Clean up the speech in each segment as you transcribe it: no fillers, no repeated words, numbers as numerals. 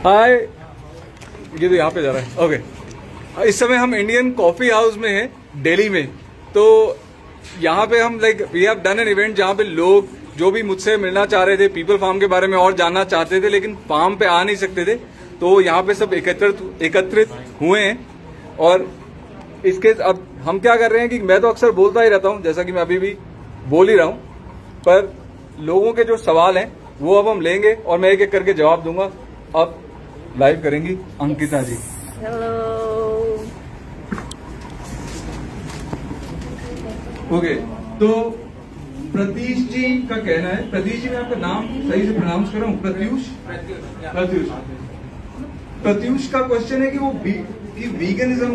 हाय, ये तो यहाँ पे जा रहा है। ओके, इस समय हम इंडियन कॉफी हाउस में हैं दिल्ली में। तो यहाँ पे हम we have done an event जहाँ पे लोग जो भी मुझसे मिलना चाह रहे थे, पीपल फार्म के बारे में और जानना चाहते थे, लेकिन फार्म पे आ नहीं सकते थे, तो यहाँ पे सब एकत्रित हुए हैं। और इसके अब हम क्या कर रहे हैं कि मैं तो अक्सर बोलता ही रहता हूँ, जैसा कि मैं अभी भी बोल ही रहा हूँ, पर लोगों के जो सवाल हैं वो अब हम लेंगे और मैं एक एक करके जवाब दूंगा। अब लाइव करेंगी अंकिता जी। हेलो। ओके, तो प्रत्यूष जी का कहना है, प्रत्यूष जी मैं आपका नाम सही से प्रोनाउंस कर रहा हूँ? प्रत्यूष का क्वेश्चन है कि वो वीगनिज्म,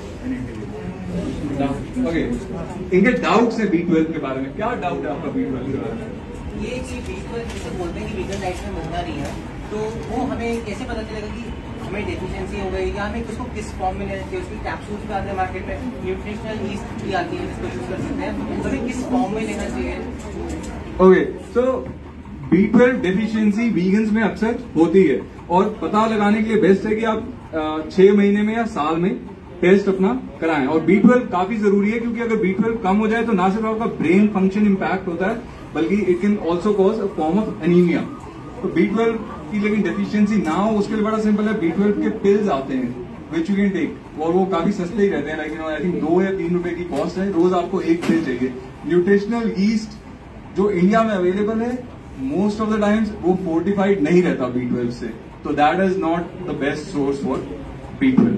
ओके, इनके डाउट्स है B12 के बारे में। क्या डाउट है आपका B12 के बारे में? ये कि B12 जिसे बोलते हैं कि वीगन डाइट में मिलता नहीं है, तो वो हमें कैसे पता चलेगा कि हमें डेफिशिएंसी हो गई, या हमें उसको किस फॉर्म में लेना चाहिए? उसकी कैप्सूल्स भी आते हैं मार्केट में, न्यूट्रिशनल ईस्ट भी आती है जिसको यूज कर सकते हैं, तो हमें किस फॉर्म में लेना चाहिए? ओके, सो B12 डेफिशिएंसी वीगन्स में अक्सर होती है और पता लगाने के लिए बेस्ट है कि आप 6 महीने में या साल में टेस्ट अपना कराएं। और B12 काफी जरूरी है, क्योंकि अगर B12 कम हो जाए तो ना सिर्फ आपका ब्रेन फंक्शन इम्पैक्ट होता है, बल्कि it can also cause a form of anaemia. तो B12 की लेकिन डेफिशिएंसी ना हो, उसके लिए बड़ा सिंपल है, B12 के पिल्स आते हैं विच यू कैन टेक, और वो काफी सस्ते ही रहते हैं, लेकिन आई थिंक 2 या 3 रुपए की कॉस्ट है। रोज आपको एक पिल चाहिए। न्यूट्रिशनल ईस्ट जो इंडिया में अवेलेबल है, मोस्ट ऑफ द टाइम्स वो फोर्टिफाइड नहीं रहता B12 से, तो that is not the best source for B12।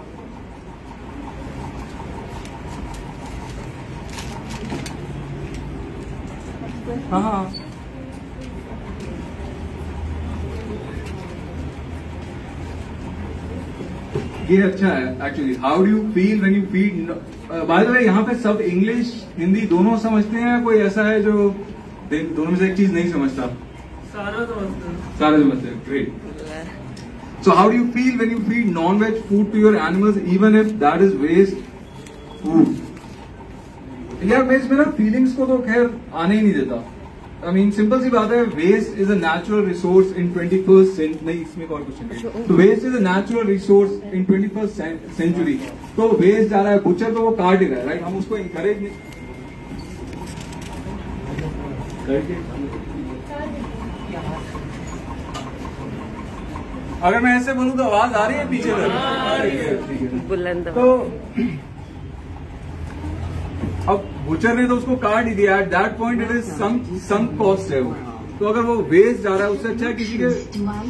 हाँ, ये अच्छा है actually. How do you feel when you feed? By the way, यहाँ पे सब इंग्लिश हिंदी दोनों समझते हैं, कोई ऐसा है जो दोनों में से एक चीज नहीं समझता? सारे समझते हैं। Great. So how do you feel when you feed non veg food to your animals even if that is waste food? यार मैं इसमें ना फीलिंग्स को तो खैर आने ही नहीं देता। आई मीन सिंपल सी बात है, waste is a natural resource in 21st century. नहीं, इसमें और क्वेश्चन। तो waste is a natural resource in 21st century. तो वेस्ट जा रहा है, बुचर तो वो काट ही रहा है, राइट? हम उसको इंकरेज नहीं अगर मैं ऐसे बोलूं तो आवाज आ रही है पीछे बुलंद। तो अब बुचर ने तो उसको काट ही दिया। At that point it is some cost है वो। तो अगर वो वेस्ट जा रहा है, उससे अच्छा है किसी के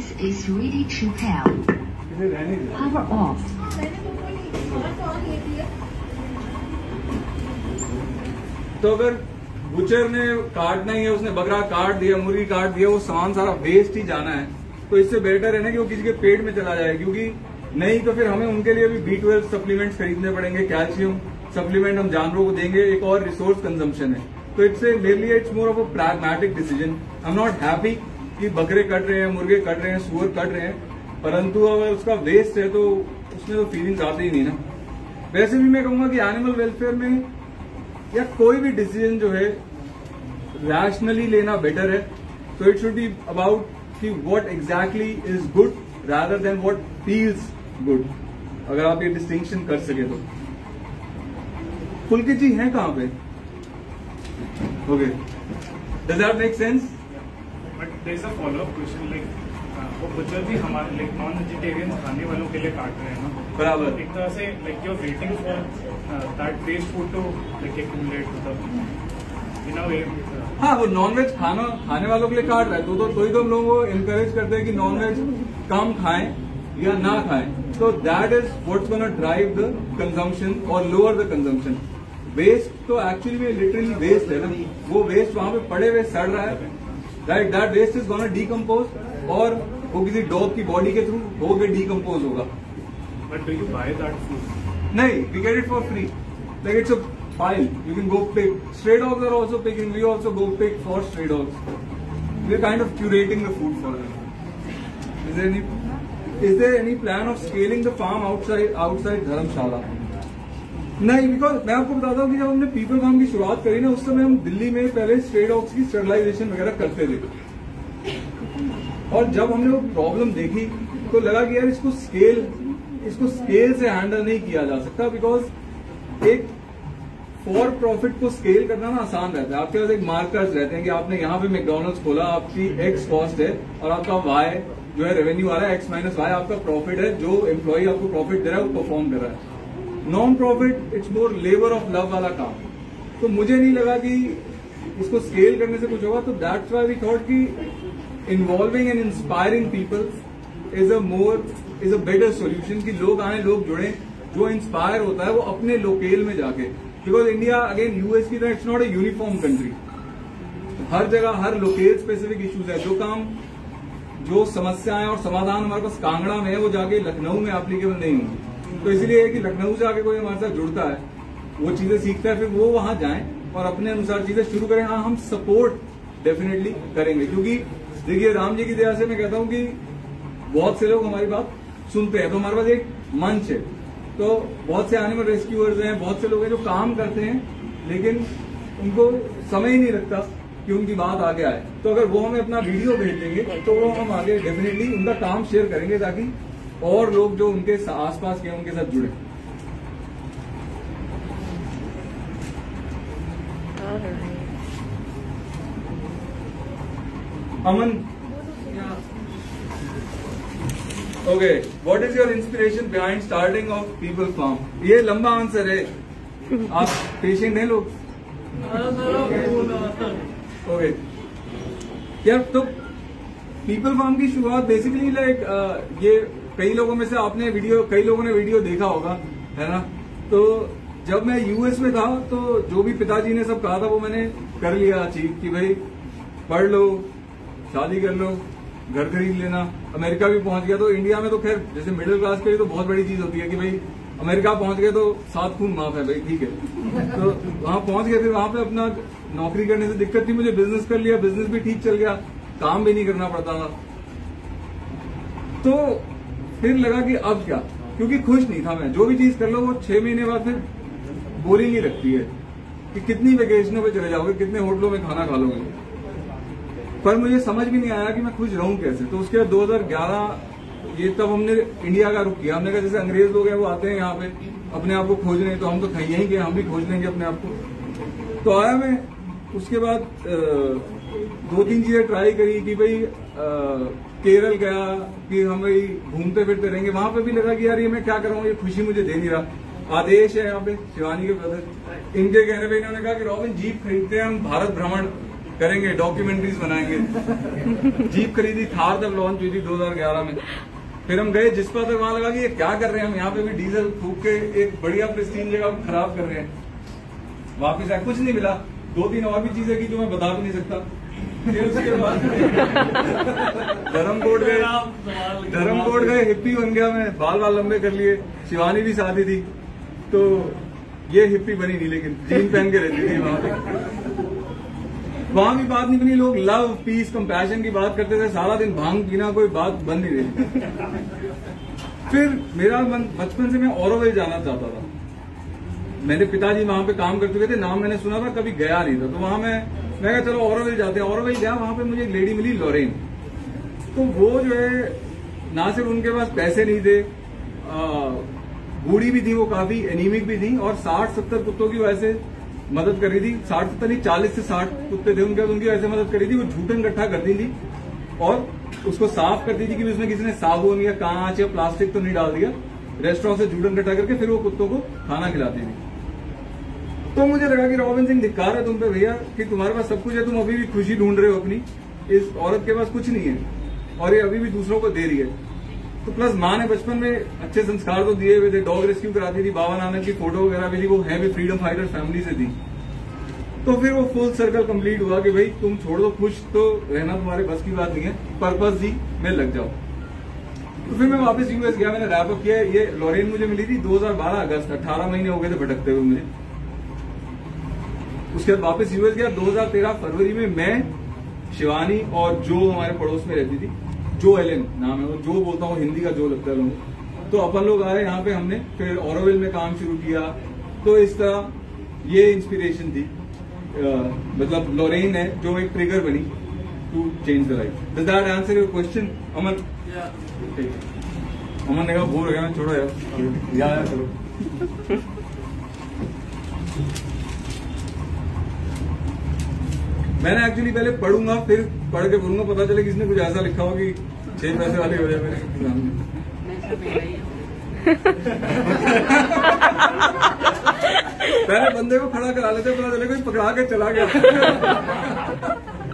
तो अगर बुचर ने काटना ही है, उसने बकरा काट दिया, मुर्गी काट दिया, वो सामान सारा वेस्ट ही जाना है, तो इससे बेटर है ना कि वो किसी के पेट में चला जाए, क्योंकि नहीं तो फिर हमें उनके लिए भी B12 सप्लीमेंट्स खरीदने पड़ेंगे, कैल्शियम सप्लीमेंट हम जानवरों को देंगे, एक और रिसोर्स कंजम्पशन है। तो मेरे लिए it's more of a pragmatic decision. I am not happy कि बकरे कट रहे हैं, मुर्गे कट रहे हैं, सुअर कट रहे हैं, परंतु अगर उसका वेस्ट है तो उसमें तो फीलिंग्स आती ही नहीं ना। वैसे भी मैं कहूंगा कि एनिमल वेलफेयर में या कोई भी डिसीजन जो है रैशनली लेना बेटर है। तो इट शुड बी अबाउट कि what exactly is good rather than what feels good, अगर आप ये डिस्टिंक्शन कर सके तो। पुलकित जी हैं कहाँ पे? Okay, does that make sense? But there is a follow up question, like वो बुचर भी हमारे लाइक नॉन वेजिटेरियन खाने वालों के लिए काट रहे हैं ना, बराबर। एक तरह से like you are waiting for that waste food to like accumulate to the in a way. हाँ, वो नॉनवेज खाने वालों के लिए काट रहा है, तो ही तो हम लोगों को इनकरेज करते हैं कि नॉनवेज कम खाएं या ना खाएं। तो that is what's gonna drive the consumption और लोअर द कंजम्पशन। वेस्ट तो एक्चुअली में लिटरली वेस्ट है ना, वो वेस्ट वहां पे पड़े हुए सड़ रहा है, right? That waste is gonna decompose और वो किसी डॉग की बॉडी के थ्रू होके डीकम्पोज होगा। But do you buy that food? नहीं, we get it for free, like it's a pile. You can go pick. Stray dogs are also picking. We also go pick for stray dogs. We're kind of curating the food for them. Is there any plan of scaling the farm outside Dharamshala? नहीं, because मैं आपको बताता हूँ कि जब हमने people Farm की शुरुआत करी ना, उस समय हम दिल्ली में पहले स्ट्रे डॉग्स की स्टरलाइजेशन वगैरह करते थे, और जब हमने वो प्रॉब्लम देखी तो लगा कि यार इसको स्केल से हैंडल नहीं किया जा सकता, बिकॉज एक फॉर प्रॉफिट को स्केल करना ना आसान रहता है। आपके पास एक मार्कर्स रहते हैं कि आपने यहाँ पे मैकडॉनल्ड्स खोला, आपकी एक्स कॉस्ट है और आपका वाई जो है रेवेन्यू आ रहा है, एक्स माइनस वाई आपका प्रॉफिट है, जो एम्प्लॉय आपको प्रॉफिट दे रहा है वो परफॉर्म कर रहा है। Non profit it's more labour of love वाला काम। तो मुझे नहीं लगा कि इसको स्केल करने से कुछ होगा, तो दैट्स व्हाई वी थॉट कि involving and inspiring people is a better solution, कि लोग आए, लोग जुड़े, जो इंस्पायर होता है वो अपने लोकेल में जाके, बिकॉज इंडिया अगेन यूएस की तरह it's not a uniform country, हर जगह हर लोकेल स्पेसिफिक इश्यूज है। जो काम, जो समस्याएं और समाधान हमारे पास कांगड़ा में है वो जाके लखनऊ में एप्लीकेबल नहीं होंगी। तो इसलिए है कि लखनऊ से आके कोई हमारे साथ जुड़ता है, वो चीजें सीखता है, फिर वो वहां जाए और अपने अनुसार चीजें शुरू करें। हाँ, हम सपोर्ट डेफिनेटली करेंगे, क्योंकि देखिए राम जी की दया से मैं कहता हूं कि बहुत से लोग हमारी बात सुनते हैं, तो हमारे पास एक मंच है, तो बहुत से एनिमल रेस्क्यूअर्स हैं, बहुत से लोग हैं जो काम करते हैं, लेकिन उनको समय ही नहीं लगता कि उनकी बात आगे आए। तो अगर वो हमें अपना वीडियो भेज देंगे तो वो हम आगे डेफिनेटली उनका काम शेयर करेंगे, ताकि और लोग जो उनके आसपास के उनके साथ जुड़े। Aman, okay, what is your inspiration behind starting of people Farm? ये लंबा आंसर है, आप पेशेंट हैं लोग। ओके, यार तो पीपल फार्म की शुरुआत बेसिकली लाइक ये कई लोगों में से कई लोगों ने वीडियो देखा होगा, है ना। तो जब मैं यूएस में था तो जो भी पिताजी ने सब कहा था वो मैंने कर लिया अचीव, कि भाई पढ़ लो, शादी कर लो, घर खरीद लेना। अमेरिका भी पहुंच गया, तो इंडिया में तो खैर जैसे मिडिल क्लास के लिए तो बहुत बड़ी चीज होती है कि भाई अमेरिका पहुंच गए तो 7 खून माफ है भाई, ठीक है। तो वहां पहुंच गए, फिर वहां पे अपना नौकरी करने से दिक्कत थी, मुझे बिजनेस कर लिया, बिजनेस भी ठीक चल गया, काम भी नहीं करना पड़ता था। तो फिर लगा कि अब क्या, क्योंकि खुश नहीं था मैं, जो भी चीज कर लो वो 6 महीने बाद फिर बोरिंग ही लगती है कि कितनी वेकेशनों पे चले जाओगे, कितने होटलों में खाना खा लोगे। पर मुझे समझ भी नहीं आया कि मैं खुश रहूं कैसे। तो उसके बाद 2011 ये तब हमने इंडिया का रुख किया। हमने कहा जैसे अंग्रेज लोग हैं वो आते हैं यहाँ पे अपने आप को खोजने, तो हम तो यहीं के, हम भी खोज लेंगे अपने आप को। तो आया मैं, उसके बाद 2-3 चीजें ट्राई करी कि भाई केरल गया कि हम भाई घूमते फिरते रहेंगे। वहां पे भी लगा कि यार ये मैं क्या कर रहा हूँ, ये खुशी मुझे दे नहीं रहा। आदेश है यहाँ पे शिवानी के ब्रदर, इनके कहने पे इन्होंने कहा कि रॉबिन जीप खरीदते हैं, हम भारत भ्रमण करेंगे, डॉक्यूमेंट्रीज बनाएंगे। जीप खरीदी, थार तब लॉन्च हुई थी 2011 में। फिर हम गए जिस पर, वहां लगा कि ये क्या कर रहे हैं हम यहाँ पे भी डीजल फूक के एक बढ़िया प्रिस्टीन जगह खराब कर रहे हैं। वापिस आए, कुछ नहीं मिला। 2-3 और भी चीजें की जो मैं बता भी नहीं सकता। फिर उसके बाद धर्मकोट गए, हिप्पी बन गया मैं, बाल लंबे कर लिए। शिवानी भी साथी थी, तो ये हिप्पी बनी नहीं, लेकिन जीन पहन के रहती थी वहां पे। वहां भी बात नहीं बनी, लोग लव, पीस, कंपैशन की बात करते थे, सारा दिन भांग पीना, कोई बात बंद नहीं रही। फिर मेरा मन, बचपन से मैं ऑरोविल जाना चाहता था। मेरे पिताजी वहां पे काम कर चुके थे, नाम मैंने सुना था, कभी गया नहीं था। तो वहां मैं कहा चलो ऑरोविल जाते हैं। ऑरोविल गया, वहां पे मुझे एक लेडी मिली, लॉरेन। तो वो जो है ना सिर्फ उनके पास पैसे नहीं थे, बूढ़ी भी थी, वो काफी एनीमिक भी थी, और 60-70 कुत्तों की वैसे मदद कर रही थी। 60-70 नहीं, 40 से 60 कुत्ते थे उनके, उनकी वैसे मदद कर रही थी। वो झूठन इकट्ठा करती थी और उसको साफ करती थी कि उसमें किसी ने साबुन या कांच या प्लास्टिक तो नहीं डाल दिया। रेस्टोरेंट से झूठन इकट्ठा करके फिर वो कुत्तों को खाना खिलाती थी। तो मुझे लगा कि रॉबिन सिंह धिक्कार है तुम पे भैया, कि तुम्हारे पास सब कुछ है, तुम अभी भी खुशी ढूंढ रहे हो अपनी, इस औरत के पास कुछ नहीं है और ये अभी भी दूसरों को दे रही है। तो प्लस माँ ने बचपन में अच्छे संस्कार तो दिए हुए थे, डॉग रेस्क्यू कराती थी, बाबा नानक की फोटो वगैरह भी थी, वो है भी फ्रीडम फाइटर फैमिली से थी। तो फिर वो फुल सर्कल कंप्लीट हुआ कि भाई तुम छोड़ दो, खुश तो रहना तुम्हारे बस की बात नहीं है, पर्पस दी में लग जाओ। तो फिर मैं वापस यूएस गया, मैंने रैप अप किया। ये लॉरेन मुझे मिली थी 2012 अगस्त, 18 महीने हो गए थे भटकते हुए मुझे। उसके बाद वापस यूएस गया। 2013 फरवरी में मैं, शिवानी और जो हमारे पड़ोस में रहती थी, जो एलन नाम है, वो जो बोलता हूँ, हिंदी का जो लगता है लोगों। तो अपन लोग आए यहाँ पे, हमने फिर ऑरोविल में काम शुरू किया। तो इस तरह ये इंस्पिरेशन थी, मतलब लॉरेन है जो एक ट्रिगर बनी। to change the life. Does that answer your question, Aman? Yeah. ठीक है। अमन ने कहा बोर हो गया मैं, छोड़ो यार चलो। मैंने एक्चुअली पहले पढ़ूंगा फिर पढ़ के बोलूंगा, पता चले किसने कुछ ऐसा लिखा हो कि 6 पैसे वाले हो जाए मेरे एग्जाम में। पहले बंदे को खड़ा करा लेते, पता चले कोई पकड़ा के चला गया।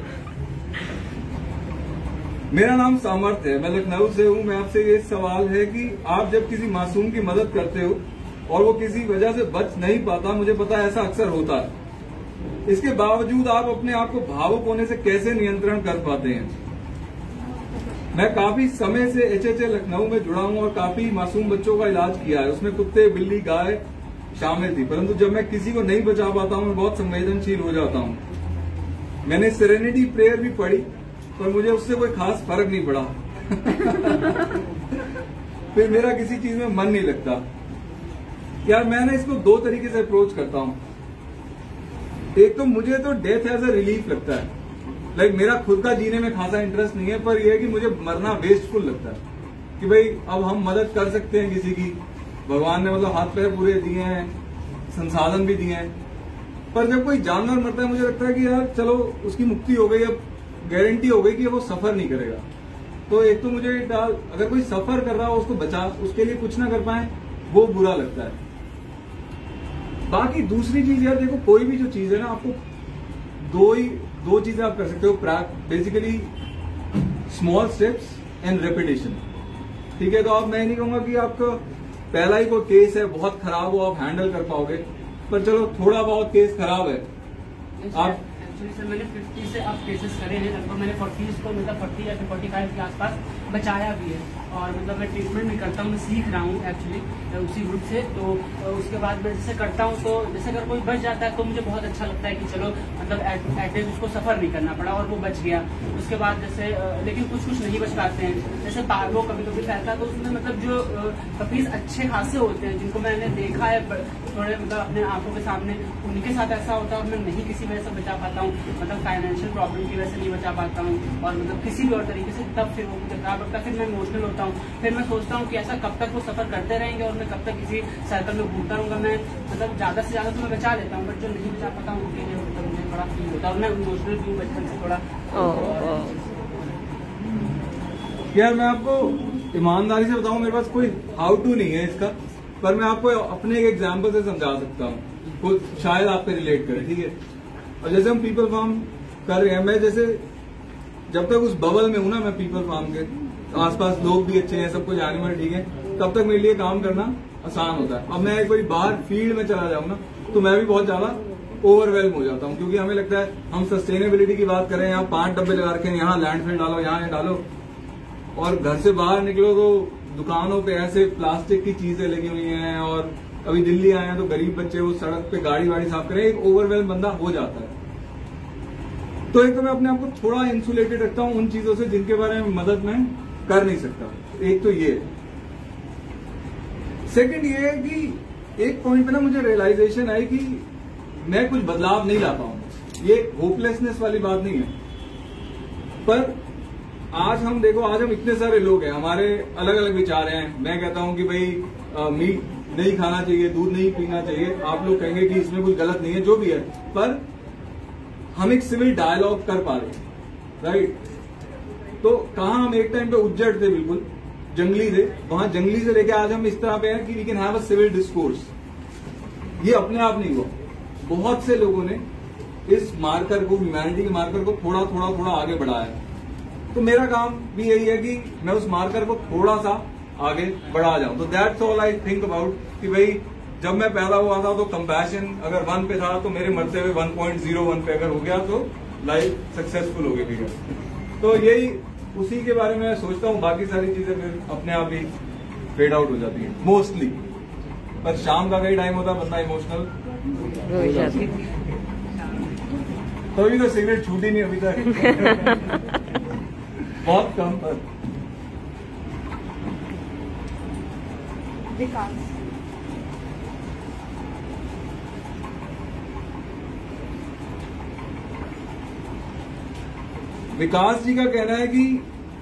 मेरा नाम सामर्थ्य है, मैं लखनऊ से हूँ। मैं आपसे ये सवाल है कि आप जब किसी मासूम की मदद करते हो और वो किसी वजह से बच नहीं पाता, मुझे पता है ऐसा अक्सर होता है, इसके बावजूद आप अपने आप को भावुक होने से कैसे नियंत्रण कर पाते हैं? मैं काफी समय से एचएचए लखनऊ में जुड़ा हूं और काफी मासूम बच्चों का इलाज किया है, उसमें कुत्ते, बिल्ली, गाय शामिल थी, परंतु जब मैं किसी को नहीं बचा पाता हूं मैं बहुत संवेदनशील हो जाता हूं। मैंने सेरेनिटी प्रेयर भी पढ़ी पर मुझे उससे कोई खास फर्क नहीं पड़ा। फिर मेरा किसी चीज में मन नहीं लगता। यार मैंने इसको 2 तरीके से अप्रोच करता हूं। एक तो मुझे तो डेथ एज अ रिलीफ लगता है, लाइक मेरा खुद का जीने में खासा इंटरेस्ट नहीं है, पर यह है कि मुझे मरना वेस्टफुल लगता है कि भाई अब हम मदद कर सकते हैं किसी की, भगवान ने मतलब हाथ पैर पूरे दिए हैं, संसाधन भी दिए हैं, पर जब कोई जानवर मरता है मुझे लगता है कि यार चलो उसकी मुक्ति हो गई, अब गारंटी हो गई कि वो सफर नहीं करेगा। तो एक तो मुझे अगर कोई सफर कर रहा हो उसको बचा, उसके लिए कुछ ना कर पाए, वो बुरा लगता है। बाकी दूसरी चीज यार देखो, कोई भी जो चीज है ना, आपको दो चीजें आप कर सकते हो, basically small steps and repetition. ठीक है, तो अब मैं नहीं कहूंगा कि आपका पहला ही कोई केस है बहुत खराब हो आप हैंडल कर पाओगे, पर चलो थोड़ा बहुत केस खराब है आप। एक्चुअली सर मैंने 50 से अब केसेस करे हैं, लगभग मैंने 40 को मतलब 40 या 45 के आसपास बचाया भी है, और मतलब मैं ट्रीटमेंट भी करता हूँ, मैं सीख रहा हूँ एक्चुअली उसी ग्रुप से। तो उसके बाद मैं जैसे करता हूँ, तो जैसे अगर कोई बच जाता है तो मुझे बहुत अच्छा लगता है कि चलो मतलब एटलीस्ट उसको सफर नहीं करना पड़ा और वो बच गया। उसके बाद जैसे लेकिन कुछ नहीं बच पाते हैं, जैसे वो कभी कभी फैलता है, तो उसमें मतलब जो पपीज अच्छे खासे होते हैं जिनको मैंने देखा है थोड़े मतलब अपने आंखों के सामने, उनके साथ ऐसा होता है और मैं नहीं किसी वजह से बचा पाता हूँ, मतलब फाइनेंशियल प्रॉब्लम की वजह से नहीं बचा पाता हूँ, और मतलब किसी भी और तरीके से, तब फिर वो मुझे खराब लगता है, फिर मैं इमोशनल होता हूँ। फिर मैं सोचता हूँ कि ऐसा कब तक वो सफर करते रहेंगे और मैं कब तक किसी सर्कल में घूमता रहूंगा। मैं मतलब ज्यादा से ज्यादा तो मैं बचा लेता हूँ, बट जो नहीं बचा पाता हूँ उनके लिए मतलब मुझे थोड़ा फील होता है, और मैं इमोशनल भी हूँ बचपन से थोड़ा। यार मैं आपको ईमानदारी से बताऊं, मेरे पास कोई हाउ टू नहीं है इसका, पर मैं आपको अपने एक एग्जाम्पल से समझा सकता हूँ, कुछ शायद आप पे रिलेट करे। ठीक है, और जैसे हम पीपल फार्म कर रहे हैं, मैं जैसे जब तक उस बबल में हूं ना, मैं पीपल फार्म के आसपास लोग भी अच्छे हैं, सब कुछ एनिमल ठीक है, तब तक मेरे लिए काम करना आसान होता है। अब मैं एक बार बाहर फील्ड में चला जाऊं ना, तो मैं भी बहुत ज्यादा ओवरवेल्म हो जाता हूं, क्योंकि हमें लगता है हम सस्टेनेबिलिटी की बात करें, यहाँ 5 डब्बे लगा रखे हैं, यहाँ लैंडफिल डालो, यहाँ डालो, और घर से बाहर निकलो तो दुकानों पे ऐसे प्लास्टिक की चीजें लगी हुई हैं, और अभी दिल्ली आए हैं तो गरीब बच्चे वो सड़क पे गाड़ी वाड़ी साफ करें, एक ओवरवेल्म बंदा हो जाता है। तो एक तो मैं अपने आप को थोड़ा इंसुलेटेड रखता हूं उन चीजों से जिनके बारे में मदद मैं कर नहीं सकता। एक तो ये, सेकंड ये है कि एक पॉइंट पे ना मुझे रियलाइजेशन आई कि मैं कुछ बदलाव नहीं ला पाऊंगा। ये होपलेसनेस वाली बात नहीं है, पर आज हम देखो, आज हम इतने सारे लोग हैं, हमारे अलग अलग विचार हैं। मैं कहता हूं कि भाई मीट नहीं खाना चाहिए, दूध नहीं पीना चाहिए, आप लोग कहेंगे कि इसमें कुछ गलत नहीं है, जो भी है, पर हम एक सिविल डायलॉग कर पा रहे हैं, राइट? तो कहा हम एक टाइम पे उज्जड़ थे, बिल्कुल जंगली थे, वहां जंगली से लेके आज हम इस तरह पे हैं कि we can have a civil discourse. ये अपने आप नहीं हुआ, बहुत से लोगों ने इस मार्कर को, ह्यूमैनिटी के मार्कर को थोड़ा थोड़ा थोड़ा आगे बढ़ाया। तो मेरा काम भी यही है कि मैं उस मार्कर को थोड़ा सा आगे बढ़ा जाऊं। तो that's all I think about कि भाई जब मैं पैदा हुआ था तो कंपैशन अगर 1 पे था, तो मेरे मरते हुए 1.01 पे अगर हो गया तो लाइफ सक्सेसफुल हो गई। तो यही उसी के बारे में सोचता हूँ, बाकी सारी चीजें फिर अपने आप ही फेड आउट हो जाती है मोस्टली। पर शाम का कई टाइम होता है बंदा इमोशनल हो जाता है, तो अभी तो सिगरेट छूटी नहीं अभी तक बहुत कम। पर विकास विकास जी का कहना है कि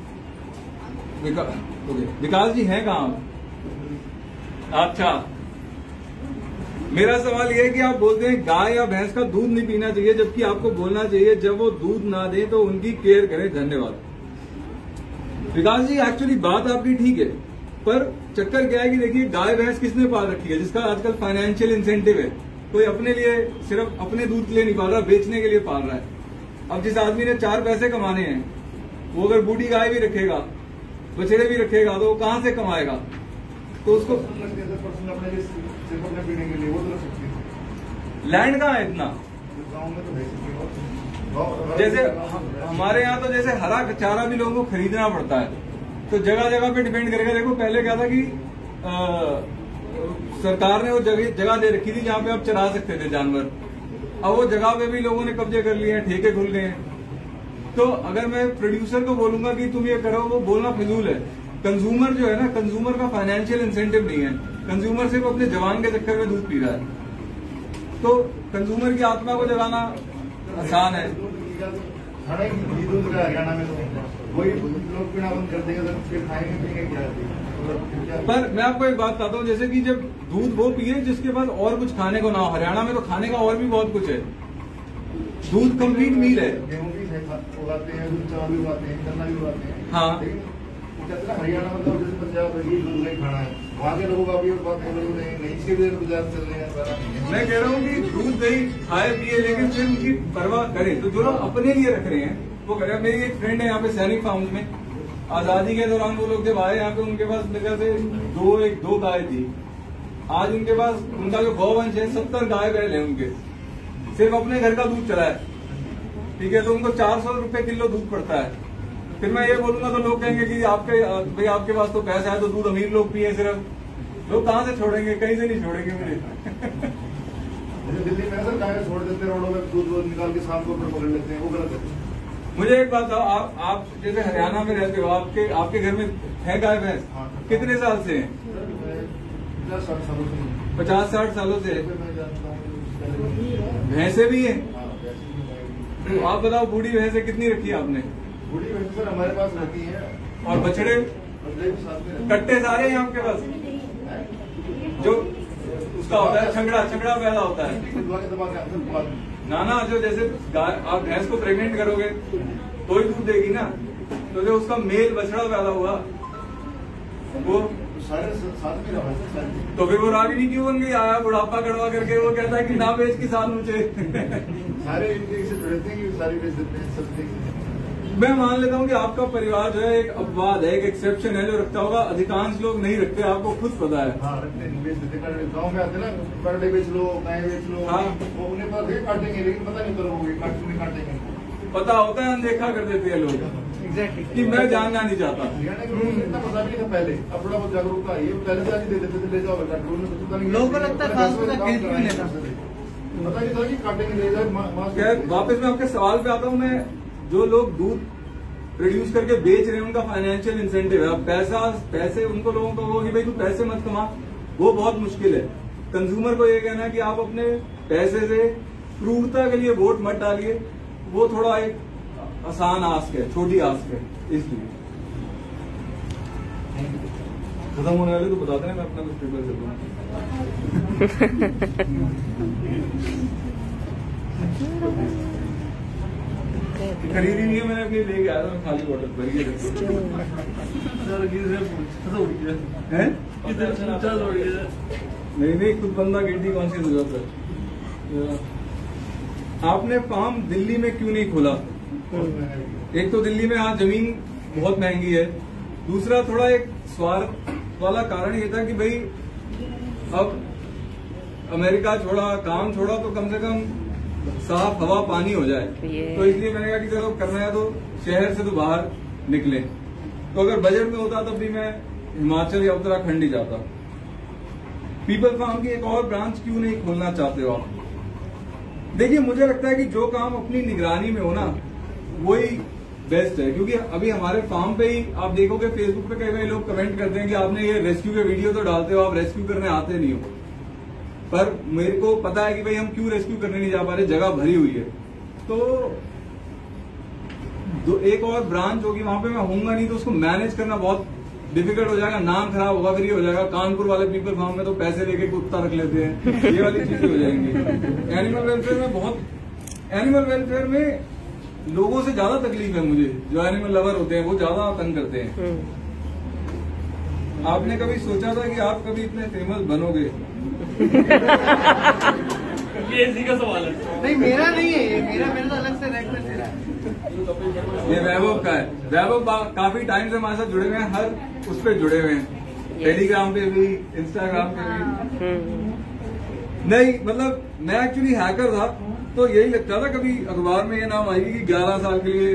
विकास जी हैं कहाँ? अच्छा, मेरा सवाल यह है कि आप बोलते हैं गाय या भैंस का दूध नहीं पीना चाहिए, जबकि आपको बोलना चाहिए जब वो दूध ना दे तो उनकी केयर करें। धन्यवाद। विकास जी, एक्चुअली बात आपकी ठीक है, पर चक्कर क्या है कि देखिए, गाय भैंस किसने पाल रखी है? जिसका आजकल फाइनेंशियल इंसेंटिव है। कोई अपने लिए, सिर्फ अपने दूध के लिए नहीं पाल रहा, बेचने के लिए पाल रहा है। अब जिस आदमी ने 4 पैसे कमाने हैं, वो अगर बूढ़ी गाय भी रखेगा, बछड़े भी रखेगा, तो वो कहां से कमाएगा? तो उसको लैंड कहाँ है इतना? जैसे हमारे यहाँ तो जैसे हरा चारा भी लोगों को खरीदना पड़ता है, तो जगह जगह पे डिपेंड करेगा। देखो, पहले क्या था कि सरकार ने वो जगह दे रखी थी जहाँ पे आप चरा सकते थे जानवर। अब वो जगह पे भी लोगों ने कब्जे कर लिए हैं, ठेके खुल गए हैं। तो अगर मैं प्रोड्यूसर को बोलूंगा कि तुम ये करो, वो बोलना फिजूल है। कंज्यूमर जो है ना, कंज्यूमर का फाइनेंशियल इंसेंटिव नहीं है। कंज्यूमर सिर्फ अपने जवान के चक्कर में दूध पी रहा है। तो कंज्यूमर की आत्मा को जगाना आसान है। हरियाणा में वही लोग पीना बंद कर देंगे, फिर खाएंगे पिएंगे क्या? पर मैं आपको एक बात बताता हूँ, जैसे कि जब दूध वो पिए जिसके पास और कुछ खाने को ना हो। हरियाणा में तो खाने का और भी बहुत कुछ है। दूध कंप्लीट मील है। गेहूं भी उगाते हैं, चावल भी उगाते हैं, गन्ना भी उगाते हैं। हाँ, हरियाणा मतलब जैसे पंजाब दूध नहीं खाना है, वहाँ के लोगों का भी बात नहीं, इसके भी गुजरात चल रहे हैं। मैं कह रहा हूँ कि दूध दही खाए पिए, लेकिन फिर उनकी परवाह करें। तो जो लोग अपने लिए रख रहे हैं वो करें। मेरी एक फ्रेंड है यहाँ पे सैनिक फार्म में, आजादी के दौरान वो लोग जब आए यहाँ पे, उनके पास मेरे ख्याल से दो गाय थी। आज उनके पास, उनका जो गौवंश है, 70 गाय बैल है उनके, सिर्फ अपने घर का दूध चला है। ठीक है, तो उनको 400 रुपए किलो दूध पड़ता है। फिर मैं ये बोलूंगा तो लोग कहेंगे कि भाई आपके पास तो पैसा है तो दूध अमीर लोग पिए सिर्फ। लोग कहाँ से छोड़ेंगे? कहीं से नहीं छोड़ेंगे मेरे। दिल्ली में सर गाय छोड़ देते हैं, रोडों में दूध निकाल के शाम को पकड़ लेते हैं, वो गलत है। मुझे एक बात बताओ, आप जैसे हरियाणा में रहते हो, आपके घर में है गाय भैंस? कितने साल से है? 50-60 सालों से। भैंसे भी है? तो आप बताओ, बूढ़ी भैंसे कितनी रखी है आपने? बूढ़ी भैंस सर हमारे पास रहती है। और बछड़े कट्टे सारे हैं आपके पास? जो उसका होता है छंगड़ा पैदा होता है ना, जो जैसे आप भैंस को प्रेग्नेंट करोगे तो ही दूध देगी ना। तो जो उसका मेल बछड़ा पैदा हुआ वो सारे साथ में रहा, तो फिर वो रागिनी क्यों बन गई? आया बुढ़ापा कड़वा करके वो कहता है कि ना बेच किसान मुझे। सारे इनके से जुड़ते हैं कि सारी बेच देते हैं सब। मैं मान लेता हूँ कि आपका परिवार जो है एक अपवाद है, एक एक्सेप्शन है जो रखता होगा। अधिकांश लोग नहीं रखते, आपको खुद पता है। हाँ, रखते हैं, बेच देते हैं। गाँव में आते ना, बर्डे बेच लो, गाय बेच लो। हाँ, वो उन्हें पता है काटेंगे, लेकिन पता नहीं करोगे काटेंगे। पता होता है, अनदेखा कर देते हैं लोग। एग्जैक्टली, कि मैं जानना नहीं चाहता। हरियाणा के लोगों को इतना पता नहीं था पहले, अब थोड़ा बहुत जागरूकता आई है। पहले से दे देते थे, ले जाओ बेटा। लोगों को लगता है फास्ट फूड खरीद क्यों लेता, पता नहीं था कि काटेंगे, ले जाओ। वापस मैं आपके सवाल पे आता हूँ। मैं जो लोग दूध प्रोड्यूस करके बेच रहे हैं उनका फाइनेंशियल इंसेंटिव है। अब पैसे उनको लोगों को कि भाई तू पैसे मत कमा, वो बहुत मुश्किल है। कंज्यूमर को ये कहना है कि आप अपने पैसे से क्रूरता के लिए वोट मत डालिए, वो थोड़ा एक आसान आस्क है, छोटी आस्क है। इसलिए खत्म होने वाले तो बता देना, मैं अपना कुछ प्रिपेयर कर दूंगा। खरीदी नहीं है मैंने, अपनी लेके आया था। मैं खाली बॉटल भरी नहीं, खुद बंदा गिनती कौन सी जरूरत है। आपने फार्म दिल्ली में क्यों नहीं खोला? एक तो दिल्ली में आज जमीन बहुत महंगी है, दूसरा थोड़ा एक स्वार्थ वाला कारण ये था कि भाई अब अमेरिका छोड़ा, काम छोड़ा, तो कम से कम साफ हवा पानी हो जाए। तो इसलिए मैंने कहा कि चलो करना है तो शहर से तो बाहर निकले। तो अगर बजट में होता तब भी मैं हिमाचल या उत्तराखंड ही जाता। पीपल फार्म की एक और ब्रांच क्यों नहीं खोलना चाहते हो आप? देखिए, मुझे लगता है कि जो काम अपनी निगरानी में हो ना, वही बेस्ट है। क्योंकि अभी हमारे फार्म पे ही आप देखोगे, फेसबुक पे कई लोग कमेंट करते हैं कि आपने ये रेस्क्यू के वीडियो तो डालते हो, आप रेस्क्यू करने आते नहीं हो। पर मेरे को पता है कि भाई हम क्यों रेस्क्यू करने नहीं जा पा रहे, जगह भरी हुई है। तो एक और ब्रांच होगी, वहां पे मैं होऊंगा नहीं, तो उसको मैनेज करना बहुत डिफिकल्ट हो जाएगा, नाम खराब होगा, फिर ये हो जाएगा कानपुर वाले पीपल फार्म में तो पैसे लेके कुत्ता रख लेते हैं, ये वाली चीजें हो जाएंगी। एनिमल वेलफेयर में लोगों से ज्यादा तकलीफ है मुझे, जो एनिमल लवर होते हैं वो ज्यादा तंग करते हैं। आपने कभी सोचा था कि आप कभी इतने फेमस बनोगे? ये इसी का सवाल है। नहीं मेरा नहीं है ये, मेरा तो अलग से रैक में है। ये वैभव का है। वैभव काफी टाइम से हमारे साथ जुड़े हुए हैं, हर उस पे जुड़े हुए हैं, टेलीग्राम पे भी, इंस्टाग्राम पे भी। नहीं मतलब मैं एक्चुअली हैकर था, तो यही लगता था कभी अखबार में ये नाम आएगी कि 11 साल के लिए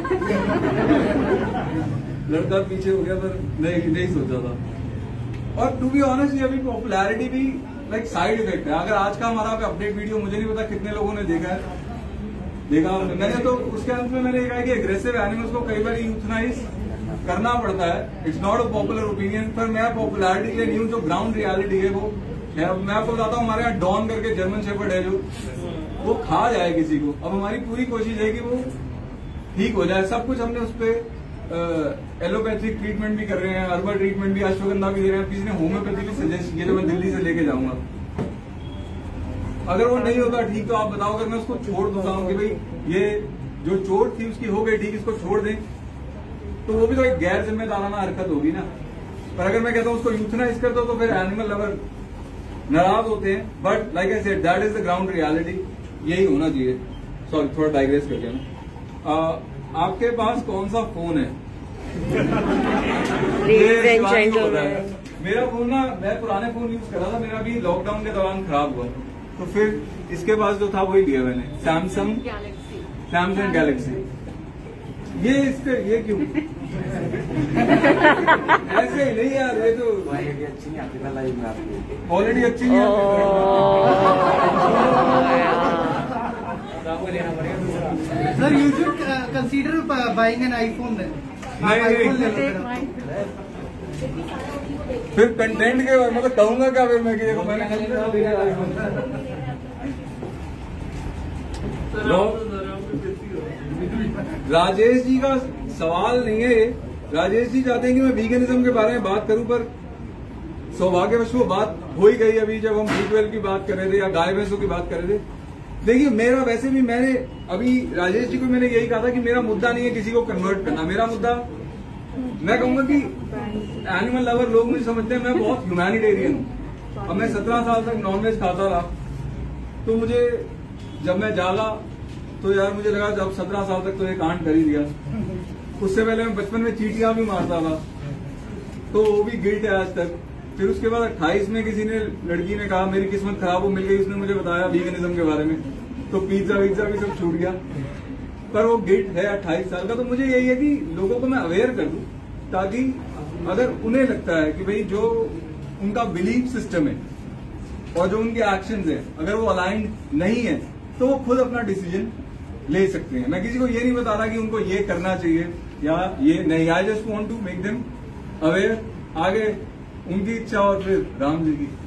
लड़का पीछे हो गया, पर नहीं सोचा था। और टू बी ऑनेस्ट ये अभी पॉपुलैरिटी भी लाइक साइड इफेक्ट है। अगर आज का हमारा अपडेट वीडियो मुझे नहीं पता कितने लोगों ने देखा मैंने तो उसके अंत में मैंने कहा कि एग्रेसिव एनिमल्स को कई बार यूथनाइज करना पड़ता है। It's not a popular opinion, पर मैं पॉपुलैरिटी के लिए नहीं हूँ, जो ग्राउंड रियलिटी है वो मैं आपको बताता हूँ। हमारे यहाँ डॉन करके जर्मन शेफर्ड है जो वो खा जाए किसी को। अब हमारी पूरी कोशिश है कि वो ठीक हो जाए। सब कुछ हमने उस पर एलोपैथिक ट्रीटमेंट भी कर रहे हैं, हर्बल ट्रीटमेंट भी, अश्वगंधा भी दे रहे हैं। किसी ने होम्योपैथी भी सजेस्ट किया जो मैं दिल्ली से लेके जाऊंगा। अगर वो नहीं होता ठीक, तो आप बताओ, अगर मैं उसको छोड़ दूंगा कि भाई ये जो चोट थी उसकी हो गई ठीक, इसको छोड़ दें, तो वो भी तो एक गैर जिम्मेदाराना हरकत होगी ना। पर अगर मैं कहता हूँ उसको यूथनाइज कर दो, तो फिर एनिमल लवर नाराज होते हैं। But like I said, that is the ground reality, यही होना चाहिए। सॉरी, थोड़ा डाइग्रेस कर दिया। आपके पास कौन सा फोन है? मेरा फोन ना, मैं पुराने फोन यूज कर रहा था, मेरा भी लॉकडाउन के दौरान खराब हुआ, तो फिर इसके पास जो था वही लिया मैंने, सैमसंग गैलेक्सी। ये क्यों? ऐसे ही नहीं यार, ये तो अच्छी नहीं आती ना लाइव में आपकी, ऑलरेडी अच्छी नहीं sir you should consider buying an iPhone then. फिर कंटेंट के बारे में मतलब कहूंगा क्या फिर मैं कि देखो मैंने राजेश जी का सवाल नहीं है ये। राजेश जी चाहते हैं कि मैं वीगनिज्म के बारे में बात करूं, पर सौभाग्यवश वो बात हो ही गई अभी जब हम B12 की बात कर रहे थे या गाय भैंसों की बात कर रहे थे। देखिए मेरा वैसे भी, मैंने अभी राजेश जी को मैंने यही कहा था कि मेरा मुद्दा नहीं है किसी को कन्वर्ट करना। मेरा मुद्दा, मैं कहूंगा कि एनिमल लवर लोग मुझे समझते हैं मैं बहुत ह्यूमैनिटेरियन हूँ। अब मैं 17 साल तक नॉनवेज खाता रहा, तो मुझे जब मैं जागा तो यार मुझे लगा जब 17 साल तक तो ये कांड कर ही दिया। उससे पहले मैं बचपन में चींटियां भी मारता था, तो वो भी गिल्ट है आज तक। फिर उसके बाद 28 में किसी ने, लड़की ने कहा मेरी किस्मत खराब हो, मिल गई, उसने मुझे बताया वीगनिज्म के बारे में, तो पिज्जा विज्जा भी सब छूट गया। पर वो गिल्ट है 28 साल का। तो मुझे यही है कि लोगों को मैं अवेयर कर दूं, ताकि अगर उन्हें लगता है कि भाई जो उनका बिलीफ सिस्टम है और जो उनके एक्शंस है अगर वो अलाइंड नहीं है, तो वो खुद अपना डिसीजन ले सकते हैं। मैं किसी को ये नहीं बता रहा कि उनको ये करना चाहिए या ये नहीं। I just want to make them aware. आगे उनकी इच्छा और फिर राम जी की।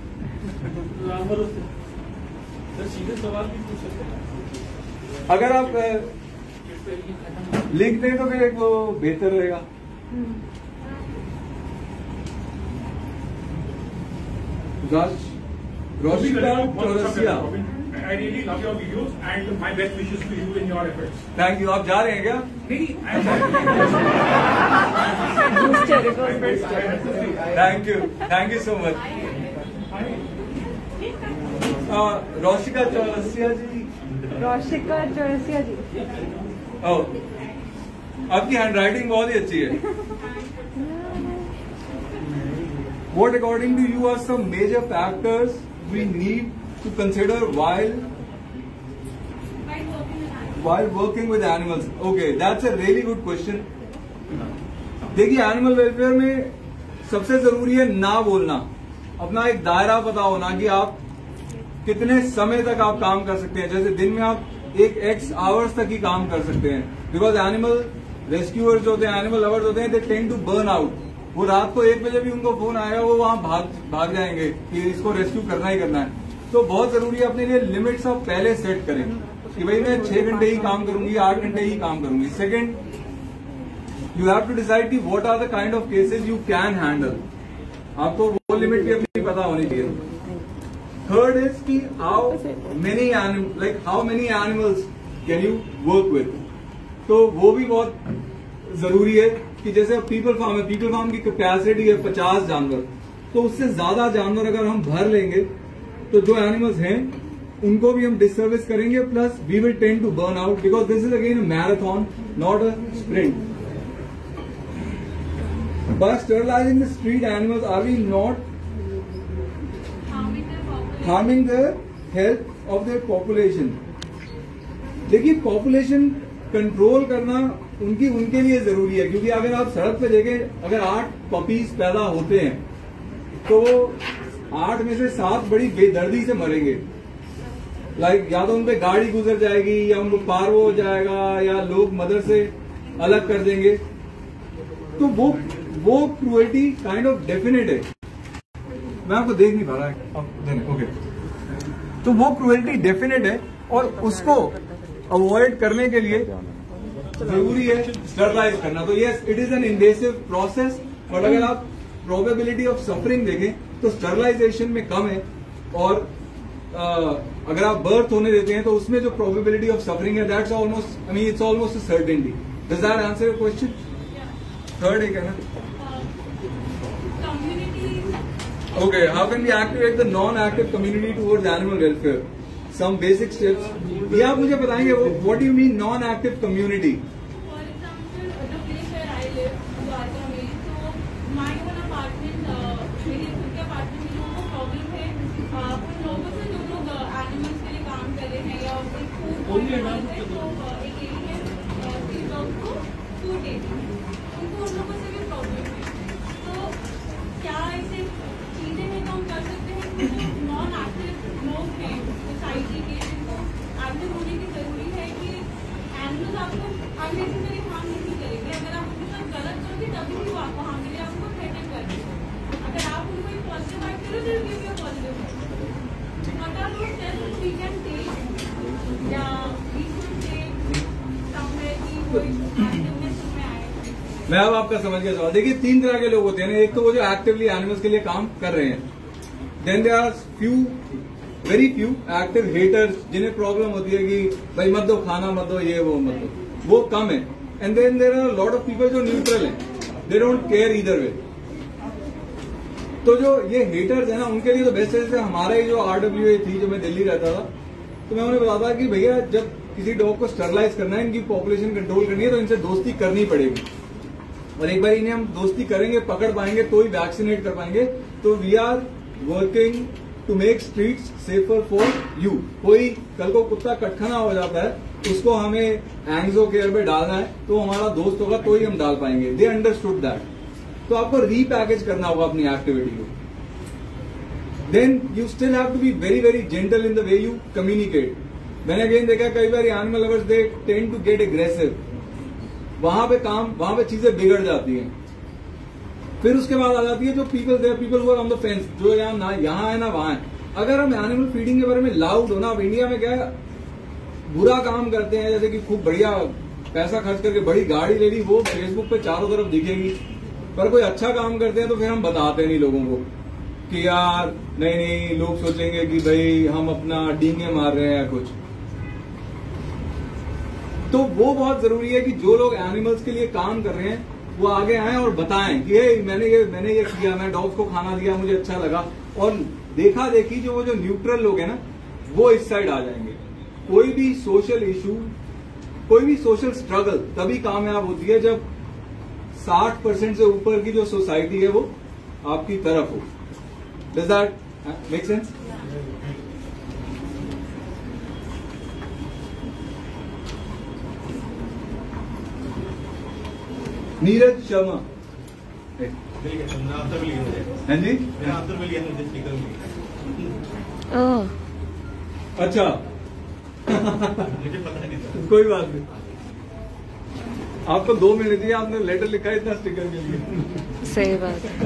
सीधे सवाल भी पूछ सकते हैं अगर आप लिख दें तो फिर एक वो बेहतर रहेगा। Roshika Chaurasia, I really love your videos and my best wishes to you in your efforts. Thank you. आप जा रहे हैं क्या? नहीं, thank you so much. Roshika Chaurasia ji, आपकी हैंडराइटिंग बहुत ही अच्छी है। What according to you are some major factors we need to consider while working with animals? Okay, that's a really good question. देखिए एनिमल वेलफेयर में सबसे जरूरी है ना बोलना, अपना एक दायरा पता होना कि आप कितने समय तक आप काम कर सकते हैं। जैसे दिन में आप एक X आवर्स तक ही काम कर सकते हैं, बिकॉज एनिमल रेस्क्यूअर्स होते हैं, एनिमल लवर्स होते हैं, they tend to burn out. वो रात को 1 बजे भी उनको फोन आएगा, वो वहां भाग जाएंगे कि इसको रेस्क्यू करना ही करना है। तो बहुत जरूरी है अपने लिए लिमिट्स आप पहले सेट करें कि भाई मैं 6 घंटे ही काम करूंगी, 8 घंटे ही काम करूंगी। Second, you have to decide कि what are the kind of cases you can handle. आपको वो लिमिट भी अपनी पता होनी चाहिए. थर्ड इज कि how many animals can you work with. तो वो भी बहुत जरूरी है कि जैसे पीपल फार्म है, पीपल फार्म की कैपेसिटी है 50 जानवर. तो उससे ज्यादा जानवर अगर हम भर लेंगे तो जो एनिमल्स हैं उनको भी हम डिसर्विस करेंगे. Plus we will tend to burn out because this is again a marathon not a sprint. By sterilizing the street animals, are we not harming the health of their population? देखिए, population control करना उनके लिए जरूरी है, क्योंकि अगर आप सड़क पे देखें, अगर 8 पपीज पैदा होते हैं तो 8 में से 7 बड़ी बेदर्दी से मरेंगे. या तो उन पे गाड़ी गुजर जाएगी, या उनको पार्वो हो जाएगा, या लोग मदर से अलग कर देंगे. तो वो क्रूएल्टी काइंड ऑफ डेफिनेट है. मैं आपको देख नहीं पा रहा ओके. तो वो क्रूएल्टी डेफिनेट है और उसको अवॉइड करने के लिए जरूरी है स्टरलाइज करना. तो yes, it is an invasive process, but अगर आप प्रोबेबिलिटी ऑफ सफरिंग देखें तो स्टरलाइजेशन में कम है. और अगर आप बर्थ होने देते हैं तो उसमें जो प्रोबेबिलिटी ऑफ सफरिंग है that's almost it's almost a certainty. Does that answer your question? Third एक है ना. Okay, how can we activate the non-active community towards animal welfare? Some basic steps. ये आप मुझे बताएंगे what do you mean non-active community? For example, the place where I live, Dwarka में, तो my own apartment, मेरे खुद के apartment में लोगों को problem है. उन लोगों से जो लोग animals के लिए काम कर रहे हैं या एक food तो एक एरिया है लोग को food देते हैं, उनको उन लोगों से भी problem है. तो क्या ऐसे चीजें हैं जो हम कर सकते हैं कि जो नॉन एक्टिव लोग हैं सोसाइटी के, जिनको एक्टिव होने की जरूरी है कि एनिमल्स आपको अननेसेसरी हार्म नहीं करेंगे. अगर आप उनके साथ गलत करोगे तभी भी वो आपको हार्म के लिए आपको थ्रेटन करेंगे. अगर आप उनको एक पॉजिटिव बात करो तो give you positive. What are those steps we can take या वी शुड टेक समवेयर की कोई एक्टिवनेस में आए. मैं अब आपका समझ गया सवाल. देखिए, 3 तरह के लोग होते हैं. एक तो वो जो एक्टिवली एनिमल्स के लिए काम कर रहे हैं. Then there are very few active haters, जिन्हें प्रॉब्लम होती है कि भाई मत दो खाना, मत दो ये वो मत दो. वो कम है. And then there are lot of people जो न्यूट्रल हैं, they don't care either way. तो जो ये हेटर्स है ना, उनके लिए तो बेस्ट है. जैसे हमारे जो RWA थी, जो मैं दिल्ली रहता था, तो मैं उन्हें बताता कि भैया जब किसी डॉग को स्टरलाइज करना है, इनकी पॉपुलेशन कंट्रोल करनी है, तो इनसे दोस्ती करनी पड़ेगी. और एक बार इन्हें हम दोस्ती करेंगे, पकड़ पाएंगे, तो ही वैक्सीनेट कर पाएंगे. तो we are working to make streets safer for you. कोई कल को कुत्ता कटखाना हो जाता है, उसको हमें एंग्जो केयर में डालना है, तो हमारा दोस्त होगा तो ही हम डाल पाएंगे. They understood that. तो आपको रीपैकेज करना होगा अपनी एक्टिविटी को. Then you still have to be very very gentle in the way you communicate. मैंने अगेन देखा कई बार animal lovers they tend to get aggressive. वहां पे चीजें बिगड़ जाती हैं. फिर उसके बाद आ जाती है जो people who are on the fence, जो यहाँ है ना वहां है. अगर हम एनिमल फीडिंग के बारे में लाउड हो ना, अब इंडिया में क्या है, बुरा काम करते हैं, जैसे कि खूब बढ़िया पैसा खर्च करके बड़ी गाड़ी ले ली, वो फेसबुक पे चारों तरफ दिखेगी. पर कोई अच्छा काम करते हैं तो फिर हम बताते नहीं लोगों को कि यार नहीं, लोग सोचेंगे कि भाई हम अपना डींगे मार रहे हैं या कुछ. तो वो बहुत जरूरी है कि जो लोग एनिमल्स के लिए काम कर रहे हैं वो आगे आए और बताएं कि मैंने ये किया, मैं डॉग्स को खाना दिया, मुझे अच्छा लगा. और देखा देखी जो न्यूट्रल लोग हैं ना, वो इस साइड आ जाएंगे. कोई भी सोशल इशू, कोई भी सोशल स्ट्रगल तभी कामयाब होती है जब 60% से ऊपर की जो सोसाइटी है वो आपकी तरफ हो. Does that make sense? Neeraj Sharma. हाँ जी, अच्छा. मुझे पता नहीं था. कोई बात नहीं. आपको 2 मिनट दिए, आपने लेटर लिखा है इतना स्टिकर के लिए. सही बात है.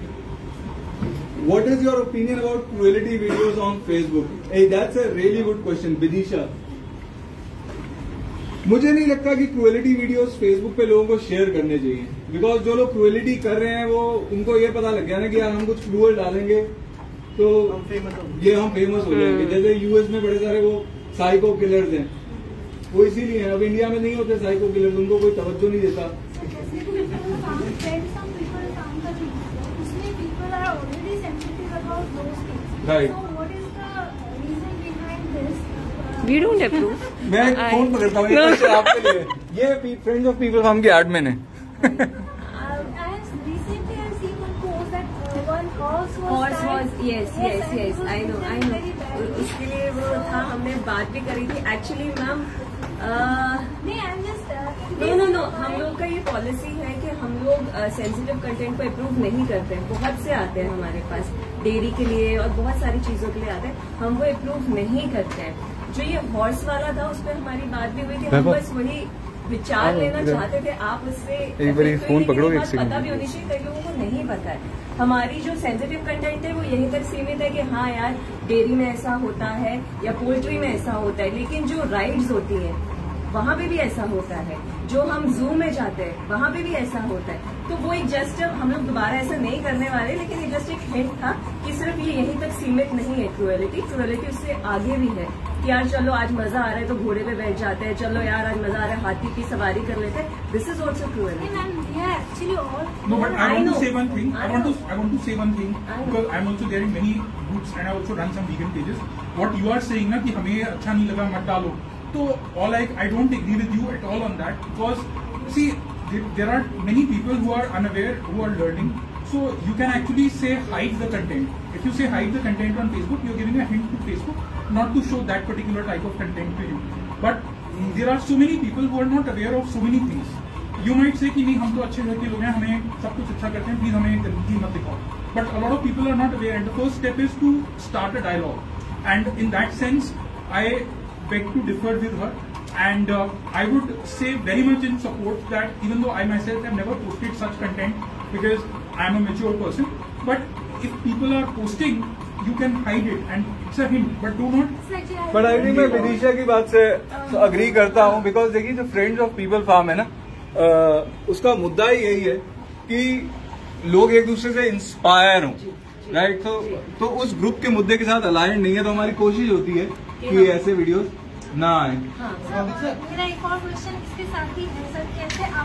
What is your opinion about cruelty videos on Facebook? Hey, that's a really good question, Vidisha. मुझे नहीं लगता कि क्रुएलिटी वीडियोस फेसबुक पे लोगों को शेयर करने चाहिए, बिकॉज जो लोग क्रुएलिटी कर रहे हैं वो उनको ये पता लग गया ना कि यार हम कुछ क्रूअल डालेंगे तो हम फेमस हो जाएंगे। जैसे यूएस में बड़े सारे वो साइको किलर्स हैं, वो इसीलिए हैं। अब इंडिया में नहीं होते साइको किलर्स, उनको कोई तवज्जो नहीं देता। Right, We don't approve. मैं फोन पकड़ता हूँ आपके लिए। ये फ्रेंड्स ऑफ पीपल फार्म के एडमिन है। Horse was yes. I know. उसके लिए वो था, हमने बात भी करी थी एक्चुअली मैम। नो, हम लोग का ये पॉलिसी है कि हम लोग सेंसिटिव कंटेंट को अप्रूव नहीं करते हैं। बहुत से आते हैं हमारे पास डेयरी के लिए और बहुत सारी चीजों के लिए आते हैं, हम वो अप्रूव नहीं करते हैं। जो ये हॉर्स वाला था उस पर हमारी बात भी हुई थी, हम बस वही विचार लेना चाहते थे। आप उससे एक बार फोन पकड़ो, एक सेकंड, पता भी होनी चाहिए, कई लोगों को नहीं पता है। हमारी जो सेंसिटिव कंटेंट है वो यहीं तक सीमित है कि हाँ यार डेयरी में ऐसा होता है या पोल्ट्री में ऐसा होता है, लेकिन जो राइड्स होती है वहाँ पे भी ऐसा होता है, जो हम जू में जाते हैं वहाँ पे भी ऐसा होता है। तो वो एक जस्ट, हम लोग दोबारा ऐसा नहीं करने वाले, लेकिन ये जस्ट एक हिंट था कि सिर्फ ये यहीं तक सीमित नहीं है। क्रुएलिटी उससे आगे भी है कि यार चलो आज मजा आ रहा है तो घोड़े पे बैठ जाते हैं, चलो यार आज मजा आ रहा है हाथी की सवारी कर लेते हैं। This is also cruelty. No, but I want to say one thing. I want to say one thing because I'm also there in many groups and I also run some vegan pages. What you are saying ना कि हमें अच्छा नहीं लगा मत डालो, तो I don't agree with you at all on that, because see there are many people who are unaware, who are learning. So you can actually say hide the content. If you say hide the content on Facebook, you're giving a hint to Facebook not to show that particular type of content to you. But there are so many people who are not aware of so many things. You might say कि नहीं हम तो अच्छे घर के लोग हैं, हमें सब कुछ अच्छा करते हैं, प्लीज हमें गंदगी मत दिखाओ। But a lot of people are not aware, and the first step is to start a dialogue. And in that sense, I beg to differ with her, and I would say very much in support that even though I myself have never posted such content because I am a mature person, but if people are posting, you can hide it and it's a hint, but do not. But I think मैं विदिशा की बात से agree करता हूँ, because देखिए जो friends of people Farm है ना, उसका मुद्दा ही यही है कि लोग एक दूसरे से इंस्पायर हों, राइट। तो उस ग्रुप के मुद्दे के साथ अलाइन नहीं है, तो हमारी कोशिश होती है कि ऐसे वीडियोस ना आए। मेरा एक और क्वेश्चन इसके साथ ही है सर, कैसे आप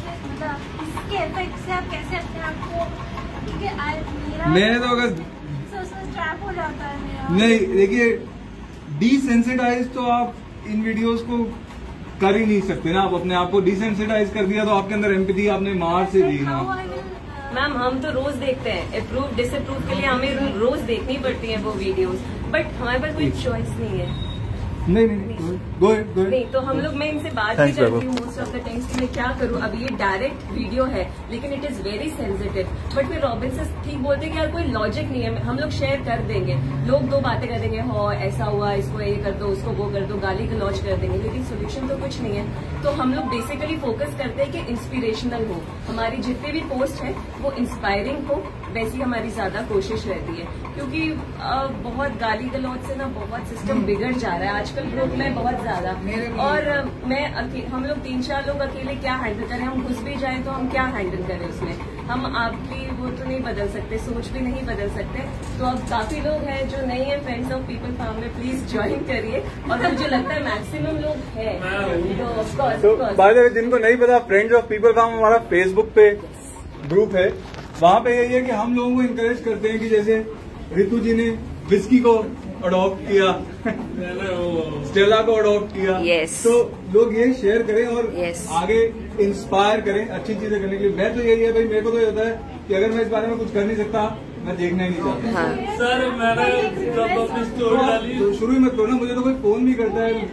इसके इफेक्ट से आप कैसे अपने आप को, क्योंकि मैंने तो अगर उसमें ट्रैप हो जाता है मेरा। नहीं, देखिए डिसेंसिटाइज तो आप इन वीडियोस को कर ही नहीं सकते ना। आप अपने आप को डिसेंसिटाइज कर दिया तो आपके अंदर एम्पैथी आपने मार से दी ना। मैम हम तो रोज देखते हैं, अप्रूव डिसअप्रूव के लिए हमें रोज देखनी पड़ती है वो वीडियोस, बट हमारे पास कोई चॉइस नहीं है। नहीं गो नहीं, तो हम लोग, मैं इनसे बात भी करती हूँ मोस्ट ऑफ द टाइम्स कि मैं क्या करूँ। अब ये डायरेक्ट वीडियो है लेकिन it is very sensitive, but फिर रॉबिन से ठीक बोलते हैं कि यार कोई लॉजिक नहीं है, हम लोग शेयर कर देंगे, लोग दो बातें कर देंगे, हो ऐसा हुआ, इसको ये कर दो, उसको वो कर दो, गाली गलौज कर देंगे, लेकिन सोल्यूशन तो कुछ नहीं है। तो हम लोग बेसिकली फोकस करते हैं कि इंस्पिरेशनल हो, हमारी जितने भी पोस्ट है वो इंस्पायरिंग हो, वैसी हमारी ज्यादा कोशिश रहती है। क्योंकि बहुत गाली गलौज से ना बहुत सिस्टम बिगड़ जा रहा है आजकल ग्रुप में बहुत ज्यादा, और हम लोग 3-4 लोग अकेले क्या हैंडल करें, हम घुस भी जाएं तो हम क्या हैंडल करें उसमें, हम आपकी वो तो नहीं बदल सकते, सोच भी नहीं बदल सकते। तो अब काफी लोग हैं जो नहीं है फ्रेंड्स ऑफ पीपल फार्म में, प्लीज ज्वाइन करिए, और मुझे लगता है मैक्सिमम लोग हैं। तो बाय द वे जिनको नहीं पता, फ्रेंड्स ऑफ पीपल फार्म हमारा फेसबुक पे ग्रुप है, वहाँ पे यही है कि हम लोगों को इनकरेज करते हैं कि जैसे रितु जी ने विस्की को अडॉप्ट किया, स्टेला को अडॉप्ट किया, yes. तो लोग ये शेयर करें और yes. आगे इंस्पायर करें अच्छी चीजें करने के लिए। मैं तो यही है भाई, मेरे को तो ये होता है कि अगर मैं इस बारे में कुछ कर नहीं सकता, मैं देखना ही नहीं चाहता। हाँ। सर मैंने जब अपनी स्टोरी डाली तो शुरू ही मत करो ना, मुझे तो कोई फोन भी करता है।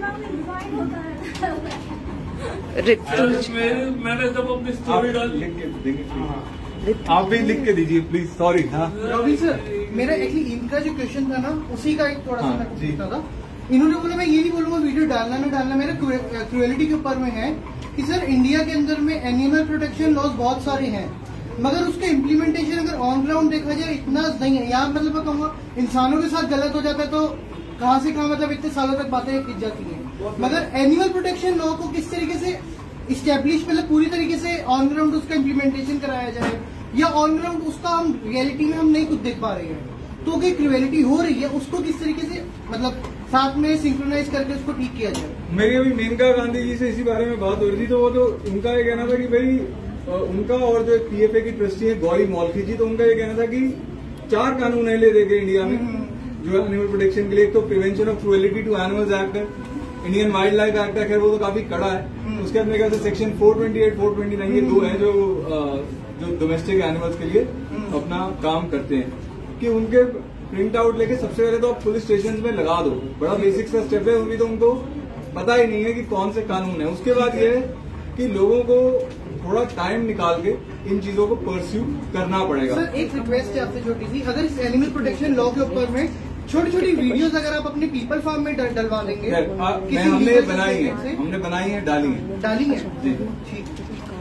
मैंने जब अपनी स्टोरी डाली, लिख के देंगे, आप भी लिख के दीजिए प्लीज। सॉरी। हाँ रवि सर, मेरा एक्चुअली इनका जो क्वेश्चन था ना उसी का एक थोड़ा सा मैं पूछता था। इन्होंने बोला मैं ये नहीं बोलूंगा वीडियो डालना ना डालना, मेरा क्रुएलिटी के ऊपर में है कि सर इंडिया के अंदर में एनिमल प्रोटेक्शन लॉज बहुत सारे हैं, मगर उसका इम्प्लीमेंटेशन अगर ऑन ग्राउंड देखा जाए इतना नहीं है। यहाँ मतलब मैं कहूँगा इंसानों के साथ गलत हो जाता है तो कहाँ से कहाँ मतलब इतने सालों तक बातें खिंच जाती हैं। मगर एनिमल प्रोटेक्शन लॉ को किस तरीके से इस्टेब्लिश मतलब पूरी तरीके से ऑन ग्राउंड उसका इम्प्लीमेंटेशन कराया जाए, या ऑन ग्राउंड उसका हम रियलिटी में हम नहीं खुद देख पा रहे हैं, तो कि क्रिएलिटी हो रही है उसको किस तरीके से मतलब साथ में सिंक्रोनाइज करके उसको ठीक किया जाए। मेरी अभी मेनका गांधी जी से इसी बारे में बात हो रही थी, तो वो तो उनका ये कहना था कि भाई उनका और जो PFA की ट्रस्टी है गौरी मौलखी जी, तो उनका ये कहना था कि 4 कानून है ले देखे इंडिया में जो एनिमल प्रोटेक्शन के लिए। एक तो prevention of cruelty to animals act है, इंडियन वाइल्ड लाइफ एक्ट है, खैर वो तो काफी कड़ा है। उसके बाद मेरे ख्याल से सेक्शन 428, 429 ये 2 है जो डोमेस्टिक एनिमल्स के लिए अपना काम करते हैं, कि उनके प्रिंट आउट लेके सबसे पहले तो आप पुलिस स्टेशन में लगा दो। बड़ा बेसिक सा स्टेप है, अभी तो उनको पता ही नहीं है कि कौन से कानून है। उसके बाद ये है कि लोगों को थोड़ा टाइम निकाल के इन चीजों को परस्यू करना पड़ेगा। सर एक रिक्वेस्ट है आपसे छोटी सी, अगर इस एनिमल प्रोटेक्शन लॉ के ऊपर में छोटी छोटी वीडियोस अगर आप अपने पीपल फार्म में डलवा देंगे। हमने बनाई है डाली है जी। ठीक,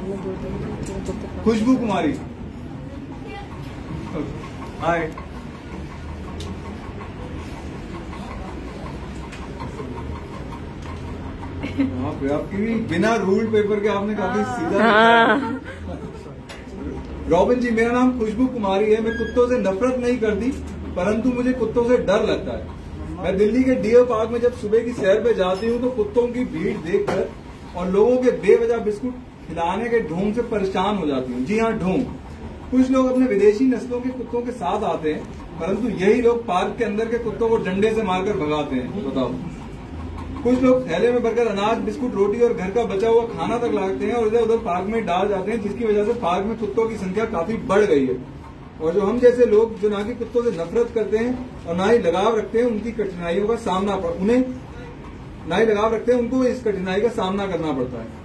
खुशबू कुमारी हाय। आपकी भी बिना रूल पेपर के आपने काफी सीधा। रॉबिन जी, मेरा नाम खुशबू कुमारी है। मैं कुत्तों से नफरत नहीं करती, परंतु मुझे कुत्तों से डर लगता है। मैं दिल्ली के डियर पार्क में जब सुबह की सैर पे जाती हूँ तो कुत्तों की भीड़ देखकर और लोगों के बेवजह बिस्कुट खिलाने के ढोंग से परेशान हो जाती हूँ। जी हाँ, ढोंग। कुछ लोग अपने विदेशी नस्लों के कुत्तों के साथ आते हैं, परंतु यही लोग पार्क के अंदर के कुत्तों को डंडे से मारकर भगाते हैं। बताओ। कुछ लोग थैले में भरकर अनाज, बिस्कुट, रोटी और घर का बचा हुआ खाना तक लाते हैं और इधर उधर पार्क में डाल जाते हैं, जिसकी वजह से पार्क में कुत्तों की संख्या काफी बढ़ गई है। और जो हम जैसे लोग जो ना कि कुत्तों से नफरत करते हैं और ना ही लगाव रखते हैं, उनकी कठिनाइयों का सामना उन्हें ना ही लगाव रखते हैं, उनको इस कठिनाई का सामना करना पड़ता है।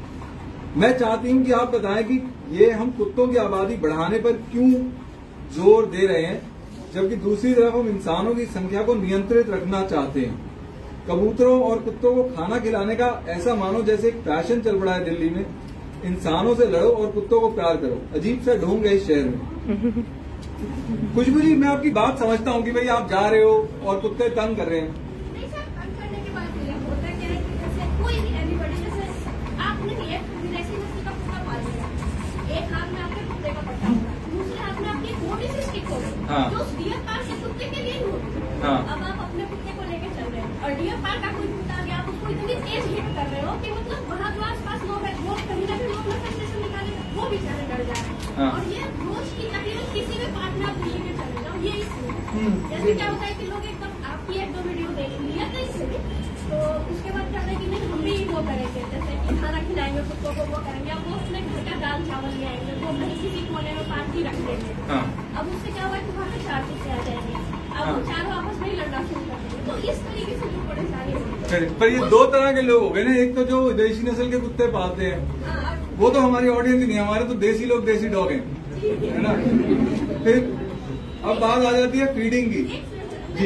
मैं चाहती हूं कि आप बताएं कि ये हम कुत्तों की आबादी बढ़ाने पर क्यों जोर दे रहे हैं, जबकि दूसरी तरफ हम इंसानों की संख्या को नियंत्रित रखना चाहते हैं। कबूतरों और कुत्तों को खाना खिलाने का ऐसा मानो जैसे एक फैशन चल पड़ा है दिल्ली में। इंसानों से लड़ो और कुत्तों को प्यार करो। अजीब सा ढोंग है इस शहर में। खुशबू जी, मैं आपकी बात समझता हूँ कि भाई आप जा रहे हो और कुत्ते तंग कर रहे हैं। नहीं सर, तंग करने के बाद होता क्या है कि जैसे कोई भी एनीबॉडी, जैसे आपने एक विदेशी नस्ल का कुत्ता पाल लिया, एक हाथ में आपके कुत्ते का पट्टा होगा, दूसरे हाथ में आपकी मोटी सी स्टिक होगी, जो उस डियर पार्क के कुत्ते के लिए ही होगी। अब आप अपने कुत्ते को लेके चल रहे हो और डियर पार्क का कोई कुत्ता आ गया, आप उसको इतनी तेज हिट कर रहे हो कि मतलब वहाँ जो आसपास लोग हैं, लोग कहीं ना कहीं लोग फ्रस्ट्रेशन निकाले वो भी चले डर जा रहे हैं। और ये रोज की तकरीबन किसी भी पार्क में आप दिल्ली में चले जाओ, ये इसलिए जैसे क्या होता है कि लोग एकदम आपकी 1-2 वीडियो देख लिया था इससे भी, तो उसके बाद क्या है कि नहीं हम भी वो करेंगे, जैसे कि खाना खिलाएंगे कुत्तों को, वो करेंगे, अब वो अपने घर का दाल चावल ले आएंगे, वो कहीं किसी कोने में पार्टी रख देंगे। अब उससे क्या हुआ कि वहाँ पे 4 कुत्ते आ जाएंगे, अब वो चारों आपस में ही लड़ना शुरू कर देंगे। तो इस तरीके से जो परेशानी होती है। पर ये 2 तरह के लोग हो गए ना, एक तो जो देशी नस्ल के कुत्ते पालते हैं, वो तो हमारी ऑडियंस ही नहीं, हमारे तो देसी लोग देसी डॉग हैं, है ना। फिर अब बात आ जाती है फीडिंग की। जी,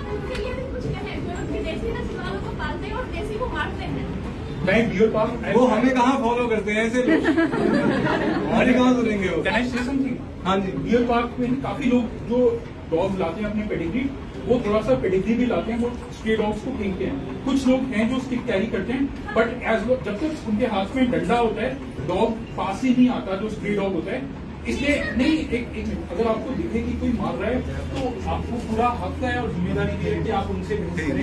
वो हमें कहाँ फॉलो करते हैं ऐसे लोग, हमारी कहाँ सुनेंगे वो। कैन आई से समथिंग? हाँ जी, डियर पार्क में काफी लोग जो डॉग लाते हैं अपने पेडिग्री, वो थोड़ा सा पेडिग्री भी लाते हैं, वो स्ट्रे डॉग्स को फेंकते हैं। कुछ लोग हैं जो स्टिक कैरी करते हैं, बट जब तक उनके हाथ में डंडा होता है, डॉग पास ही नहीं आता जो स्ट्रे डॉग होता है। इसलिए नहीं, एक मिनट, अगर आपको दिखे कि कोई मार रहा है तो आपको पूरा हक है और जिम्मेदारी भी है कि आप उनसे बहस करें,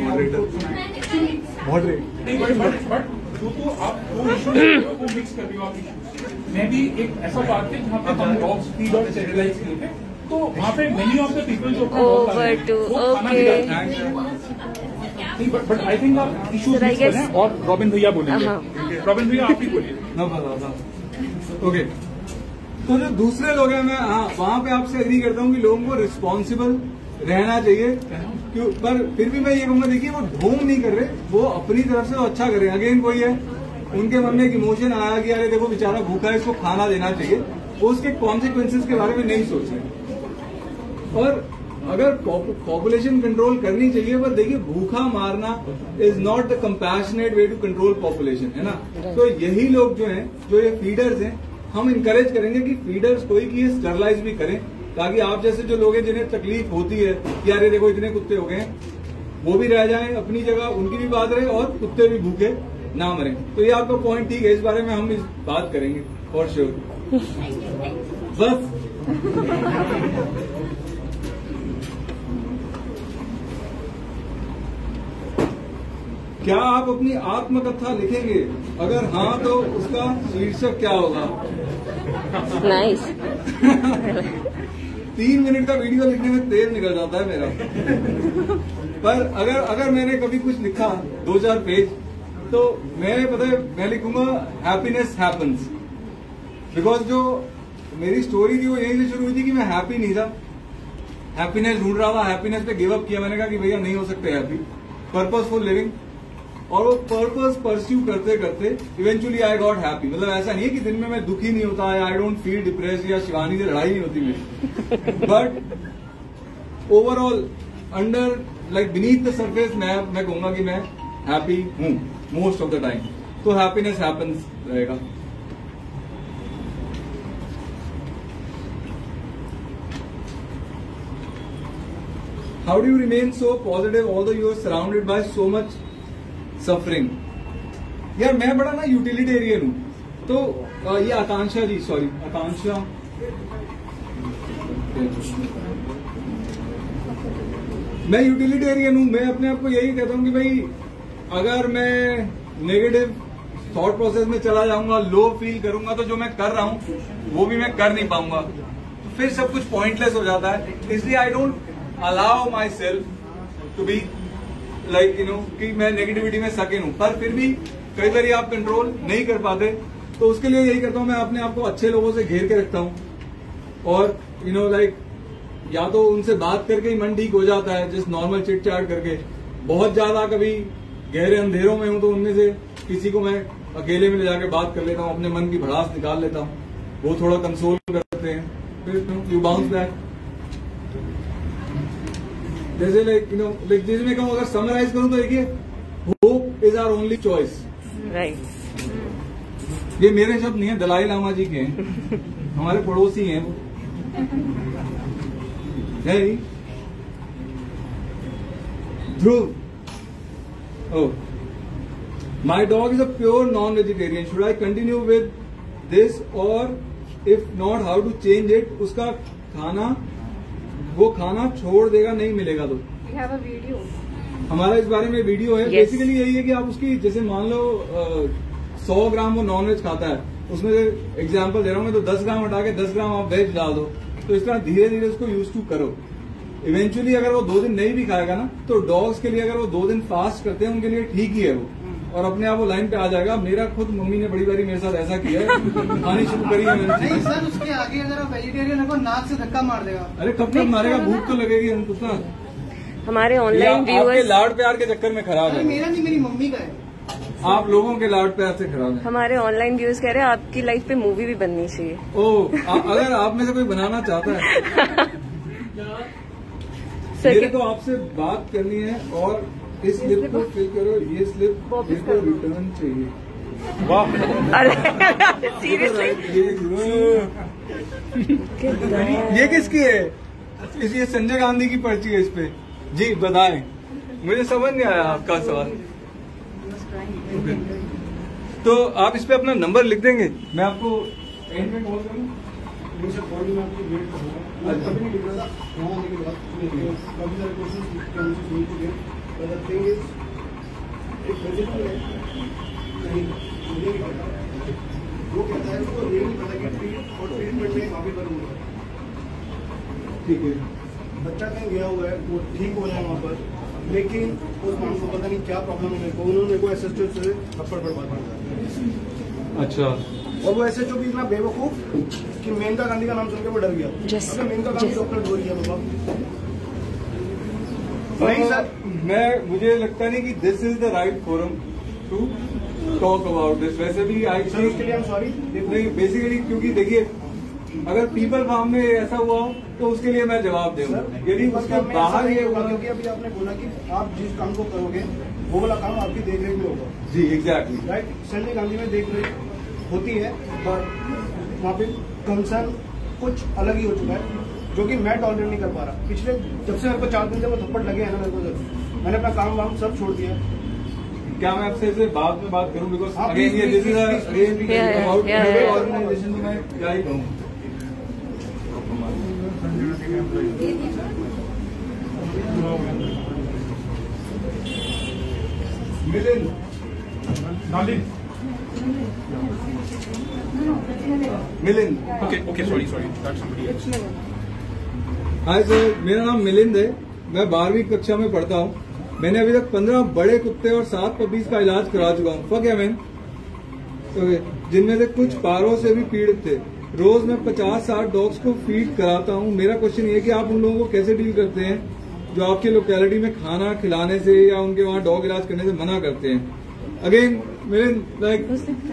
बट तो आप वो इशू को मिक्स कर रहे हो। आप इशू मैं भी एक ऐसा पार्क है जहाँ पे हम डॉग्स फीड और स्टेरिलाइज किए थे, तो वहाँ पे मेनी ऑफ द पीपल जो वो खाना खिलाते हैं। बट आई थिंक आप इशू मिक्स कर रहे हैं। और रॉबिन भैया बोलेंगे। रॉबिन भैया आप ही बोलिए। ओके, तो जो दूसरे लोग हैं, मैं वहाँ पे आपसे एग्री करता हूँ कि लोगों को रिस्पॉन्सिबल रहना चाहिए, पर फिर भी मैं ये कहूँगा, देखिए वो ढोंग नहीं कर रहे, वो अपनी तरफ से तो अच्छा कर रहे हैं। अगेन वही है, उनके मन में एक इमोशन आया कि अरे देखो बेचारा भूखा है, इसको खाना देना चाहिए, वो उसके कॉन्सिक्वेंसेज के बारे में नहीं सोच रहे। और अगर पॉपुलेशन कंट्रोल करनी चाहिए, पर देखिए भूखा मारना is not the compassionate way to control population, है ना। तो यही लोग जो हैं, जो ये फीडर्स हैं, हम इनकरेज करेंगे कि फीडर्स कोई की स्टरलाइज भी करें, ताकि आप जैसे जो लोग हैं जिन्हें तकलीफ होती है कि अरे देखो इतने कुत्ते हो गए, वो भी रह जाएं अपनी जगह, उनकी भी बात रहे और कुत्ते भी भूखे ना मरें। तो ये आपका पॉइंट ठीक है, इस बारे में हम इस बात करेंगे फॉर श्योर। बस क्या आप अपनी आत्मकथा लिखेंगे? अगर हाँ तो उसका शीर्षक क्या होगा? नाइस। 3 मिनट का वीडियो लिखने में तेल निकल जाता है मेरा। पर अगर मैंने कभी कुछ लिखा 2-4 पेज, तो मैं लिखूंगा हैप्पीनेस हैपन्स। बिकॉज जो मेरी स्टोरी थी वो यहीं से शुरू हुई थी कि मैं हैप्पी नहीं था, हैप्पीनेस ढूंढ रहा था, हैप्पीनेस पे गिव अप किया। मैंने कहा कि भैया नहीं हो सकते हैप्पी, पर्पसफुल लिविंग। और वो पर्पस परस्यू करते करते इवेंचुअली आई गॉट हैप्पी। मतलब ऐसा नहीं है कि दिन में मैं दुखी नहीं होता, आई डोंट फील डिप्रेस्ड, या शिवानी से लड़ाई नहीं होती मेरी, but overall under like beneath the surface मैं कहूंगा कि मैं हैप्पी हूं मोस्ट ऑफ द टाइम। तो हैप्पीनेस हैपेंस रहेगा। How do you remain so positive although you are surrounded by so much suffering? यार मैं बड़ा ना यूटिलिटेरियन हूं। तो ये आकांक्षा जी, सॉरी आकांक्षा, मैं यूटिलिटेरियन हूं। मैं अपने आप को यही कहता हूं कि भाई अगर मैं नेगेटिव थॉट प्रोसेस में चला जाऊंगा, लो फील करूंगा, तो जो मैं कर रहा हूं वो भी मैं कर नहीं पाऊंगा, तो फिर सब कुछ पॉइंटलेस हो जाता है। इसलिए I don't allow myself to be like कि मैं नेगेटिविटी में सकिन हूं। पर फिर भी कई बार आप कंट्रोल नहीं कर पाते, तो उसके लिए यही करता हूं, मैं अपने आप को अच्छे लोगों से घेर के रखता हूं। और लाइक या तो उनसे बात करके ही मन ठीक हो जाता है, जस्ट नॉर्मल चिट चाट करके। बहुत ज्यादा कभी गहरे अंधेरों में हूं तो उनमें से किसी को मैं अकेले में ले जाके बात कर लेता हूं, अपने मन की भड़ास निकाल लेता हूं, वो थोड़ा कंसोल करते हैं, फिर यू बाउंस बैक। जैसे लाइक जैसे मैं कहूँ, अगर समराइज करूं तो देखिए, hope is our only choice. Right. ये मेरे शब्द नहीं है, दलाई लामा जी के हैं, हमारे पड़ोसी हैं वो, है ध्रुव। Oh, my dog is a pure non-vegetarian. Should I continue with this, or if not, how to change it? उसका खाना, वो खाना छोड़ देगा, नहीं मिलेगा तो। We have a video. हमारा इस बारे में वीडियो है। बेसिकली यही है कि आप उसकी, जैसे मान लो 100 ग्राम वो नॉनवेज खाता है, उसमें से एग्जाम्पल दे रहा हूँ मैं, तो 10 ग्राम हटा के 10 ग्राम आप वेज डाल दो। तो इस तरह धीरे धीरे उसको यूज टू करो। इवेंचुअली अगर वो 2 दिन नहीं भी खाएगा ना, तो डॉग्स के लिए अगर वो 2 दिन फास्ट करते हैं, उनके लिए ठीक ही है वो, और अपने आप वो लाइन पे आ जाएगा। मेरा खुद मम्मी ने बड़ी बारी मेरे साथ ऐसा किया है, खानी शुरू करी है मैंने। नहीं सर, उसके आगे अगर आप वेजिटेरियन है, नाक से धक्का मार देगा। अरे कब तक मारेगा, भूख तो लगेगी हमको। हमारे ऑनलाइन व्यूअर्स लाड प्यार के चक्कर में खराब है। मेरा नहीं, मेरी मम्मी का है। आप लोगों के लाड प्यार से खराब है। हमारे ऑनलाइन व्यूअर्स कह रहे हैं आपकी लाइफ पे मूवी भी बननी चाहिए। अगर आप में से कोई बनाना चाहता है मेरे को आपसे बात करनी है, और इस स्लिप को फिल करो, ये स्लिप को रिटर्न चाहिए। वाह, अरे सीरियसली ये किसकी है? ये संजय गांधी की पर्ची है इस पे। जी बताएं, मुझे समझ नहीं आया आपका सवाल। तो आप इस पे अपना नंबर लिख देंगे, मैं आपको एंड में कॉल करूँ। ठीक है, बच्चा कहीं गया हुआ है, वो ठीक हो जाए वहाँ पर, लेकिन उस माम को पता नहीं क्या प्रॉब्लम है, उन्होंने को एसएचओ से थप्पड़ बर्बाद कर। अच्छा, और वो एसएचओ भी इतना बेवकूफ कि मेनका गांधी का नाम सुनकर वो डर गया। अगर मेनका गांधी डॉक्टर बोल गया बाबा। नहीं सर, मुझे लगता नहीं कि this is the right forum to talk about this. वैसे भी आई सर उसके लिए हम सॉरी। नहीं, बेसिकली क्योंकि देखिए, अगर पीपल फार्म में ऐसा हुआ हो तो उसके लिए मैं जवाब दूंगा। यदि उसके बाहर ये होगा, क्योंकि अभी आपने बोला कि आप जिस काम को करोगे वो वाला काम आपकी देखरेख में होगा। जी एग्जैक्टली राइट। संजय गांधी में देखरेख होती है, बट वहाँ पे कंसर्न कुछ अलग ही हो चुका है, जो कि मैं टॉलरेट नहीं कर पा रहा। पिछले जब से मेरे को 4 दिन से वो थप्पड़ लगे हैं ना मेरे को, मैंने अपना काम वाम सब छोड़ दिया। क्या मैं आपसे इसे बाद में बात करूं? बिकॉज अगेन ये दिस इज अबाउट ऑर्गेनाइजेशन, तो मैं क्या ही कहूँ। Milind, Okay, sorry, that's somebody else. Hi sir, मेरा नाम मिलिंद है। मैं 12वीं कक्षा में पढ़ता हूँ। मैंने अभी तक 15 बड़े कुत्ते और 7 पपीज का इलाज करा चुका हूँ। फक है मैन, जिनमें से कुछ पारों से भी पीड़ित थे। रोज मैं 50-60 डॉग्स को फीड कराता हूँ। मेरा क्वेश्चन ये है कि आप उन लोगों को कैसे डील करते हैं जो आपके लोकेलिटी में खाना खिलाने से या उनके वहाँ डॉग इलाज करने से मना करते हैं? अगेन मिलिंद, लाइक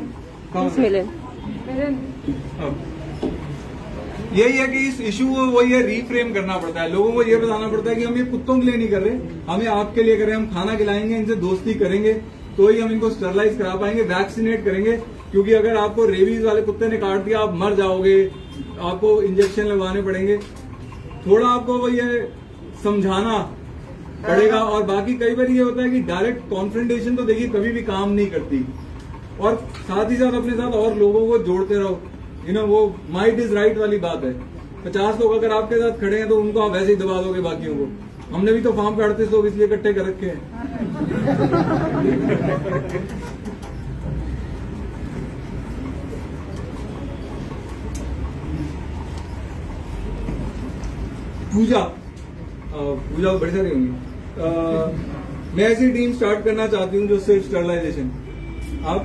यही है कि इस इशू को वही है, रीफ्रेम करना पड़ता है। लोगों को ये बताना पड़ता है कि हम ये कुत्तों के लिए नहीं कर रहे, हमें आपके लिए कर रहे हैं। हम खाना खिलाएंगे, इनसे दोस्ती करेंगे तो ही हम इनको स्टरलाइज करा पाएंगे, वैक्सीनेट करेंगे। क्योंकि अगर आपको रेबीज वाले कुत्ते ने काट दिया, आप मर जाओगे, आपको इंजेक्शन लगवाने पड़ेंगे। थोड़ा आपको वो ये समझाना पड़ेगा। और बाकी कई बार ये होता है कि डायरेक्ट कॉन्फ्रंटेशन तो देखिए कभी भी काम नहीं करती, और साथ ही साथ अपने साथ और लोगों को जोड़ते रहो। वो माइट इज राइट वाली बात है। 50 लोग अगर आपके साथ खड़े हैं तो उनको आप वैसे ही दबा दोगे बाकियों को। हमने भी तो फार्म पे 38 लोग इसलिए इकट्ठे कर रखे हैं। पूजा बड़ी सारी होंगी। मैं ऐसी टीम स्टार्ट करना चाहती हूँ जो सिर्फ स्टरलाइजेशन। आप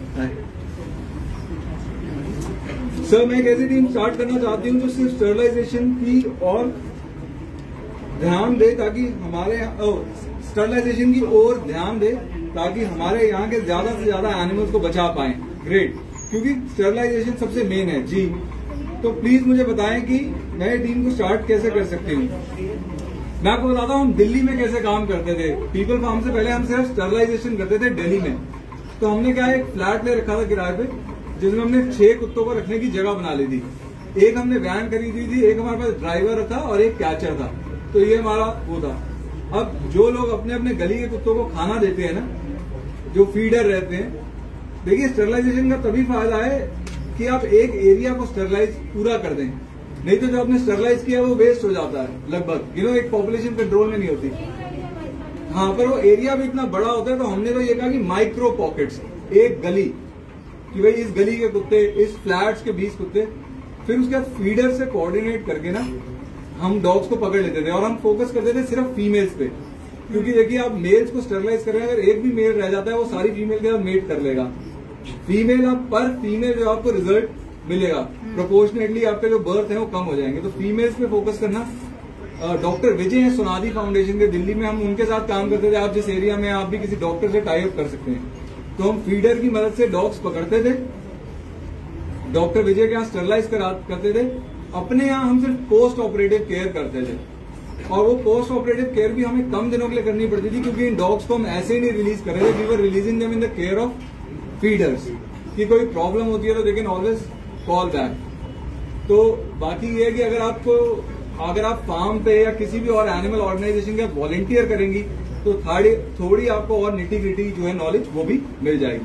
सर, मैं एक ऐसी टीम स्टार्ट करना चाहती हूँ जो सिर्फ स्टरलाइजेशन की और ध्यान दे, ताकि हमारे स्टरलाइजेशन की ओर ध्यान दे ताकि हमारे यहाँ के ज्यादा से ज्यादा एनिमल्स को बचा पाएं। ग्रेट, क्योंकि स्टरलाइजेशन सबसे मेन है जी। तो प्लीज मुझे बताएं कि मैं टीम को स्टार्ट कैसे कर सकती हूँ। मैं आपको बताता हूँ हम दिल्ली में कैसे काम करते थे। पीपल फार्म से पहले हम सिर्फ स्टरलाइजेशन करते थे दिल्ली में। तो हमने क्या एक फ्लैट ले रखा था किराए पे, जिसमें हमने 6 कुत्तों को रखने की जगह बना ली थी। एक हमने वैन खरीदी थी, एक हमारे पास ड्राइवर था और एक कैचर था। तो ये हमारा वो था। अब जो लोग अपने अपने गली के कुत्तों को खाना देते हैं ना, जो फीडर रहते हैं, देखिए स्टरलाइजेशन का तभी फायदा है कि आप एक एरिया को स्टरलाइज पूरा कर दें। नहीं तो जो आपने स्टरलाइज किया वो वेस्ट हो जाता है लगभग। एक पॉपुलेशन कंट्रोल में नहीं होती। हाँ, पर वो एरिया भी इतना बड़ा होता है। तो हमने तो ये कहा कि माइक्रो पॉकेट्स, एक गली, कि भाई इस गली के कुत्ते, इस फ्लैट्स के 20 कुत्ते। फिर उसके बाद फीडर से कोऑर्डिनेट करके ना हम डॉग्स को पकड़ लेते थे और हम फोकस करते थे सिर्फ फीमेल्स पे। क्योंकि देखिए आप मेल्स को स्टरलाइज कर रहे हैं, अगर एक भी मेल रह जाता है वो सारी फीमेल के साथ मेट कर लेगा। फीमेल आप पर फीमेल जो आपको रिजल्ट मिलेगा प्रोपोर्शनेटली आपके जो बर्थ है वो कम हो जाएंगे। तो फीमेल्स पे फोकस करना। डॉक्टर विजय हैं सोनादी फाउंडेशन के, दिल्ली में, हम उनके साथ काम करते थे। आप जिस एरिया में, आप भी किसी डॉक्टर से टाई अप कर सकते हैं। तो हम फीडर की मदद से डॉग्स पकड़ते थे, डॉक्टर विजय के यहाँ स्टरलाइज करते थे। अपने यहाँ हम सिर्फ पोस्ट ऑपरेटिव केयर करते थे, और वो पोस्ट ऑपरेटिव केयर भी हमें कम दिनों के लिए करनी पड़ती थी, क्योंकि इन डॉग्स को हम ऐसे ही नहीं रिलीज कर रहे थे। We were releasing them in the care of feeders. कि कोई प्रॉब्लम होती है तो they can always call back. तो बाकी ये है कि अगर आप फार्म पे या किसी भी और एनिमल ऑर्गेनाइजेशन के वॉलंटियर करेंगी तो थोड़ी आपको और निटी ग्रिटी जो है नॉलेज वो भी मिल जाएगी।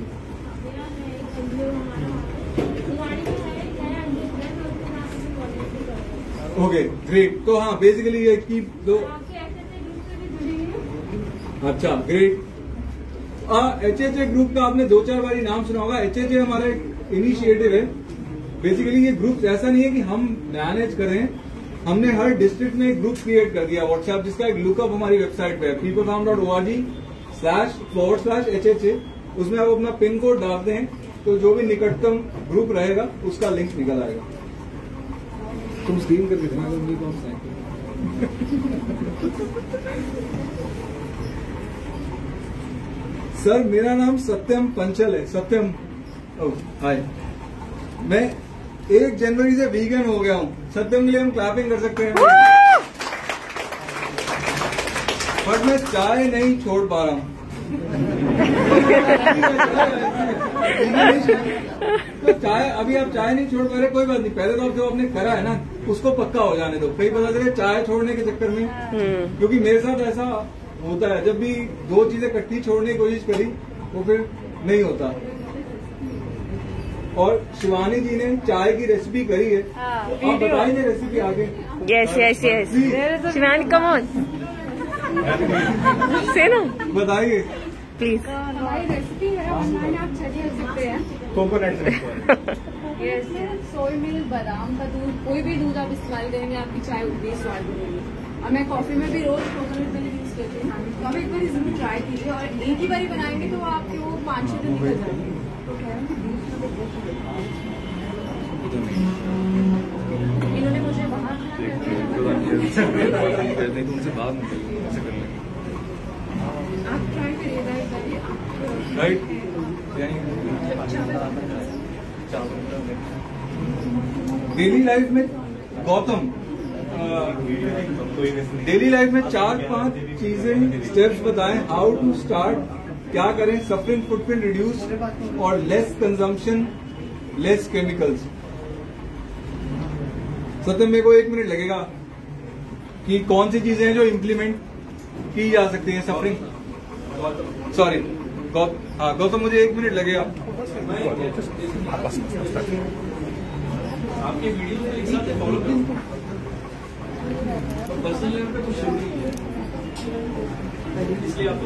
Okay, great. तो हाँ, बेसिकली ये की दो। अच्छा, ग्रेट। HHA ग्रुप का आपने 2-4 बार नाम सुना होगा। HHA हमारा एक इनिशिएटिव है। बेसिकली ये ग्रुप ऐसा नहीं है कि हम मैनेज करें, हमने हर डिस्ट्रिक्ट में एक ग्रुप क्रिएट कर दिया व्हाट्सएप, जिसका एक लुकअप हमारी वेबसाइट पे है peoplefarm.org//HHA। उसमें आप अपना पिन कोड डालते हैं तो जो भी निकटतम ग्रुप रहेगा उसका लिंक निकल आएगा। तुम स्क्रीन करके देना कौन सा है। सर, मेरा नाम सत्यम पंचल है। सत्यम, हाय। मैं 1 जनवरी से वीगन हो गया हूँ। सत्यम के लिए हम क्लैपिंग कर सकते हैं। बट मैं चाय नहीं छोड़ पा रहा हूँ। तो चाय, अभी आप चाय नहीं छोड़ पा रहे, कोई बात नहीं। पहले तो आप जो आपने करा है ना उसको पक्का हो जाने दो। कहीं पता चले चाय छोड़ने के चक्कर में, क्योंकि मेरे साथ ऐसा होता है। जब भी दो चीजें इकट्ठी छोड़ने की कोशिश करी वो फिर नहीं होता। और शिवानी जी ने चाय की रेसिपी करी है, तो आप बताइए रेसिपी आगे। Yes yes yes, Shivani come on से ना बताइए प्लीज। हमारी रेसिपी है, ऑनलाइन आप चेक कर सकते हैं। कोकोनट यस, सोया मिल्क, बादाम का दूध, कोई भी दूध आप इस्तेमाल करेंगे आपकी चाय उतनी ही स्वाद बनेगी। और मैं कॉफी में भी रोज कोकोनट मिल्क यूज करती हूँ, तो आप एक बार जरूर ट्राई कीजिए। और एक ही बारी बनाएंगे तो आपके वो 5-6 दिन निकल जाएंगे। इन्होंने मुझे वहाँ उनसे बात आप ट्राई करिएगा एक बारी, राइट। डेली लाइफ में गौतम, डेली लाइफ में 4-5 चीजें स्टेप्स बताएं हाउ टू स्टार्ट, क्या करें, सफरिंग फुटप्रिंट रिड्यूस और less consumption, less chemicals. Satyam मेरे को 1 मिनट लगेगा कि कौन सी चीजें हैं जो इम्प्लीमेंट की जा सकती हैं सफरिंग, सॉरी गौतम मुझे 1 मिनट लगेगा। आपके वीडियो में एक साथ फॉलो करो, पर्सनल लेवल पे कुछ शुरू नहीं है, इसलिए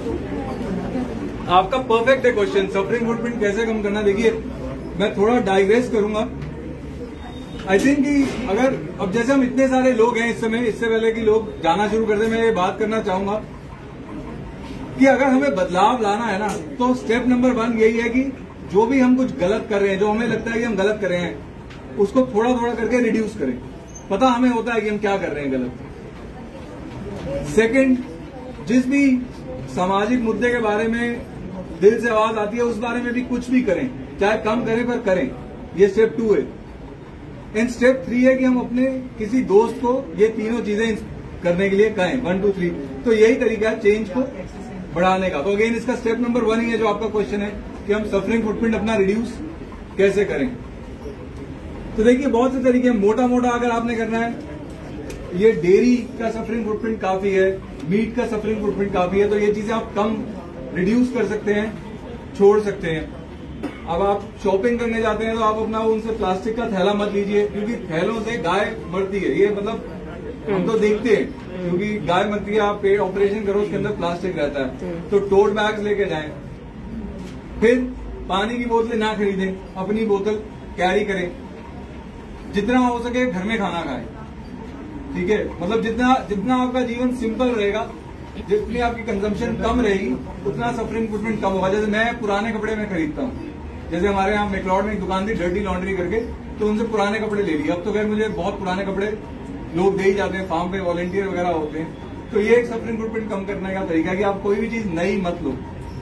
आपका परफेक्ट है क्वेश्चन, सफरिंग फुटप्रिंट कैसे कम करना। देखिए मैं थोड़ा डाइग्रेस करूंगा। आई थिंक कि अगर अब जैसे हम इतने सारे लोग हैं इस समय, इससे पहले कि लोग जाना शुरू कर दें, मैं ये बात करना चाहूंगा कि अगर हमें बदलाव लाना है ना, तो स्टेप नंबर 1 यही है कि जो भी हम कुछ गलत कर रहे हैं, जो हमें लगता है कि हम गलत कर रहे हैं, उसको थोड़ा थोड़ा करके रिड्यूस करें। पता हमें होता है कि हम क्या कर रहे हैं गलत। सेकंड, जिस भी सामाजिक मुद्दे के बारे में दिल से आवाज आती है उस बारे में भी कुछ भी करें, चाहे कम करें पर करें। ये स्टेप 2 है। एंड स्टेप 3 है कि हम अपने किसी दोस्त को ये तीनों चीजें करने के लिए कहें, 1 2 3। तो यही तरीका है चेंज को बढ़ाने का। तो अगेन इसका स्टेप नंबर 1 ही है जो आपका क्वेश्चन है कि हम सफरिंग फुटप्रिंट अपना रिड्यूस कैसे करें। तो देखिए बहुत से तरीके हैं। मोटा मोटा अगर आपने करना है, ये डेयरी का सफरिंग फुटप्रिंट काफी है, मीट का सफरिंग फुटप्रिंट काफी है, तो ये चीजें आप कम रिड्यूस कर सकते हैं, छोड़ सकते हैं। अब आप शॉपिंग करने जाते हैं तो आप अपना उनसे प्लास्टिक का थैला मत लीजिए, क्योंकि थैलों से गाय मरती है। ये मतलब हम तो देखते हैं, क्योंकि गाय मरती है, आप पेट ऑपरेशन करो उसके अंदर प्लास्टिक रहता है। तो टोट बैग्स लेके जाएं। फिर पानी की बोतलें ना खरीदें, अपनी बोतल कैरी करें। जितना हो सके घर में खाना खाएं, ठीक है। मतलब जितना आपका जीवन सिंपल रहेगा, जितनी आपकी कंजम्पशन कम रहेगी, उतना सफरिंग फुटप्रिंट कम होगा। जैसे मैं पुराने कपड़े में खरीदता हूँ, जैसे हमारे यहाँ मैक्लॉड में एक दुकान थी डर्टी लॉन्ड्री करके, तो उनसे पुराने कपड़े ले लिए। अब तो खैर मुझे बहुत पुराने कपड़े लोग दे ही जाते हैं, फार्म पे वॉलंटियर वगैरह होते हैं। तो ये एक सफरिंग फुटप्रिंट कम करने का तरीका है कि आप कोई भी चीज नई मत लो।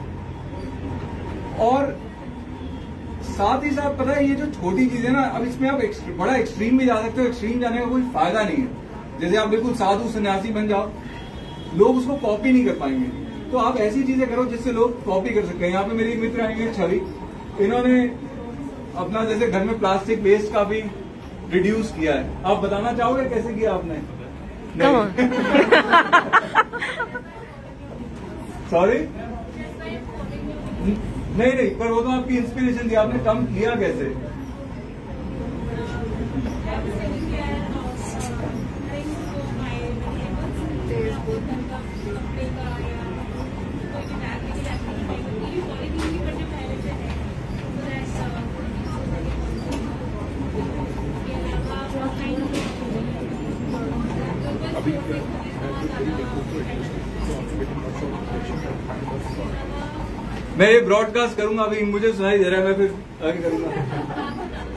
और साथ ही साथ पता है ये जो छोटी चीज है ना, अब इसमें आप बड़ा एक्सट्रीम भी जा सकते हो। एक्सट्रीम जाने का कोई फायदा नहीं है। जैसे आप बिल्कुल साधु सन्यासी बन जाओ, लोग उसको कॉपी नहीं कर पाएंगे। तो आप ऐसी चीजें करो जिससे लोग कॉपी कर सकते हैं। यहाँ पे मेरी एक मित्र आएंगे छवि, इन्होंने अपना जैसे घर में प्लास्टिक वेस्ट का भी रिड्यूस किया है। आप बताना चाहोगे कैसे किया आपने? सॉरी नहीं, पर वो तो आपकी इंस्पिरेशन थी, आपने कम किया कैसे? मैं ये ब्रॉडकास्ट करूंगा, अभी मुझे सुनाई दे रहा है, मैं फिर आगे करूंगा।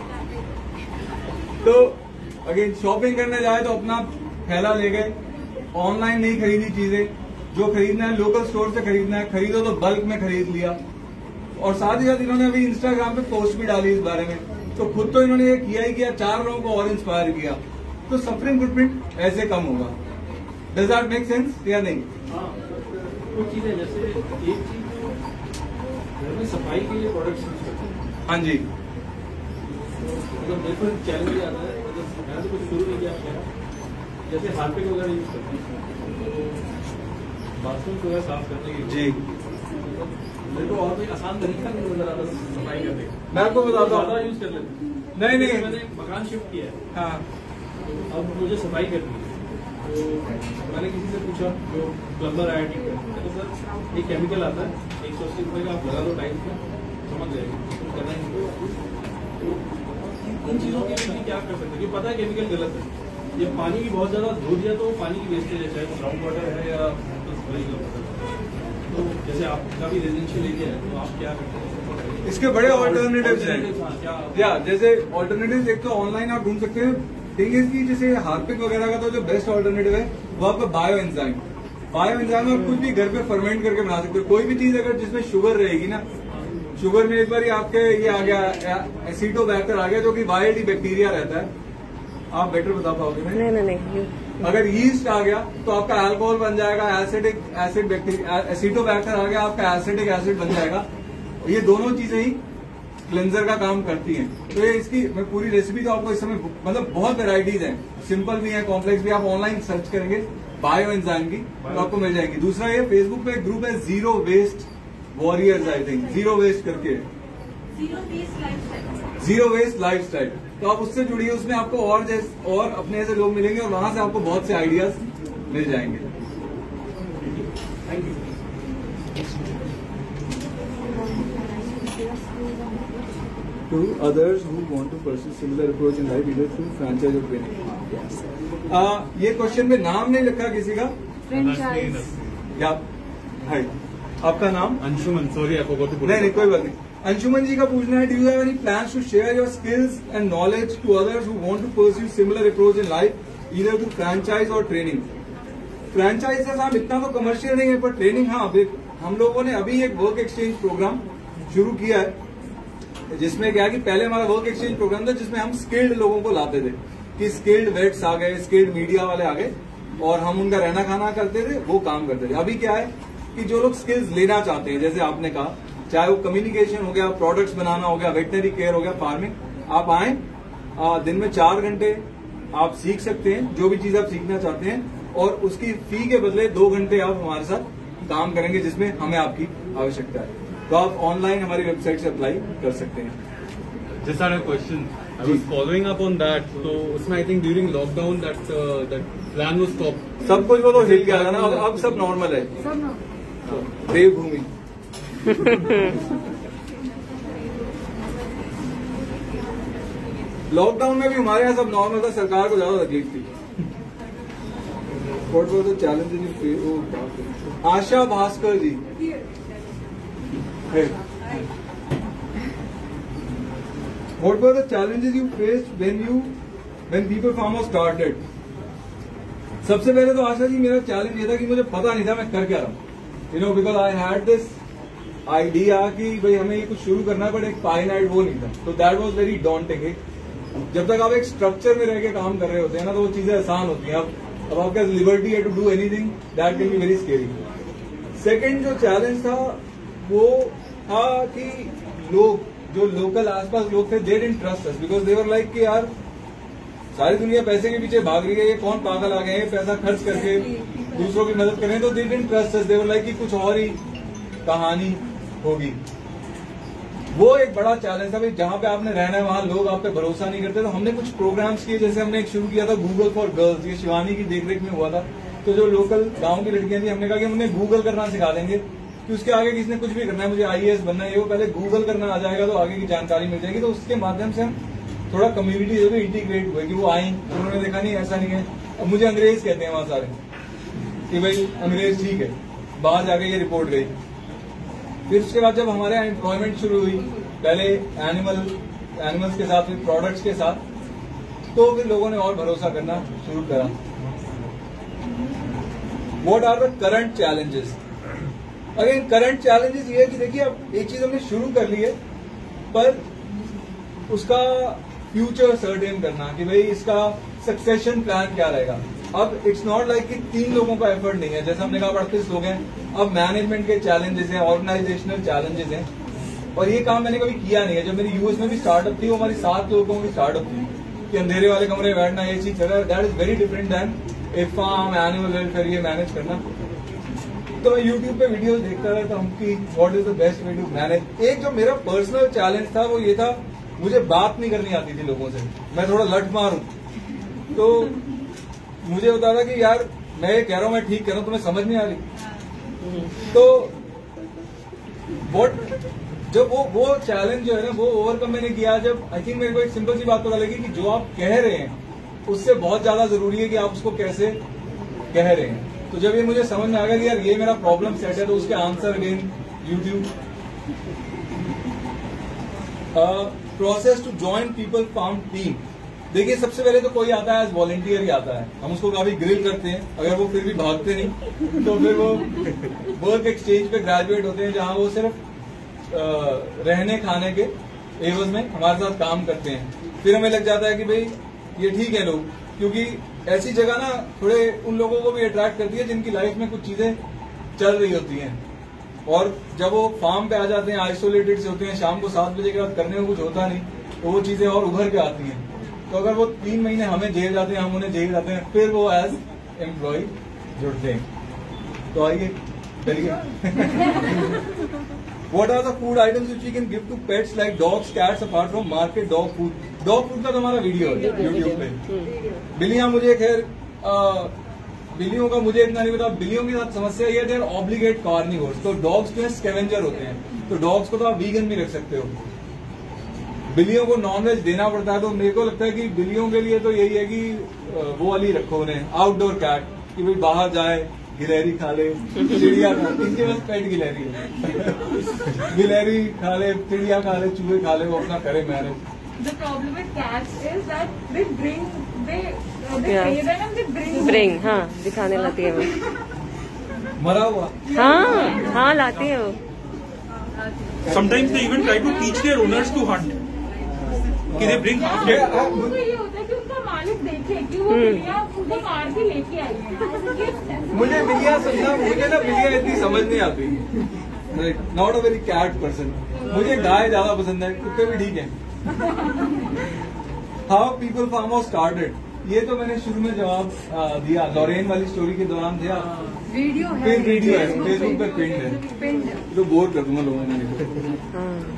तो अगेन शॉपिंग करने जाए तो अपना थैला ले गए, ऑनलाइन नहीं खरीदी चीजें, जो खरीदना है लोकल स्टोर से खरीदना है, खरीदो तो बल्क में खरीद लिया। और साथ ही साथ इन्होंने अभी इंस्टाग्राम पे पोस्ट भी डाली इस बारे में, तो खुद तो इन्होंने ये किया ही किया, 4 लोगों को और इंस्पायर किया। तो सफरिंग फुटप्रिंट ऐसे कम होगा। डज दैट मेक सेंस या नहीं? कुछ चीजें जैसे एक चीज घर में सफाई के लिए प्रोडक्ट्स यूज करते हैं। हाँ जी, मतलब मेरे को चैलेंज आता है, मतलब मैंने तो कुछ शुरू नहीं किया, जैसे हार्पिक वगैरह यूज करते हैं, बाथरूम को साफ करने की जी मेरे को और कोई आसान तरीका नहीं नजर आता सफाई करने का। मैं आपको बताता हूँ। ज्यादा यूज कर लेते नहीं मैंने मकान शिफ्ट किया है, हाँ अब मुझे सफाई करनी है, तो मैंने किसी से पूछा जो प्लम्बर आया ठीक है, तो सर एक केमिकल आता है 180 रुपये का, आप लगा दो टाइल्स में समझ जाएगी, करना ही नहीं। इन चीजों के लिए क्या कर सकते हैं, पता है केमिकल गलत है, ये पानी भी बहुत ज्यादा धो दिया तो पानी की वेस्टेज है, चाहे ग्राउंड वाटर है या तो जैसे आपका भी रेजिडेंशियल एरिया है तो आप क्या करते हैं? इसके बड़े ऑल्टरनेटिव्स हैं। या जैसे ऑल्टरनेटिव्स एक तो ऑनलाइन आप ढूंढ सकते हैं। थिंग इज की जैसे हार्पिक वगैरह का तो जो बेस्ट ऑल्टरनेटिव है वो आपका बायो एंजाइम आप कुछ भी घर पे फर्मेंट करके बना सकते हो। कोई भी चीज अगर जिसमें शुगर रहेगी ना, शुगर में एक बार आपके ये आ गया एसिडोबैक्टर आ गया जो कि वाइल्ड बैक्टीरिया रहता है, आप बेटर बता पाओगे ना? नहीं। अगर यीस्ट आ गया तो आपका अल्कोहल बन जाएगा, एसिड बैक्टीरिया एसिडोबैक्टर आ गया आपका एसिडिक एसिड बन जाएगा। ये दोनों चीजें ही क्लेंजर का काम करती हैं। तो ये इसकी मैं पूरी रेसिपी तो आपको इस समय मतलब बहुत वेराइटीज हैं, सिंपल भी है कॉम्प्लेक्स भी। आप ऑनलाइन सर्च करेंगे बायो एंजाइम की तो आपको मिल जाएगी। दूसरा ये फेसबुक पे एक ग्रुप है zero waste warriors, I think zero waste करके, जीरो वेस्ट लाइफस्टाइल, तो आप उससे जुड़िए, उसमें आपको और अपने ऐसे लोग मिलेंगे और वहां से आपको बहुत से आइडियाज मिल जाएंगे। Thank you. To others who want to pursue similar approach in life either through franchise or training. ये क्वेश्चन में नाम नहीं लिखा किसी का, फ्रेंचाइज या हाय आपका नाम? Anshuman, sorry I forgot to. नहीं कोई बात नहीं। अंशुमन जी का पूछना है, do you have any plans to share your skills and knowledge to others who want to pursue similar approach in life either to franchise और ट्रेनिंग? फ्रैंचाइज से हम इतना तो कमर्शियल नहीं है, पर ट्रेनिंग हाँ। हम लोगों ने अभी एक वर्क एक्सचेंज प्रोग्राम शुरू किया है, जिसमें क्या कि पहले हमारा वर्क एक्सचेंज प्रोग्राम था जिसमें हम स्किल्ड लोगों को लाते थे कि स्किल्ड वेट्स आ गए, स्किल्ड मीडिया वाले आ गए और हम उनका रहना खाना करते थे, वो काम करते थे। अभी क्या है कि जो लोग स्किल्स लेना चाहते हैं, जैसे आपने कहा, चाहे वो कम्युनिकेशन हो गया, प्रोडक्ट्स बनाना हो गया, वेटनरी केयर हो गया, फार्मिंग, आप आए दिन में 4 घंटे आप सीख सकते हैं जो भी चीज आप सीखना चाहते हैं, और उसकी फी के बदले 2 घंटे आप हमारे साथ काम करेंगे जिसमें हमें आपकी आवश्यकता है। तो आप ऑनलाइन हमारी वेबसाइट से अप्लाई कर सकते हैं। Just had a question. I was following up on that. तो उसमें I think during lockdown that plan was stopped. सब कुछ वो तो हिल गया था ना, अब सब नॉर्मल है, देवभूमि। लॉकडाउन में भी हमारे यहाँ सब नॉर्मल था, सरकार को ज्यादा तकलीफ थी। What was the challenges you faced? Asha Bhaskar ji, what were the challenges you faced when people farmers started? सबसे पहले तो आशा जी मेरा चैलेंज ये था कि मुझे पता नहीं था मैं कर क्या रहा हूँ, because I had this idea कि भाई हमें ये कुछ शुरू करना है, बट एक फाइनाइट वो नहीं था, तो दैट वाज वेरी डॉन्टिंग। जब तक आप एक स्ट्रक्चर में रह के काम कर रहे होते हैं ना, तो वो चीजें आसान होती हैं। अब आपके पास लिबर्टी है to do anything, that can be very scary. Second जो चैलेंज था वो था कि लोग जो लोकल आसपास लोग थे, they didn't trust us because they were like कि यार सारी दुनिया पैसे के पीछे भाग रही है, ये कौन पागल आ गए हैं पैसा खर्च करके दूसरों की मदद करें, तो they didn't trust us, they were like कि कुछ और ही कहानी होगी। वो एक बड़ा चैलेंज था भाई, जहां पे आपने रहना है वहां लोग आप पे भरोसा नहीं करते। तो हमने कुछ प्रोग्राम्स किए, जैसे हमने एक शुरू किया था गूगल फॉर गर्ल्स, ये शिवानी की देखरेख में हुआ था। तो जो लोकल गांव की लड़कियां थी, हमने कहा कि हमने गूगल करना सिखा देंगे कि उसके आगे किसने कुछ भी करना है, मुझे IAS बनना है, वो पहले गूगल करना आ जाएगा तो आगे की जानकारी मिल जाएगी। तो उसके माध्यम से हम थोड़ा कम्युनिटी जो भी इंटीग्रेट हुए कि वो आई, उन्होंने देखा नहीं ऐसा नहीं है, अब मुझे अंग्रेज कहते हैं वहां सारे कि भाई अंग्रेज ठीक है, बाहर जाके ये रिपोर्ट गई। फिर उसके बाद जब हमारे यहाँ एम्प्लॉयमेंट शुरू हुई, पहले एनिमल्स के साथ, फिर प्रोडक्ट्स के साथ, तो फिर लोगों ने और भरोसा करना शुरू करा। What are the current challenges? Again current challenges ये है कि देखिए अब एक चीज हमने शुरू कर ली है, पर उसका फ्यूचर सर्टेन करना कि भाई इसका सक्सेशन प्लान क्या रहेगा। अब इट्स नॉट लाइक कि 3 लोगों का एफर्ट नहीं है, जैसे हमने कहा 38 लोग हैं। अब मैनेजमेंट के चैलेंजेस हैं, ऑर्गेनाइजेशनल चैलेंजेस हैं, और ये काम मैंने कभी किया नहीं है। जब मेरी यूएस में भी स्टार्टअप थी, वो हमारी 7 लोगों की स्टार्टअप थी कि अंधेरे वाले कमरे में बैठना, ये चीज चल रहा है। That is very different than a farm, animal welfare, ये मैनेज करना। तो मैं YouTube पे वीडियोस देखता रहता हूँ कि what is the best way to manage. एक जो मेरा पर्सनल चैलेंज था वो ये था, मुझे बात नहीं करनी आती थी लोगों से, मैं थोड़ा लठमार हूँ। तो मुझे होता था कि यार मैं ये कह रहा हूँ, मैं ठीक कह रहा हूँ, तुम्हें समझ नहीं आ रही। तो जब वो चैलेंज जो है ना वो ओवरकम मैंने किया, जब आई थिंक मेरे को एक सिंपल सी बात पता लगी कि जो आप कह रहे हैं उससे बहुत ज्यादा जरूरी है कि आप उसको कैसे कह रहे हैं। तो जब ये मुझे समझ में आ गया कि यार ये मेरा प्रॉब्लम सेट है, तो उसके answer again YouTube. Process to join People Farm team. देखिए सबसे पहले तो कोई आता है एज वॉलंटियर ही आता है, हम उसको काफी ग्रिल करते हैं, अगर वो फिर भी भागते नहीं तो फिर वो वर्क एक्सचेंज पे ग्रेजुएट होते हैं, जहां वो सिर्फ रहने खाने के एवज में हमारे साथ काम करते हैं। फिर हमें लग जाता है कि भाई ये ठीक है लोग, क्योंकि ऐसी जगह ना थोड़े उन लोगों को भी अट्रैक्ट करती है जिनकी लाइफ में कुछ चीजें चल रही होती हैं, और जब वो फार्म पे आ जाते हैं आइसोलेटेड से होते हैं, शाम को 7 बजे के बाद करने में कुछ होता नहीं, तो वो चीजें और उभर के आती हैं। तो अगर वो 3 महीने हमें झेल जाते हैं, हम उन्हें झेल जाते हैं, फिर वो एज एम्प्लॉय जुड़ते हैं। तो आइए चलिए। What are the food items which we can give to pets like dogs, cats apart from market dog food? Dog food का तो हमारा वीडियो है YouTube पे। बिल्लियां, मुझे खैर बिल्लियों का मुझे इतना नहीं पता। बिल्लियों की साथ समस्या ये है, दे आर ऑब्लिगेट कार्निवोर्स। तो डॉग्स जो है स्कैवेंजर होते हैं, तो डॉग्स को तो आप वीगन भी रख सकते हो। बिल्लियों को नॉनवेज देना पड़ता है, तो मेरे को लगता है कि बिल्लियों के लिए तो यही है कि वो वाली रखो उन्हें, आउटडोर कैट, कि भाई बाहर जाए, गिलहरी खा ले, चिड़िया खा ले। इनके पास पेट गिलहरी है। गिलहरी खा ले, चिड़िया खा ले, चूहे खा ले, वो अपना करे manage. The problem with cats is that they bring, हाँ दिखाने लाती है वो, मरा हुआ। हाँ लाती है वो। Sometimes they even try to teach their owners to hunt. कि they bring half dead. उनको ये होता है कि उनका मालिक देखे कि वो बिल्लियाँ उनको मार के लेके आई है। मुझे बिल्लियाँ सुनना, मुझे ना बिल्लियाँ इतनी समझ नहीं आती। Not a very cat person. मुझे गाय ज्यादा पसंद है, कुत्ते भी ठीक है। How People Farm house started, ये तो मैंने शुरू में जवाब दिया, लॉरेन वाली स्टोरी के दौरान दिया। वीडियो है, फेसबुक पे पिंड है, तो बोर कर दूंगा लोगों ने।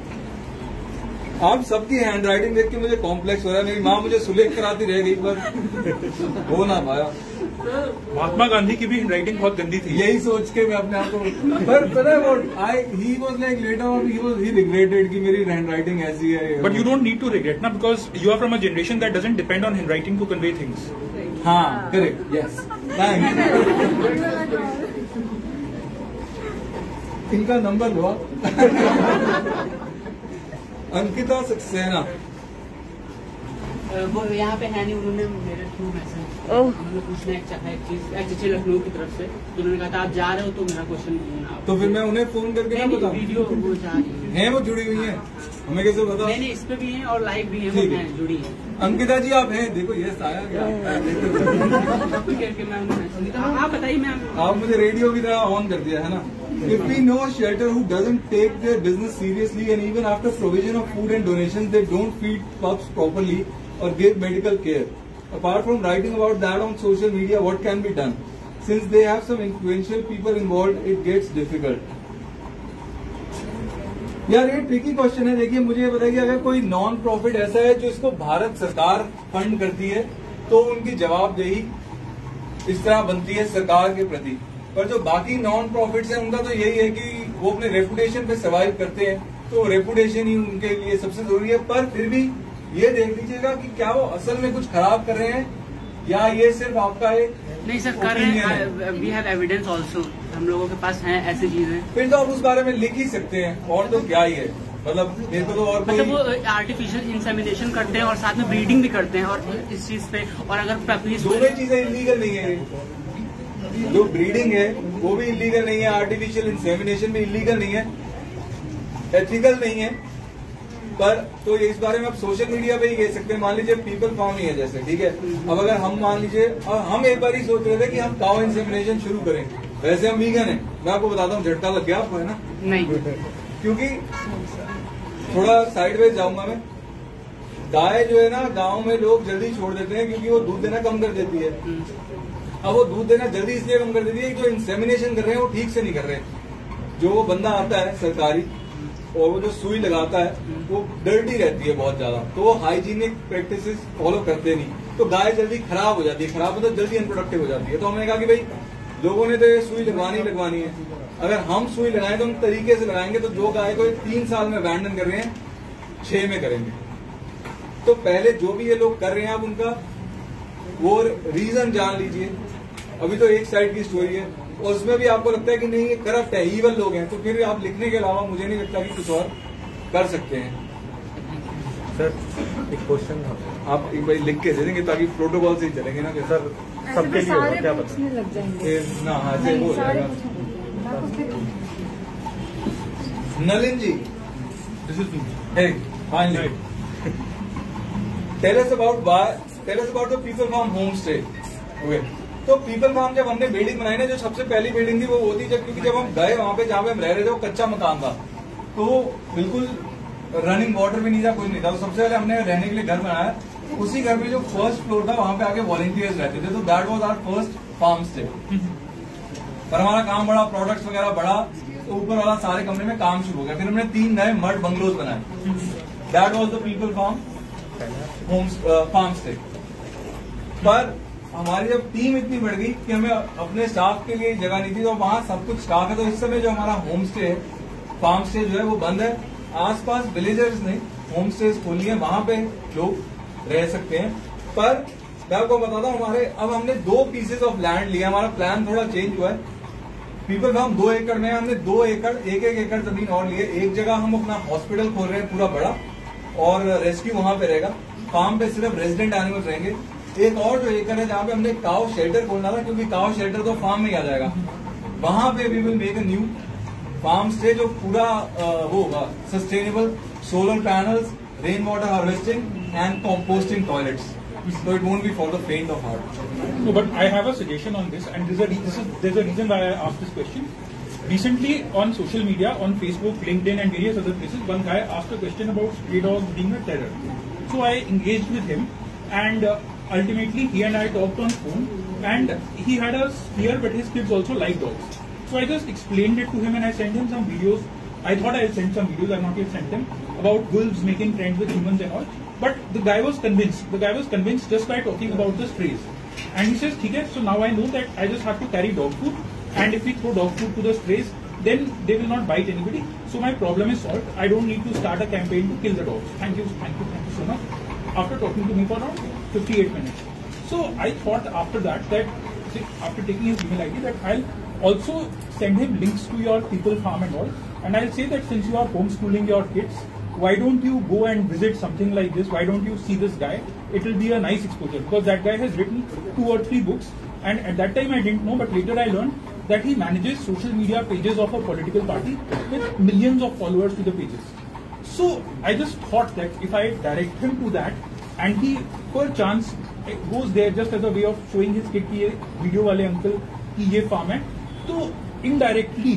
आप सबकी हैंड राइटिंग देख के मुझे कॉम्प्लेक्स हो रहा है। मेरी माँ मुझे सुलेख कराती रह गई पर हो ना पाया। महात्मा गांधी की भी हैंड राइटिंग बहुत गंदी थी। यही सोच के मैं अपने आप को, पर पता है वो ही वाज लाइक लेटर ही रिग्रेटेड कि मेरी हैंड राइटिंग ऐसी है। But you don't need to regret ना, because you are from a generation that doesn't depend on handwriting to convey things. हाँ करेक्ट, यस, थैंक्स। इनका नंबर लो। अंकिता सक्सेना, वो यहाँ पे है नहीं, उन्होंने मेरे थ्रू मैसेज, उन्होंने पूछना एक चीज एक्चुअली लखनऊ की तरफ से, तो उन्होंने कहा था आप जा रहे हो तो मेरा क्वेश्चन, तो फिर मैं उन्हें फोन करके ना बताऊं? वीडियो वो जा रही है, वो जुड़ी हुई है, हमें कैसे पता? नहीं, इस पे भी है और लाइव भी है, वो है जुड़ी है। अंकिता जी आप हैं, देखो ये आया क्या? आप बताइए मैम। आप मुझे रेडियो की तरह ऑन कर दिया है ना। If we know a shelter who doesn't take their business seriously and even after provision of food and donations they don't feed pups properly or give medical care. Apart from writing about that on social media, what can be done? Since they have some influential people involved, it gets difficult. यार ये tricky question है। देखिए मुझे ये बताइए, अगर कोई non profit ऐसा है जो इसको भारत सरकार फंड करती है तो उनकी जवाबदेही इस तरह बनती है सरकार के प्रति, पर जो बाकी नॉन प्रॉफिट्स हैं उनका तो यही है कि वो अपने रेपुटेशन पे सर्वाइव करते हैं, तो रेपुटेशन ही उनके लिए सबसे जरूरी है। पर फिर भी ये देख लीजिएगा कि क्या वो असल में कुछ खराब कर रहे हैं या ये सिर्फ आपका एक नहीं सर कर रहे हैं। वी हैव एविडेंस ऑल्सो, हम लोगों के पास है ऐसी चीजें। फिर तो आप उस बारे में लिख ही सकते हैं, और तो क्या ही है, मतलब मेरे को तो और मतलब वो आर्टिफिशियल इंसेमिनेशन करते हैं और साथ में ब्रीडिंग भी करते हैं, और इस चीज पे, और अगर दोनों चीजें इलीगल नहीं है। जो ब्रीडिंग है वो भी इलीगल नहीं है, आर्टिफिशियल इंसेमिनेशन भी इलीगल नहीं है, एथिकल नहीं है। पर तो इस बारे में आप सोशल मीडिया पे ही कह सकते हैं। मान लीजिए पीपल फार्म ही है जैसे, ठीक है, अब अगर हम मान लीजिए, और हम एक बार ही सोच रहे थे कि हम काउ इंसेमिनेशन शुरू करें, वैसे हम वीगन है, मैं आपको बताता हूँ झटका लग गया आपको, है ना? नहीं, क्योंकि थोड़ा साइडवेज जाऊंगा मैं। गाय जो है ना, गांव में लोग जल्दी छोड़ देते हैं क्योंकि वो दूध देना कम कर देती है। अब वो दूध देना जल्दी इसलिए कम कर देती है, जो इंसेमिनेशन कर रहे हैं वो ठीक से नहीं कर रहे हैं। जो वो बंदा आता है सरकारी और वो जो सुई लगाता है वो डर्टी रहती है बहुत ज्यादा, तो वो हाइजीनिक प्रैक्टिसेस फॉलो करते नहीं, तो गाय जल्दी खराब हो जाती है। खराब मतलब जल्दी अनप्रोडक्टिव हो जाती है। तो हमने कहा कि भाई लोगों ने तो ये सुई लगवानी है, अगर हम सुई लगाएं तो हम तरीके से लगाएंगे, तो जो गाय को 3 साल में अबैंडन कर रहे हैं 6 में करेंगे। तो पहले जो भी ये लोग कर रहे हैं आप उनका वो रीजन जान लीजिए। अभी तो एक साइड की स्टोरी है और उसमें भी आपको लगता है कि नहीं ये करप्ट है, ईवल लोग हैं, तो फिर आप लिखने के अलावा मुझे नहीं लगता कि कुछ और कर सकते हैं। सर एक क्वेश्चन आप एक बार लिख के दे देंगे ताकि प्रोटोकॉल से ही चलेंगे ना कि सर सबके लिए होगा, क्या पता लग जाएंगे ना। हाँ से वो हो जाएगा। Nalin ji, This is me. hey, finally, tell us about the People Farm homestay. Okay. तो पीपल फार्म जब हमने बिल्डिंग बनाई ना, जो सबसे पहली बिल्डिंग थी वो होती जब, क्योंकि जब हम गए वहां पे जहाँ पे हम रह रहे थे वो कच्चा मकान था, तो बिल्कुल रनिंग वाटर भी नहीं था, कुछ नहीं था। तो सबसे पहले हमने रहने के लिए घर बनाया। उसी घर में जो फर्स्ट फ्लोर था वहां पे आके वॉलंटियर्स रहते थे, तो that was our first farm stay. पर हमारा काम बढ़ा, प्रोडक्ट्स वगैरह बढ़ा, तो ऊपर वाला सारे कमरे में काम शुरू हो गया। फिर हमने 3 नए मड बंगलोज बनाए। That was the People Farm farm stay. पर हमारी जब टीम इतनी बढ़ गई कि हमें अपने स्टाफ के लिए जगह नहीं थी, तो वहां सब कुछ स्टाफ है। तो इस समय जो हमारा होम स्टे है, फार्म स्टे जो है वो बंद है। आसपास विलेजर्स ने होम स्टे खोली है, वहां पे लोग रह सकते हैं। पर मैं आपको बताता हूँ, हमारे अब हमने 2 पीसेज ऑफ लैंड लिया। हमारा प्लान थोड़ा चेंज हुआ है। पीपल फार्म 2 एकड़ में, हमने 2 एकड़ 1-1 एकड़ जमीन और लिए। एक जगह हम अपना हॉस्पिटल खोल रहे हैं पूरा बड़ा, और रेस्क्यू वहां पे रहेगा। फार्म पे सिर्फ रेजिडेंट एनिमल रहेंगे। एक और जो एकड़ है जहाँ पे हमने काउ शेल्टर खोलना था, क्योंकि काउ शेल्टर तो फार्म में ही आ जाएगा। वहां पे we will make a new farm stay जो पूरा वो होगा sustainable, solar panels, rain water harvesting and composting toilets. So it won't be for the faint of heart. No, but I have a suggestion on this, and there's a reason why I asked this question. Recently, on social media, on Facebook, LinkedIn, and various other places, one guy asked a question about stray dogs being a terror. So I engaged with him, and ultimately he and I talked on phone, and he had a fear, but his kids also like dogs. So I just explained it to him, and I sent him some videos. I thought I had sent some videos. I've not yet sent him about wolves making friends with humans and all. But the guy was convinced. The guy was convinced just by talking about the strays. And he says, "Okay, so now I know that I just have to carry dog food, and if we throw dog food to the strays, then they will not bite anybody. So my problem is solved. I don't need to start a campaign to kill the dogs." Thank you so much. After talking to me for around 58 minutes. So I thought after that, after taking his email ID, that I'll also send him links to your People Farm and all. And I'll say that since you are homeschooling your kids, why don't you go and visit something like this? Why don't you see this guy? It will be a nice exposure, because that guy has written 2 or 3 books, and at that time I didn't know, but later I learned that he manages social media pages of a political party with millions of followers to the pages. So I just thought that if I direct him to that, and he per chance goes there just as a way of showing his kid कि ये video वाले uncle की ये farm है, तो indirectly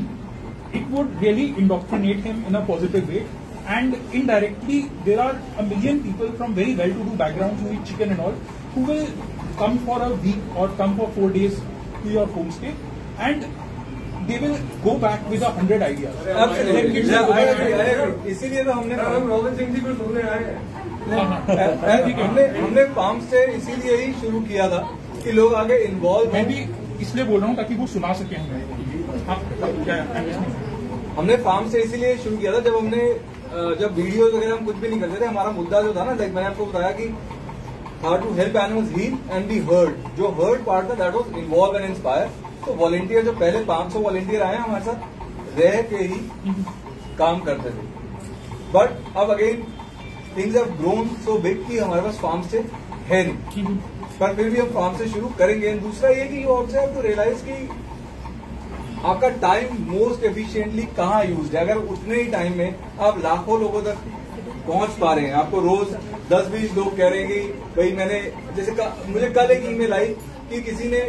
it would really indoctrinate him in a positive way. And indirectly, there are a million people from very well-to-do backgrounds who eat chicken and all, who will come for a week or come for 4 days to your homestay, and they will go back with 100 ideas. Absolutely. I agree. इसीलिए तो हमने रोहन सिंह जी को सुनने आए हैं। हमने farm stay इसीलिए ही शुरू किया था कि लोग आगे इन्वॉल्व। मैं भी इसलिए बोल रहा हूँ ताकि वो सुना सके हमें। हमने फार्म स्टे इसीलिए शुरू किया था, जब वीडियोज वगैरह हम कुछ भी नहीं करते थे। हमारा मुद्दा जो था ना, लाइक मैंने आपको बताया कि how to help animals heal and be heard. जो हर्ड पार्ट था that was involve and inspire. तो वॉलंटियर जो पहले 500 वॉलंटियर आए हमारे साथ रह के ही काम करते थे, बट अब again things have grown so big कि हमारे पास फार्म स्टे है नहीं, पर फिर भी हम फार्म से शुरू करेंगे। दूसरा ये कि you also have to realize कि आपका टाइम मोस्ट एफिशिएंटली कहाँ यूज है। अगर उतने ही टाइम में आप लाखों लोगों तक पहुंच पा रहे हैं, आपको रोज 10-20 लोग कह रहे हैं कि भाई मैंने जैसे मुझे कल एक ईमेल आई कि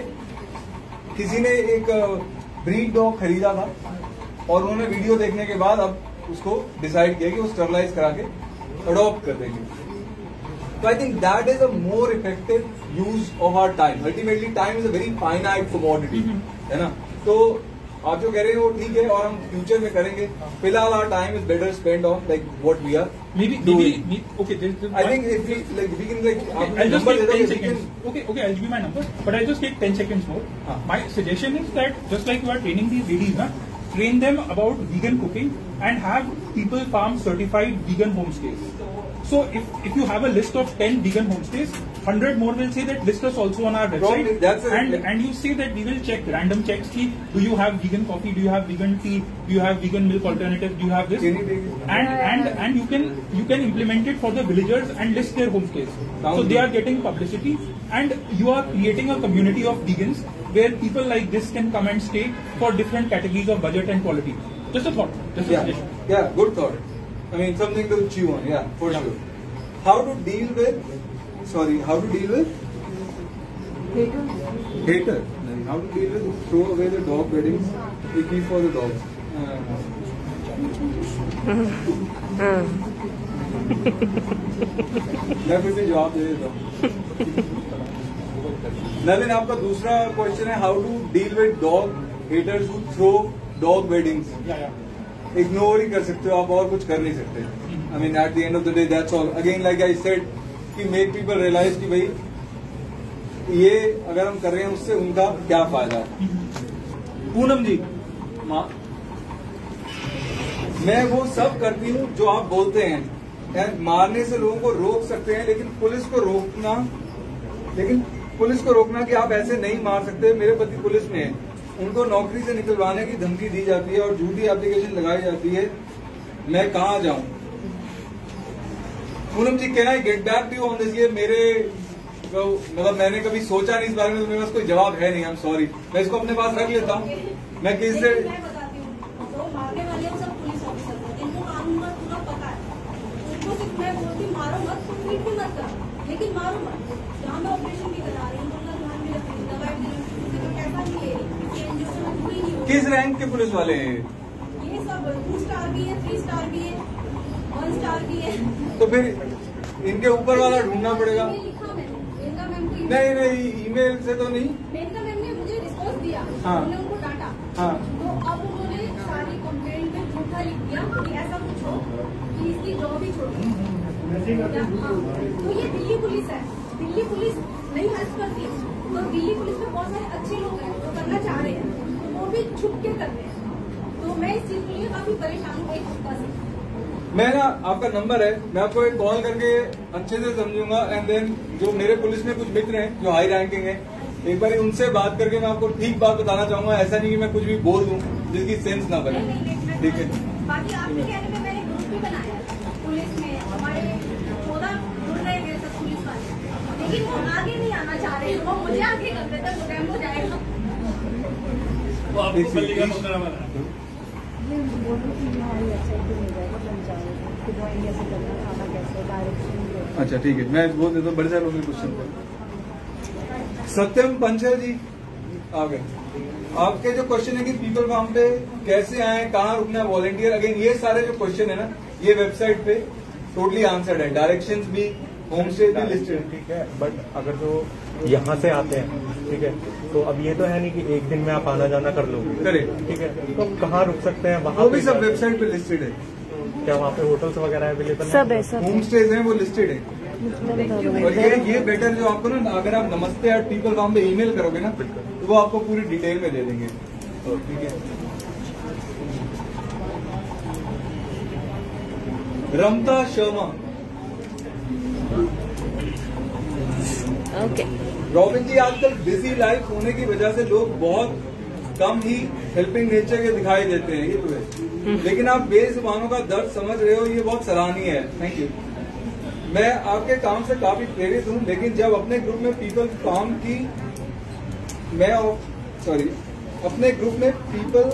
किसी ने एक ब्रीड डॉग खरीदा था और उन्होंने वीडियो देखने के बाद अब उसको डिसाइड किया कि वो स्टरलाइज करा के अडॉप्ट कर देंगे। So I think that is a more effective use of our time. Ultimately, time is a very finite commodity, है ना? तो आप जो कह रहे हैं वो ठीक है और हम फ्यूचर में करेंगे. फिलहाल our time is better spent on like what we are doing. Okay. I think if we can like. I'll just take 10 seconds. Okay, I'll give you my number, but I'll just take 10 seconds more. My suggestion is that just like you are training these ladies, train them about vegan cooking and have people farm certified vegan homestays. So if you have a list of 10 vegan homestays, 100 more will say that list us also on our website. And you say that we will check random checks. Do you have vegan coffee? Do you have vegan tea? Do you have vegan milk alternative? Do you have this? And you can implement it for the villagers and list their homestays. So they are getting publicity, and you are creating a community of vegans where people like this can come and stay for different categories of budget and quality. Just a thought. Just a suggestion. Yeah, good thought. I mean, something to chew on. Yeah, for sure. How to deal with hater? How to deal with throw away the dog weddings we keep for the dogs? मैं फिर भी जवाब दे देता हूँ. नवीन, आपका दूसरा question है how to deal with dog haters who throw dog weddings. Ignore ही कर सकते हो आप और कुछ कर नहीं सकते. I mean, at the end of the day, that's all. Again, like I said, कि make people realize कि भाई ये अगर हम कर रहे हैं उससे उनका क्या फायदा है. पूनम जी, मैं वो सब करती हूँ जो आप बोलते हैं. मारने से लोगों को रोक सकते हैं, लेकिन पुलिस को रोकना कि आप ऐसे नहीं मार सकते. मेरे पति पुलिस में है, उनको नौकरी से निकलवाने की धमकी दी जाती है और झूठी एप्लीकेशन लगाई जाती है. मैं कहाँ जाऊँ? Poonam ji, can I get back to you on this? ये मेरे मतलब मैंने कभी सोचा नहीं इस बारे में, तो मेरे पास कोई जवाब है नहीं. I am sorry. मैं इसको अपने पास रख लेता हूँ. मैं किस से मारने वाले सब पुलिस ऑफिसर होते हैं, इनको कानून का पूरा पता है. उनको सिर्फ मैं बोलती मारो मत, कुछ भी मत करो, लेकिन मारो मत. जहाँ मैं ऑपरेशन भी करा रही हूँ, उनका ध्यान भी रख रही हूँ, दवाई भी कैसा नहीं ले रही. किस रैंक के पुलिस वाले हैं? ये सब 2 स्टार भी है, 3 स्टार भी है, 1 स्टार भी है. तो फिर इनके ऊपर वाला ढूंढना पड़ेगा. नहीं, ईमेल से तो नहीं. मेनका मैम ने मुझे रिस्पॉन्स दिया. हमने उनको डांटा. तो अब उन्होंने सारी कंप्लेंट में झूठा लिख दिया कि ऐसा कुछ हो कि इसकी जॉब ही छोड़ दी. तो ये दिल्ली पुलिस है. दिल्ली पुलिस नहीं हेल्प करती, तो दिल्ली पुलिस में बहुत सारे अच्छे लोग हैं जो करना चाह रहे हैं, तो वो भी छुप के कर रहे हैं. तो मैं इस चीज के लिए काफी परेशान हूँ एक हफ्ता से. मैं ना, आपका नंबर है, मैं आपको एक कॉल करके अच्छे से समझूंगा. एंड देन जो मेरे पुलिस में कुछ मित्र हैं जो हाई रैंकिंग है, एक बार उनसे बात करके मैं आपको ठीक बात बताना चाहूंगा. ऐसा नहीं कि मैं कुछ भी बोल दूं जिसकी सेंस ना बने. ठीक है. बाकी आपके कहने में मैंने ग्रुप भी बनाया पुलिस में. हमारे 14 जुड़ रहे हैं सब पुलिस वाले, लेकिन वो आगे नहीं आना चाह रहे. वो मुझे आगे कर देते तो कैम हो जाएगा. अच्छा ठीक है, मैं बोल देता हूँ. बड़े सारे लोगों के क्वेश्चन पर सत्यम पंचल जी आ गए. आपके जो क्वेश्चन है कि पीपल फार्म पे कैसे आए, कहाँ रुकना है, वॉलंटियर, अगेन ये सारे जो क्वेश्चन है ना, ये वेबसाइट पे टोटली आंसर्ड है. डायरेक्शंस भी, होम स्टे भी लिस्टेड. ठीक है, बट अगर जो यहाँ से आते हैं, ठीक है, तो अब ये तो है नहीं कि एक दिन में आप आना जाना कर लोगे. करेक्ट. ठीक है, तो कहाँ रुक सकते हैं? वहाँ भी सब वेबसाइट पे लिस्टेड है. क्या वहाँ पे होटल्स वगैरह अवेलेबल सब है? सब होम स्टेज हैं, वो लिस्टेड है. और ये बेटर जो आपको ना, अगर आप namaste@peoplefarm पे ईमेल करोगे ना, तो वो आपको पूरी डिटेल में दे देंगे. ठीक है. रमता शर्मा. ओके. रॉबिन जी, आजकल बिजी लाइफ होने की वजह से लोग बहुत कम ही हेल्पिंग नेचर के दिखाई देते हैं. ये तो है, लेकिन आप बेजुबानों का दर्द समझ रहे हो, ये बहुत सराहनीय है. Thank you. मैं आपके काम से काफी प्रेरित हूँ, लेकिन जब अपने ग्रुप में पीपल फार्म की अपने ग्रुप में पीपल,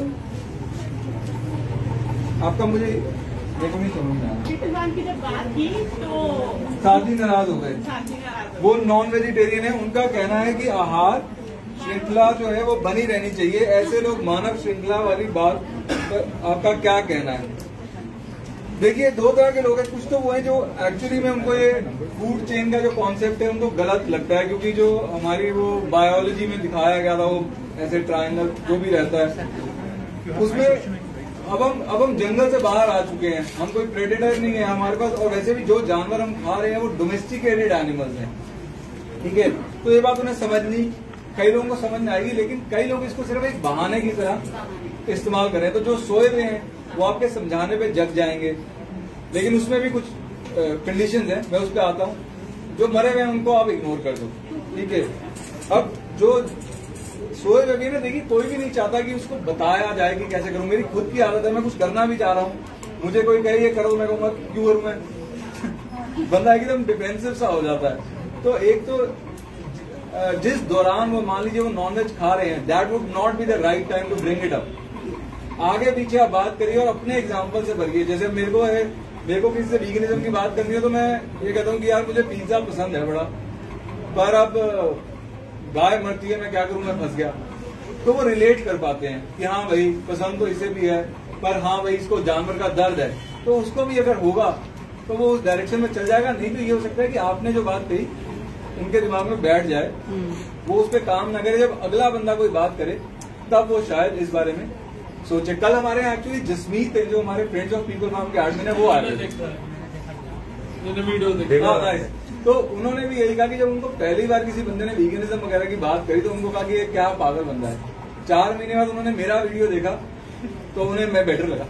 आपका मुझे नहीं समझ में आया. पीपल फार्म की जब बात की तो साथी नाराज हो गए. वो नॉन वेजिटेरियन है. उनका कहना है कि आहार श्रृंखला जो है वो बनी रहनी चाहिए. ऐसे लोग मानव श्रृंखला वाली बात पर आपका क्या कहना है? देखिए, दो तरह के लोग हैं। कुछ तो वो हैं जो एक्चुअली में उनको ये फूड चेन का जो कॉन्सेप्ट है उनको गलत लगता है, क्योंकि जो हमारी वो बायोलॉजी में दिखाया गया था वो ऐसे ट्रायंगल जो भी रहता है उसमें अब हम जंगल से बाहर आ चुके हैं। हम कोई प्रेडेटर नहीं है हमारे पास, और वैसे भी जो जानवर हम खा रहे हैं वो डोमेस्टिकेटेड एनिमल्स हैं, ठीक है। तो ये बात उन्हें समझनी, कई लोगों को समझ में आएगी, लेकिन कई लोग इसको सिर्फ एक बहाने की तरह इस्तेमाल करें। तो जो सोए हुए हैं वो आपके समझाने पे जग जाएंगे, लेकिन उसमें भी कुछ कंडीशंस हैं, मैं उस पर आता हूँ। जो मरे हुए हैं उनको आप इग्नोर कर दो, ठीक है। अब जो सोए हुए भी ना, देखिए कोई भी नहीं चाहता कि उसको बताया जाए कि कैसे करूं। मेरी खुद की आदत है, मैं कुछ करना भी चाह रहा हूं, मुझे कोई कहे ये करो, मैं कहूंगा क्यों करूं मैं बंदा एकदम डिफेंसिव सा हो जाता है। तो एक तो जिस दौरान वो मान लीजिए वो नॉनवेज खा रहे हैं, that would not be the right time to bring it up. आगे पीछे आप बात करिए और अपने एग्जाम्पल से भरिए। जैसे मेरे को किसी से वीगनिज्म की बात करनी है तो मैं ये कहता हूँ कि यार मुझे पिज्जा पसंद है बड़ा, पर अब गाय मरती है, मैं क्या करूं, मैं फंस गया। तो वो रिलेट कर पाते हैं कि हाँ भाई पसंद तो इसे भी है, पर हाँ भाई इसको जानवर का दर्द है, तो उसको भी अगर होगा तो वो उस डायरेक्शन में चल जाएगा। नहीं तो ये हो सकता है कि आपने जो बात कही उनके दिमाग में बैठ जाए, वो उस पर काम ना करे, जब अगला बंदा कोई बात करे तब वो शायद इस बारे में सोचे। कल हमारे यहाँ एक्चुअली जसमीत थे, जो हमारे फ्रेंड्स ऑफ पीपल फार्म के एडमिन है, वो आए थे। तो उन्होंने भी यही कहा कि जब उनको पहली बार किसी बंदे ने वीगनिज्म वगैरह की बात करी तो उनको कहा कि ये क्या पागल बंदा है। 4 महीने बाद उन्होंने मेरा वीडियो देखा तो उन्हें मैं बेटर लगा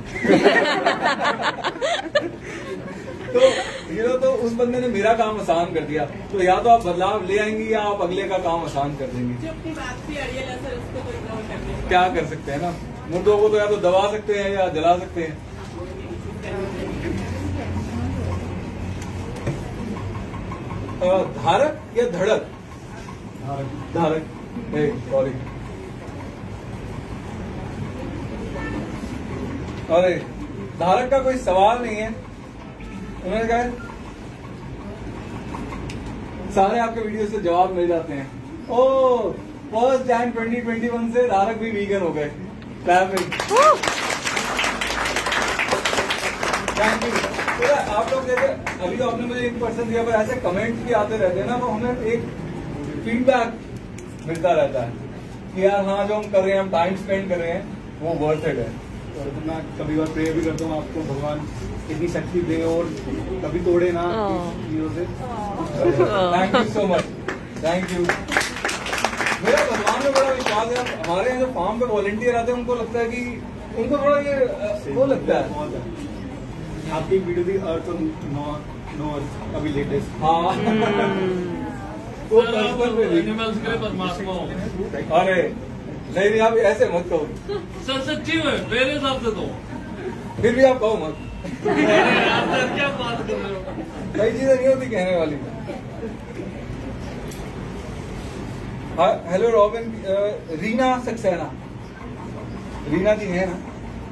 तो उस बंदे ने मेरा काम आसान कर दिया। तो या तो आप बदलाव ले आएंगी या आप अगले का काम आसान कर देंगे। जो अपनी बात थी अड़ियल असर, उसको तो इग्नोर करते क्या कर सकते हैं ना, मुर्दों को तो या तो दबा सकते हैं या जला सकते हैं। धारक या धड़क? धारक। सॉरी, अरे धारक का कोई सवाल नहीं है। उन्होंने कहा सारे आपके वीडियो से जवाब मिल जाते हैं। ओ 1 जनवरी 2021 से धारक भी वीगन हो गए। Thank you. तो आप लोग जैसे अभी तो आपने मुझे 1% दिया, पर ऐसे कमेंट्स भी आते रहते हैं ना, तो हमें एक फीडबैक मिलता रहता है कि यार हाँ जो हम कर रहे हैं, हम टाइम स्पेंड कर रहे हैं, वो वर्थ इट है। और तो मैं कभी बार प्रेयर भी करता हूँ आपको भगवान इतनी शक्ति दे और कभी तोड़े ना चीजों से। Thank you so much, thank you. मेरा भगवान में बड़ा विश्वास है। हमारे यहाँ जो फार्म पे वॉलंटियर आते हैं उनको लगता है कि उनको थोड़ा ये वो लगता है। आपकी वीडियो थी अर्थ नो अभी लेटेस्ट। हाँ वो एनिमल्स के लिए परमात्मा हो। अरे नहीं, आप ऐसे मत कहो सर, सच्ची में मेरे हिसाब से तो फिर भी आप कहो मत। क्या बात कर रहे हो, कई चीजें नहीं होती कहने वाली। हेलो रॉबिन, रीना सक्सेना, रीना जी है ना?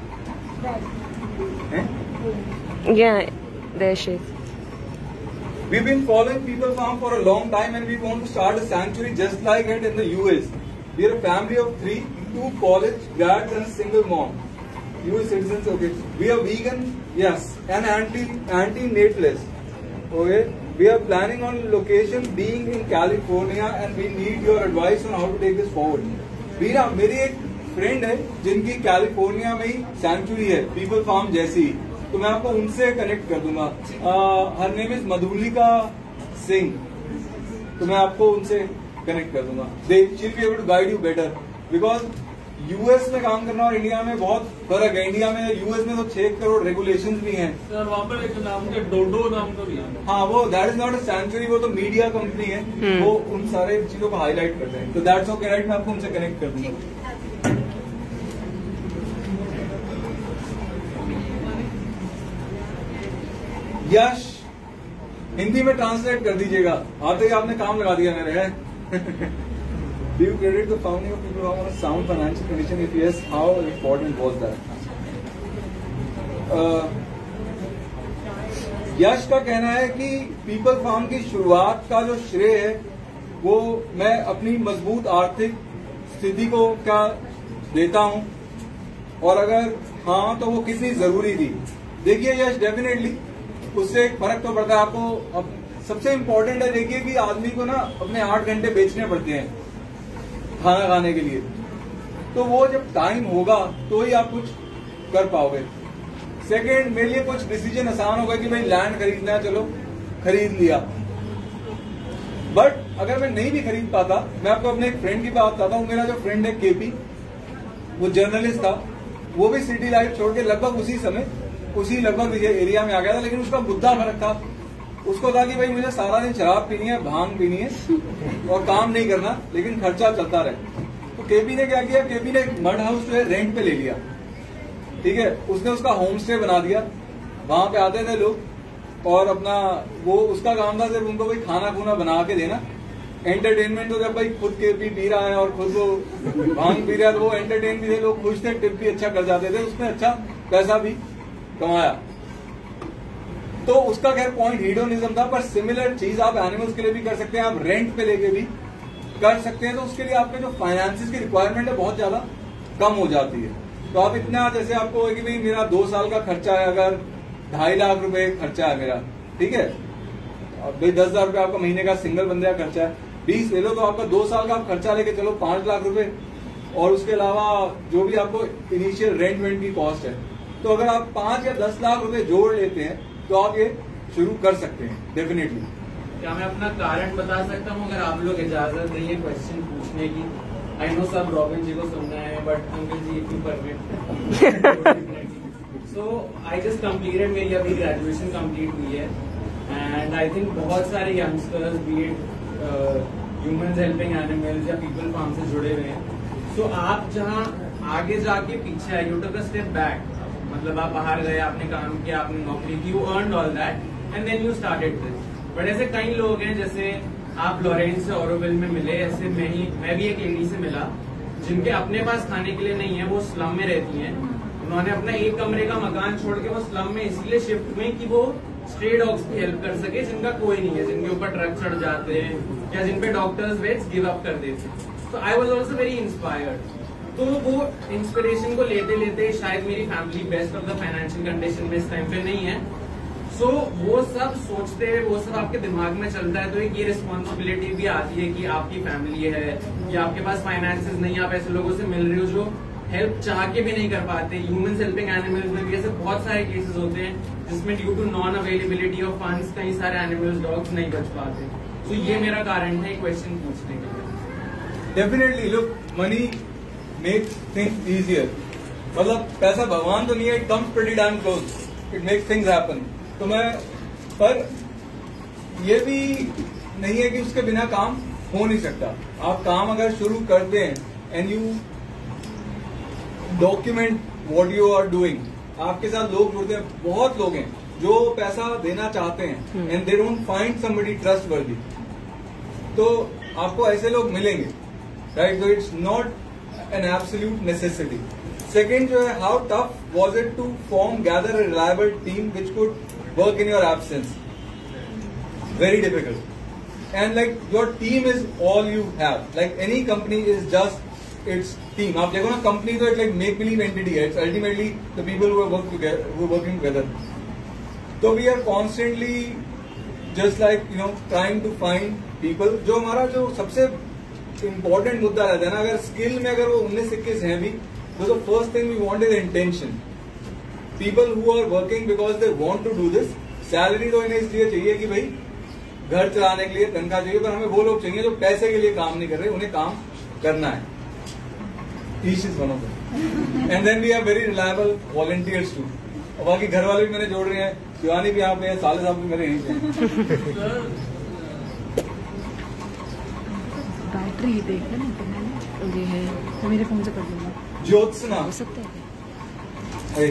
Yeah, there she is. We've been following People Farm for a long time and we want to start a sanctuary just like it in the US. We are a family of 3, 2 college grads and a single mom. US citizens, okay. We are vegan, yes, and anti-natalist. Okay. We are planning on location being in California and we need your advice on how to take this forward. वीरा, मेरी एक friend है जिनकी California में ही sanctuary है, People Farm जैसी, तो मैं आपको उनसे कनेक्ट कर दूंगा। Her name is Madhulika Singh, तो मैं आपको उनसे कनेक्ट कर दूंगा। They she'll be able to guide you better, because US में काम करना और इंडिया में बहुत फर्क है। इंडिया में, यूएस में तो 6 करोड़ रेगुलेशंस भी हैं। सर वहाँ पर एक नाम के डोडो नाम का भी है। हाँ, वो that is not a sanctuary, वो तो मीडिया कंपनी है, वो उन सारे चीजों को हाईलाइट करते हैं। तो दैट्स ओके राइट, मैं आपको उनसे कनेक्ट कर दूंगा। यश, हिंदी में ट्रांसलेट कर दीजिएगा, आते ही आपने काम लगा दिया मेरे। Do you credit the founding of People Farm on a sound financial condition? If yes, how important was that? यश का कहना है कि पीपल फार्म की शुरुआत का जो श्रेय है वो मैं अपनी मजबूत आर्थिक स्थिति को क्या देता हूं, और अगर हाँ तो वो कितनी जरूरी थी। देखिए यश, डेफिनेटली उससे एक फर्क तो पड़ता है आपको। अब सबसे इम्पोर्टेंट है देखिए कि आदमी को ना अपने 8 घंटे बेचने पड़ते हैं खाना खाने के लिए, तो वो जब टाइम होगा तो ही आप कुछ कर पाओगे। सेकेंड, मेरे लिए कुछ डिसीजन आसान होगा कि भाई लैंड खरीदना है, चलो खरीद लिया। बट अगर मैं नहीं भी खरीद पाता, मैं आपको अपने एक फ्रेंड की बात बताता हूँ। मेरा जो फ्रेंड है केपी, वो जर्नलिस्ट था, वो भी सिटी लाइफ छोड़ के लगभग उसी समय उसी लगभग एरिया में आ गया था, लेकिन उसका मुद्दा फर्क था। उसको था कि भाई मुझे सारा दिन शराब पीनी है, भांग पीनी है और काम नहीं करना, लेकिन खर्चा चलता रहे। तो केपी ने क्या किया, केपी ने एक मड हाउस जो है रेंट पे ले लिया, ठीक है। उसने उसका होम स्टे बना दिया, वहां पे आते थे लोग और अपना वो उसका काम था सिर्फ उनको भाई खाना खूना बना के देना। एंटरटेनमेंट तो जब भाई खुद केपी पी रहा है और खुद वो भांग पी रहा है तो वो एंटरटेन भी थे, लोग खुश थे, टिप भी अच्छा कर जाते थे, उसने अच्छा पैसा भी कमाया। तो उसका खैर पॉइंट हीडोनिज्म था, पर सिमिलर चीज आप एनिमल्स के लिए भी कर सकते हैं, आप रेंट पे लेके भी कर सकते हैं। तो उसके लिए आपके जो फाइनेंसिस की रिक्वायरमेंट है बहुत ज्यादा कम हो जाती है। तो आप इतना, जैसे आपको है कि भाई मेरा 2 साल का खर्चा है, अगर 2.5 लाख रुपए खर्चा है मेरा, ठीक है, भाई 10,000 रुपए आपका महीने का सिंगल बंदे का खर्चा है, 20 ले लो तो आपका 2 साल का आप खर्चा लेके चलो 5 लाख रुपए, और उसके अलावा जो भी आपको इनिशियल रेंट वेंट की कॉस्ट है, तो अगर आप 5 या 10 लाख रुपए जोड़ लेते हैं तो आप ये शुरू कर सकते हैं डेफिनेटली। क्या मैं अपना कारण बता सकता हूँ अगर आप लोग इजाजत देंगे क्वेश्चन पूछने की? आई नो सब रॉबिन जी को सुनना है, but uncle ji if you permit. So I just completed, मेरी अभी ग्रेजुएशन कंप्लीट हुई है, एंड आई थिंक बहुत सारे youngsters be it humans helping animals या पीपल फार्म से जुड़े हुए हैं। सो आप जहाँ आगे जाके पीछे आए, you took a step back, मतलब आप बाहर गए, आपने काम किया, आपने नौकरी की, you earned all that and then you started this. But ऐसे कई लोग हैं, जैसे आप लॉरेंस से ऑरोविल में मिले, ऐसे मैं भी एक लेडी से मिला जिनके अपने पास खाने के लिए नहीं है, वो स्लम में रहती हैं। उन्होंने अपना 1 कमरे का मकान छोड़ के वो स्लम में इसलिए शिफ्ट हुए कि वो स्ट्रे डॉग्स की हेल्प कर सके जिनका कोई नहीं है, जिनके ऊपर ट्रक चढ़ जाते हैं या जिन पे डॉक्टर्स वेट्स गिव अप कर देते हैं। तो I was also very inspired. तो वो इंस्पिरेशन को लेते लेते शायद मेरी family best of the financial condition में इस टाइम पे नहीं है। सो वो सब सोचते हैं, वो सब आपके दिमाग में चलता है, तो एक ये रिस्पॉन्सिबिलिटी भी आती है कि आपकी फैमिली है या आपके पास फाइनेंसेस नहीं, आप ऐसे लोगों से मिल रहे हो जो हेल्प चाह के भी नहीं कर पाते। ह्यूमंस हेल्पिंग एनिमल्स में भी ऐसे बहुत सारे केसेस होते हैं जिसमें due to non availability of funds कई सारे एनिमल्स डॉग्स नहीं बच पाते। तो ये मेरा कारण है क्वेश्चन पूछने के लिए। Definitely look, money makes things easier. मतलब पैसा भगवान तो नहीं है, it comes pretty damn close, it makes things happen. तो मैं, पर ये भी नहीं है कि उसके बिना काम हो नहीं सकता। आप काम अगर शुरू करते हैं and you document what you are doing, आपके साथ लोग जुड़ते हैं, बहुत लोग हैं जो पैसा देना चाहते हैं and they don't find somebody trustworthy, तो आपको ऐसे लोग मिलेंगे, right? So it's not an absolute necessity. Second जो है, how tough was it to form gather a reliable team which could work in your absence? Very difficult. And like your team is all you have. Like any company is just its team. आप देखो ना, company तो एक like make believe entity है. It's ultimately the people who work together, who are working together. So we are constantly just like trying to find people. जो हमारा जो सबसे important मुद्दा रहता है ना, अगर skill में अगर वो 19-21 हैं भी, तो the first thing we want is intention. People who are working because they want to do this. Salary तो इन्हें इसलिए चाहिए कि भाई घर चलाने के लिए तनख्वाह चाहिए, पर हमें वो लोग चाहिए जो पैसे के लिए काम नहीं कर रहे, उन्हें काम करना है. Each is one of them. And then we have very reliable volunteers too. और बाकी घर वाले भी मैंने जोड़ रहे हैं, शिवानी भी यहाँ पे है, साले साहब भी मेरे यहीं पे। बैटरी देखना ना, ये है तो मेरे फोन से कर दूंगा। ज्योत्सना हो सकता है।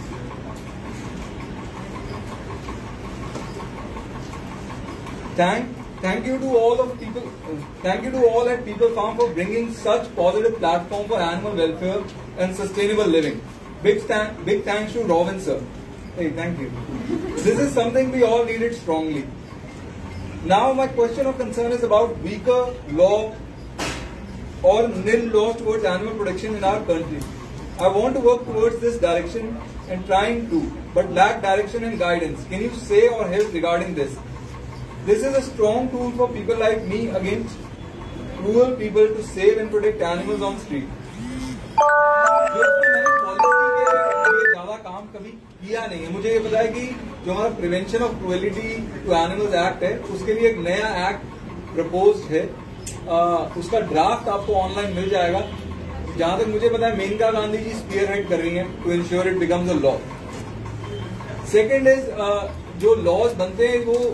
Thank you to all of people. Thank you to all at People Farm for bringing such positive platform for animal welfare and sustainable living. Big thanks to Robin sir. Hey, thank you. This is something we all needed strongly. Now my question of concern is about weaker law or nil laws towards animal protection in our country. I want to work towards this direction and trying to, but lack direction and guidance. Can you say or help regarding this? This is a strong tool for people like me against cruel people to save and protect animals on street. मैंने policy के लिए ज्यादा काम कभी किया नहीं है. मुझे ये पता है कि जो हमारा prevention of cruelty to animals act है, उसके लिए एक नया एक्ट प्रपोज है. उसका ड्राफ्ट आपको ऑनलाइन मिल जाएगा. जहां तक मुझे पता है मेनका गांधी जी स्पीयर हेड कर रही हैं to ensure it becomes a law. Second is जो लॉज बनते हैं वो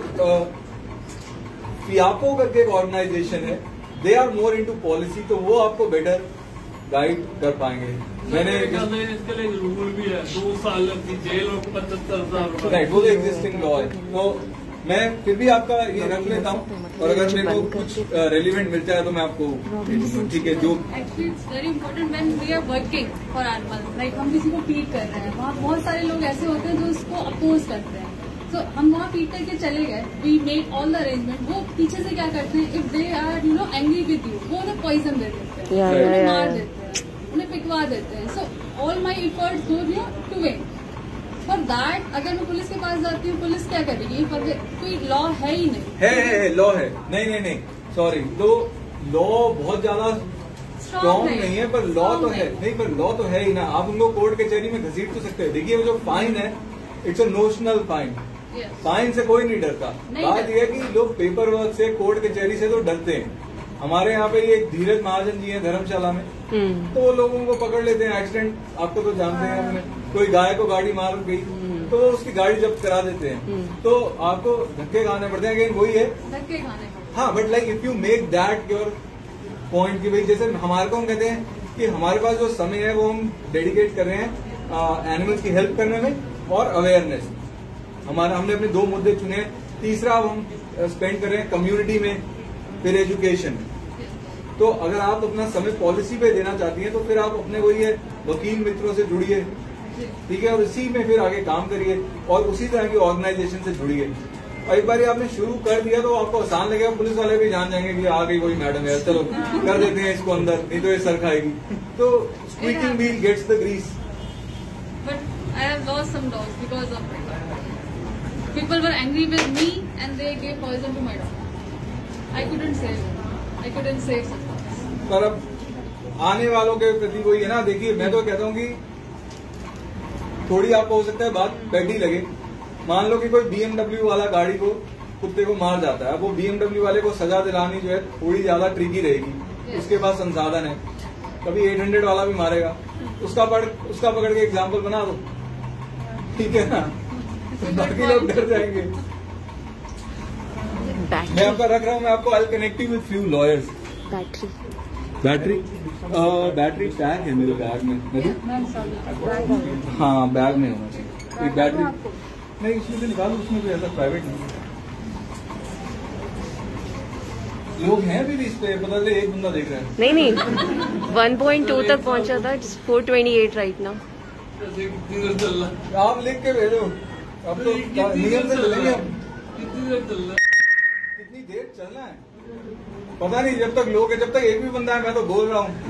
फियापो करके एक ऑर्गेनाइजेशन है, they are more into policy, तो वो आपको बेटर गाइड कर पाएंगे. मैंने इसके लिए रूल भी है 2 साल की जेल और 75,000. राइट, वो तो एग्जिस्टिंग लॉ है. तो मैं फिर भी आपका ये रख लेता हूँ, और अगर मेरे को कुछ रेलिवेंट मिलता है तो मैं आपको, ठीक है, जो actually it's very important when we are working for animals, like हम किसी को फीड कर रहे हैं, वहाँ बहुत सारे लोग ऐसे होते हैं जो उसको अपोज करते हैं. तो हम वहाँ फीड करके चले गए, we make all the arrangement. वो पीछे से क्या करते हैं, if they are angry with you, वो उन्हें पॉइजन दे देते हैं, उन्हें मार देते हैं, उन्हें पिटवा देते हैं. So all my efforts go to vain. For that अगर मैं पुलिस के पास जाती हूँ, पुलिस क्या करेगी? कोई लॉ है ही नहीं. है लॉ है. नहीं सॉरी, तो लॉ बहुत ज्यादा स्ट्रॉन्ग नहीं है, पर लॉ तो है. नहीं, पर लॉ तो है ही ना. आप उनको कोर्ट कचहरी में घसीट तो सकते हैं. देखिए वो जो फाइन है, it's a notional fine. Fine से कोई नहीं डरता. बात यह है कि लोग पेपर वर्क से, कोर्ट कचहरी से तो डरते हैं. हमारे यहाँ पे एक धीरज महाजन जी हैं धर्मशाला में, तो वो लोगों को पकड़ लेते हैं. एक्सीडेंट आपको तो जानते हैं, हमने कोई गाय को गाड़ी मार गई तो उसकी गाड़ी जब्त करा देते हैं. तो आपको धक्के खाने पड़ते हैं. अगेन वही है, धक्के खाने. हाँ, but like if you make that your point की भाई, जैसे हमारे को हम कहते हैं कि हमारे पास जो समय है वो हम डेडिकेट कर रहे हैं एनिमल्स की हेल्प करने में और अवेयरनेस. हमने अपने 2 मुद्दे चुने. तीसरा हम स्पेंड कर रहे हैं कम्युनिटी में, फिर एजुकेशन. तो अगर आप अपना समय पॉलिसी पे देना चाहती हैं तो फिर आप अपने वही है वकील मित्रों से जुड़िए, ठीक है, और इसी में फिर आगे काम करिए और उसी तरह की ऑर्गेनाइजेशन से जुड़िए. और एक बार आपने शुरू कर दिया तो आपको आसान लगेगा. पुलिस वाले भी जान जाएंगे कि आ गई कोई मैडम है, चलो कर देते हैं इसको अंदर, नहीं तो ये सर खाएगी. तो squeaking wheel gets the grease. But I have lost some dogs because of people were angry with me and they gave poison to my dog. I couldn't save such dogs. पर अब आने वालों के प्रति कोई है ना. देखिए मैं तो कहता हूँ कि थोड़ी आपको हो सकता है बात पेडी लगे. मान लो कि कोई BMW वाला गाड़ी को, कुत्ते को मार जाता है. अब वो BMW वाले को सजा दिलानी जो है थोड़ी ज्यादा ट्रिकी रहेगी. उसके पास संसाधन है, कभी 800 वाला भी मारेगा. उसका पकड़ के एग्जाम्पल बना दो, ठीक है ना, बाकी लोग डर जाएंगे. मैं आपका रख रहा हूँ, मैं आपको I connect you with few lawyers. Battery pack है मेरे बैग में. हाँ, बैग में होना चाहिए एक बैटरी. नहीं, इसमें से निकालो, उसमें कोई ऐसा प्राइवेट नहीं. लोग हैं भी इस पे, पता चले एक बंदा देख रहा है. नहीं 1.2 तक पहुंचा था. 428 राइट नाउ. आप लिख के भेजो. अब तो नियम से चलेंगे. कितनी देर चलना है पता नहीं. जब तक लोग है, जब तक एक भी बंदा है, मैं तो बोल रहा हूँ.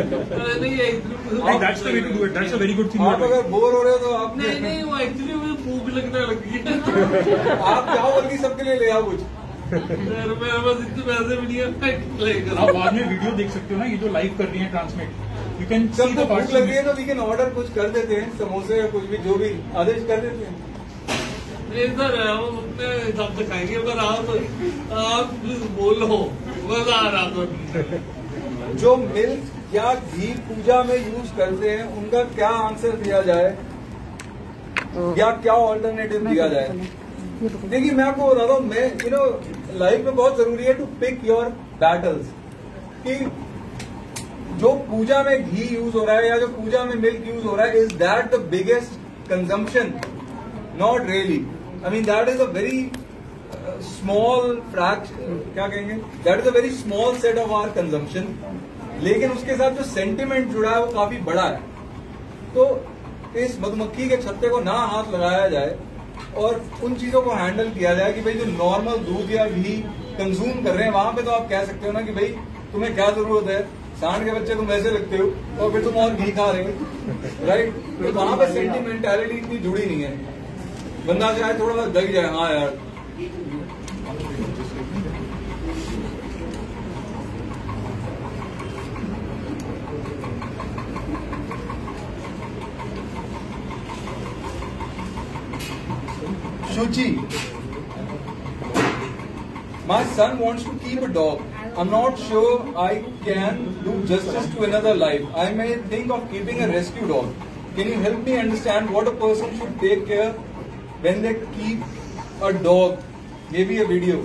आप अगर बोर हो रहे हो तो आप नहीं वो एक्चुअली मुझे भूख लगने लगी है. आप जाओ बल्कि सबके लिए ले आओ कुछ. मेरे पास इतने पैसे भी नहीं है. आप बाद में वीडियो देख सकते हो ना, ये जो लाइव कर रही है transmit, you can see the भूख लग रही है तो वी कैन ऑर्डर कुछ कर देते हैं, समोसे या कुछ भी, जो भी आदेश कर देते हैं. सर हम अपने हिसाब से खाएंगे, अगर आप प्लीज बोलो, मजा आ रहा था. जो मिल्क या घी पूजा में यूज करते हैं उनका क्या आंसर दिया जाए या क्या ऑल्टरनेटिव दिया जाए? देखिए मैं आपको बताता हूँ, मैं लाइफ में बहुत जरूरी है टू पिक योर बैटल्स. कि जो पूजा में घी यूज हो रहा है या जो पूजा में मिल्क यूज हो रहा है, is that the biggest consumption? Not really. I mean that is a very small fraction, क्या कहेंगे, that is a very small set of our consumption. लेकिन उसके साथ जो सेंटिमेंट जुड़ा है वो काफी बड़ा है. तो इस मधुमक्खी के छत्ते को ना हाथ लगाया जाए और उन चीजों को हैंडल किया जाए कि भाई जो नॉर्मल दूध या घी कंज्यूम कर रहे हैं वहां पे तो आप कह सकते हो ना कि भाई तुम्हें क्या जरूरत है, सांड के बच्चे तुम वैसे लगते हो और फिर तुम और घी खा रहे हो, राइट? तो वहां पे सेंटिमेंटैलिटी इतनी जुड़ी नहीं है, बंदा चाहे थोड़ा सा दग जाए, हाँ यार Shuchi, my son wants to keep a dog. I'm not sure I can do justice to another life. I may think of keeping a rescue dog. Can you help me understand what a person should take care when they keep a dog? Maybe a video.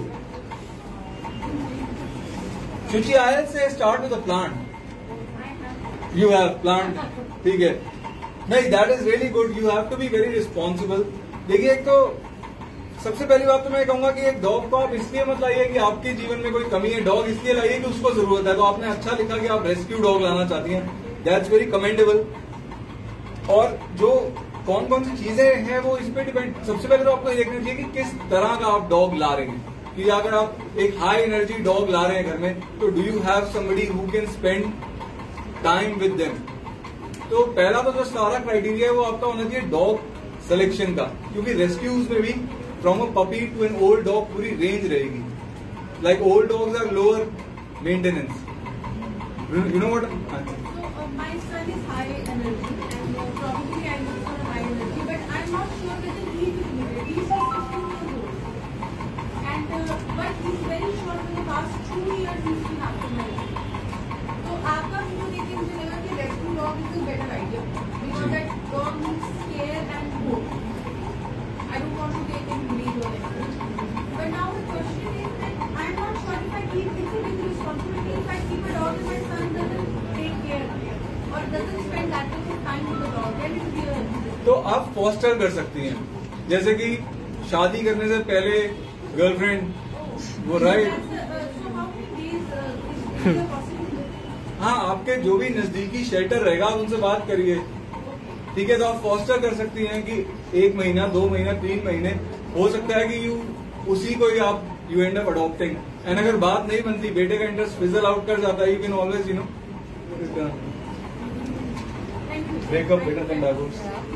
Shuchi, I'll say start with a plant. You have plant. ठीक है. नहीं, that is really good. You have to be very responsible. देखिए, एक तो सबसे पहली बात तो मैं कहूंगा कि एक डॉग को आप इसलिए मत लाइए कि आपके जीवन में कोई कमी है, डॉग इसलिए लाइए कि उसको जरूरत है। तो आपने अच्छा लिखा कि आप रेस्क्यू डॉग लाना चाहती हैं, दैट्स वेरी कमेंडेबल। और जो कौन कौन सी चीजें हैं वो इस पे डिपेंड, सबसे पहले तो आपको ये देखना चाहिए कि किस तरह का आप डॉग ला रहे हैं। कि अगर आप एक हाई एनर्जी डॉग ला रहे हैं घर में, तो do you have somebody who can spend time with them. तो पहला तो जो सारा क्राइटेरिया है वो आपका होना चाहिए डॉग सिलेक्शन का, क्योंकि रेस्क्यूज में भी from a puppy to an old dog पूरी रेंज रहेगी। Like old dogs are lower maintenance, you know what. My son is high energy and probably I look for high energy, but I'm not sure whether he will need it. He's just 15 years old, and but he's very sure for the past 2 years he's been after my life. तो आपका video देख के मुझे लगा कि rescue dog is a better idea, because that dog needs care and hope. I don't want to take him lead or anything. But now the question is that I'm not sure if I keep, it's a big responsibility if I keep a dog and my son doesn't take care or doesn't spend that much of time with the dog, then it will be a... तो आप foster कर सकती हैं, जैसे कि शादी करने से पहले गर्लफ्रेंड, वो right. So how many days is possible? हाँ, आपके जो भी नजदीकी शेल्टर रहेगा आप उनसे बात करिए, ठीक है? तो आप फॉस्टर कर सकती हैं कि 1 महीना, 2 महीना, 3 महीने, हो सकता है कि उसी को ही आप you end up adopting. And अगर बात नहीं बनती, बेटे का इंटरेस्ट फिजल आउट कर जाता है, you can always break up better than divorce.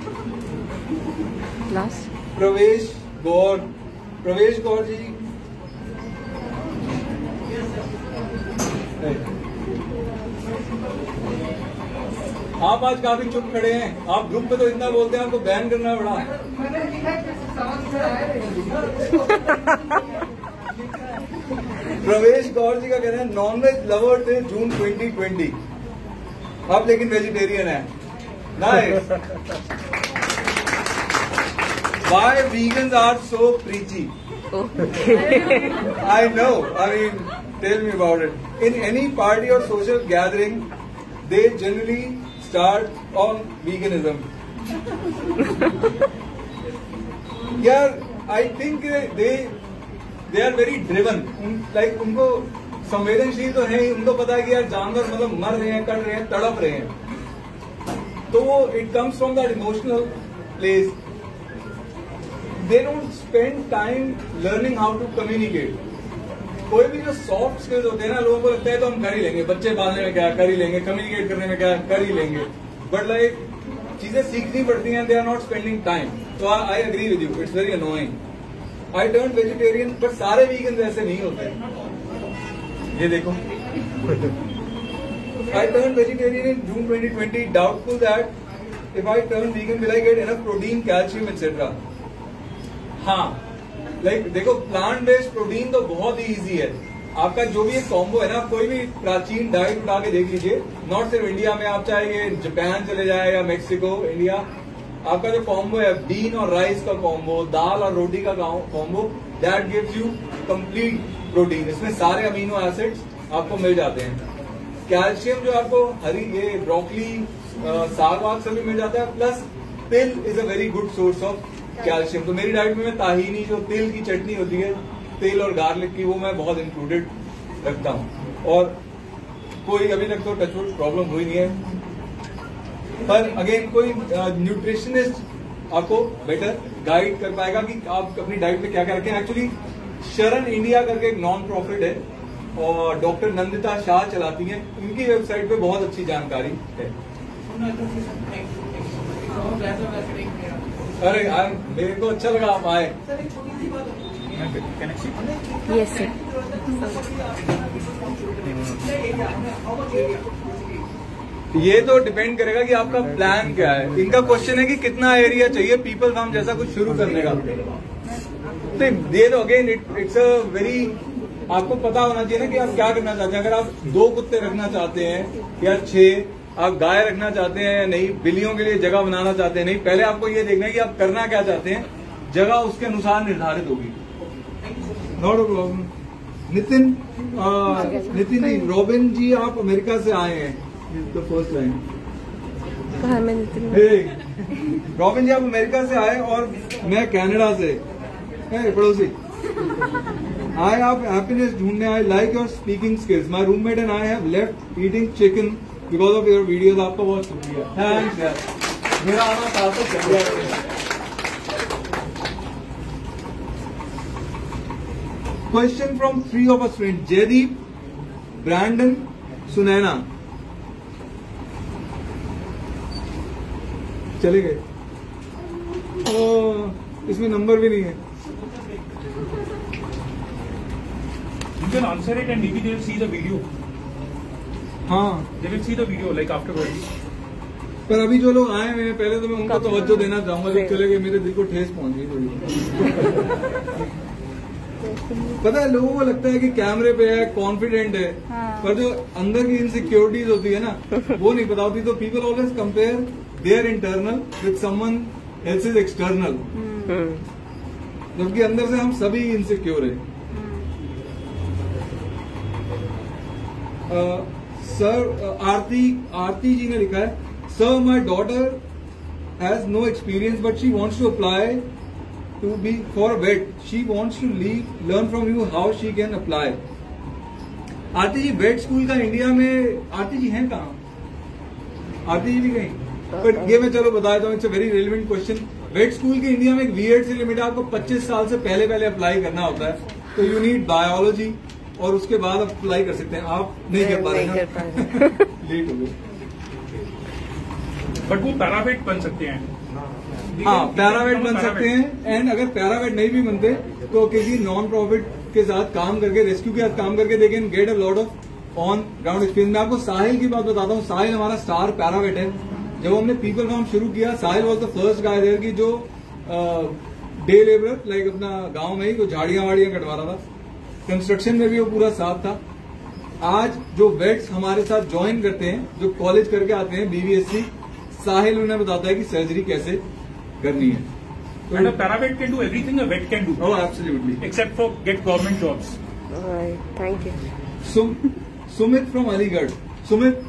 Pravesh Gaur जी, आप आज काफी चुप खड़े हैं। आप ग्रुप पे तो इतना बोलते हैं, आपको बैन करना पड़ा। प्रवेश गौर जी का कहना है नॉनवेज लवर थे जून 2020, आप लेकिन वेजिटेरियन है। Nice. Why vegans are so preachy? I know. I mean, tell me about it. In any party or social gathering, they generally start on veganism. Yeah, I think they are very driven. Like उनको संवेदनशील तो है, उनको पता है कि यार जानवर मतलब मर रहे हैं, कट रहे हैं, तड़प रहे हैं। तो वो it comes from that emotional place. They don't spend time learning how to communicate. कोई भी जो सॉफ्ट स्किल्स होते हैं ना, लोगों को लगता है तो हम कर ही लेंगे, बच्चे पालने में क्या कर ही लेंगे, कम्युनिकेट करने में क्या कर ही लेंगे, बट लाइक चीजें सीखनी पड़ती हैं, they are not spending time. तो I agree with you, it's very annoying. I turn vegetarian, पर सारे वीगन ऐसे नहीं होते। ये देखो, I turn vegetarian in June 2020, doubtful that if I turn vegan will I get enough protein, calcium etcetera. हाँ, like देखो, प्लांट बेस्ड प्रोटीन तो बहुत ही इजी है। आपका जो भी एक कॉम्बो है ना, कोई भी प्राचीन डाइट उठा के देख लीजिए, नॉट सिर्फ इंडिया में, आप चाहे ये जापान चले जाए या मैक्सिको, इंडिया, आपका जो कॉम्बो है बीन और राइस का कॉम्बो, दाल और रोटी का combo, that gives you complete protein. इसमें सारे अमीनो एसिड्स आपको मिल जाते हैं। कैल्शियम जो आपको हरी ये ब्रोकली, साग वाग से भी मिल जाता है, plus til is a very good source of calcium. तो मेरी डाइट में मैं ताहीनी, जो तिल की चटनी होती है, तिल और गार्लिक की, वो मैं बहुत इंक्लूडेड रखता हूँ। और कोई अभी तक तो टचवुड प्रॉब्लम हुई नहीं है। पर अगेन कोई न्यूट्रिशनिस्ट आपको बेटर गाइड कर पाएगा कि आप अपनी डाइट में क्या क्या रखें। एक्चुअली शरण इंडिया करके एक नॉन प्रॉफिट है, और डॉक्टर नंदिता शाह चलाती हैं। उनकी वेबसाइट पे बहुत अच्छी जानकारी है। अरे यार मेरे को अच्छा लगा आप आए। Yes sir. ये तो डिपेंड करेगा कि आपका प्लान क्या है। इनका क्वेश्चन है कि कितना एरिया चाहिए पीपल फार्म जैसा कुछ शुरू करने का। तो ये तो अगेन इट्स अ वेरी, आपको पता होना चाहिए ना कि आप क्या करना चाहते हैं। अगर आप 2 कुत्ते रखना चाहते हैं या 6, आप गाय रखना चाहते हैं या नहीं, बिल्लियों के लिए जगह बनाना चाहते हैं नहीं, पहले आपको ये देखना है कि आप करना क्या चाहते हैं। जगह उसके अनुसार निर्धारित होगी। Not a problem. Nitin ji, Robin ji आप अमेरिका से आए हैं, the first line. Robin ji आप अमेरिका से आए और मैं कनाडा से, पड़ोसी। आए आप हैप्पीनेस ढूंढने आए, like your speaking skills. My roommate and I have left eating chicken because of your videos. आपका बहुत शुक्रिया, थैंक्स यार, मेरा आना सार्थक चल गया। Question from 3 of us friends, Jaydeep, Brandon, Sunaina. चले गए। इसमें नंबर भी नहीं है। You can answer it and maybe they will see the video. हाँ, they will see the video like afterwards. पर अभी जो लोग आए हुए हैं पहले तो मैं उनको तवज्जो देना चाहूंगा। जब चले गए मेरे दिल को ठेस पहुंच गई थोड़ी। पता है लोगों को लगता है कि कैमरे पे है, कॉन्फिडेंट है, पर जो अंदर की इनसिक्योरिटीज होती है ना वो नहीं पता होती। तो people always compare their internal with someone else's external, जबकि अंदर से हम सभी इनसिक्योर है। सर आरती जी ने लिखा है, sir my daughter has no experience but she wants to apply to be for vet. She wants to learn from you how she can apply. Aarti ji vet school का इंडिया में, आरती जी हैं कहाँ? आरती जी भी कहीं, पर ये मैं चलो बता देता हूँ। It's a very relevant question. Vet school के इंडिया में एक बीएड से लिमिट है, आपको 25 साल से पहले अप्लाई करना होता है। तो यू नीड बायोलॉजी और उसके बाद आप अप्लाई कर सकते हैं। आप नहीं कर पा रहे हैं, लेट हो गए। बट वो पैरावेट बन सकते हैं। हाँ, पैरावेट बन सकते हैं। एंड अगर पैरावेट नहीं भी बनते तो किसी नॉन प्रॉफिट के साथ काम करके, रेस्क्यू के साथ काम करके they can get a lot of on ground experience. मैं आपको साहिल की बात बताता हूँ। साहिल हमारा स्टार पैरावेट है। जब हमने पीपल फार्म शुरू किया, Sahil was the first guy there की जो डे लेबर लाइक अपना गांव में ही को झाड़ियां वाड़ियां कटवा रहा था। कंस्ट्रक्शन में भी वो पूरा साथ था। आज जो वेट्स हमारे साथ ज्वाइन करते हैं, जो कॉलेज करके आते हैं बीवीएससी, साहिल उन्हें बताता है कि सर्जरी कैसे करनी है। And a paramedic can do everything a vet can do. Oh, absolutely. Except for get government jobs. Alright, thank you. Sumit from Aligarh. Sumit,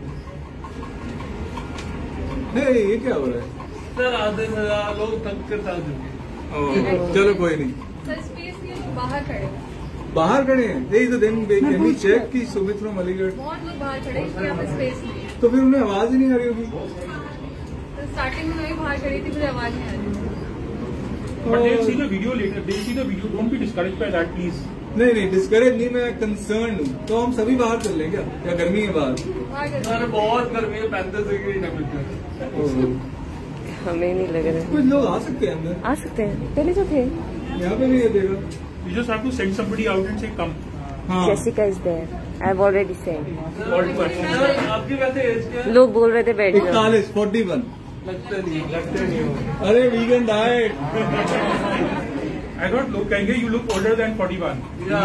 ये क्या हो रहा है? सर आधे लोग थक कर चलो कोई नहीं। सर स्पेस के लोग बाहर खड़े हैं। बाहर खड़े हैं? यही तो दिन कैन वी चेक कि सुमित फ्रॉम अलीगढ़। बहुत लोग बाहर खड़े हैं, इसलिए यहाँ पे स्पेस नहीं है। तो फिर उन्हें आवाज ही नहीं आ रही होगी। तो स्टार्टिंग में मैं भी बाहर खड़ी थी, मुझे आवाज नहीं आ रही। But they'll see the video later. They'll see the video. Don't be discouraged by that, please. नहीं डिस्करेज नहीं, मैं कंसर्न हूँ। तो हम सभी बाहर चल लें क्या गर्मी है बाहर? सर बहुत गर्मी है, 35 डिग्री टेम्परेचर। हमें नहीं लग रहा। कुछ लोग आ सकते हैं अंदर, आ सकते हैं, पहले जो थे यहाँ पे नहीं है देखा। You just have to send somebody out and say come. हाँ। Jessica is there. I've already sent. Sir आपकी वैसे एज क्या है? लोग बोल रहे थे बैठ जाओ। 41, 41। लगता नहीं हो। अरे वीगन डाइट। I thought लोग कहेंगे you look older than 41.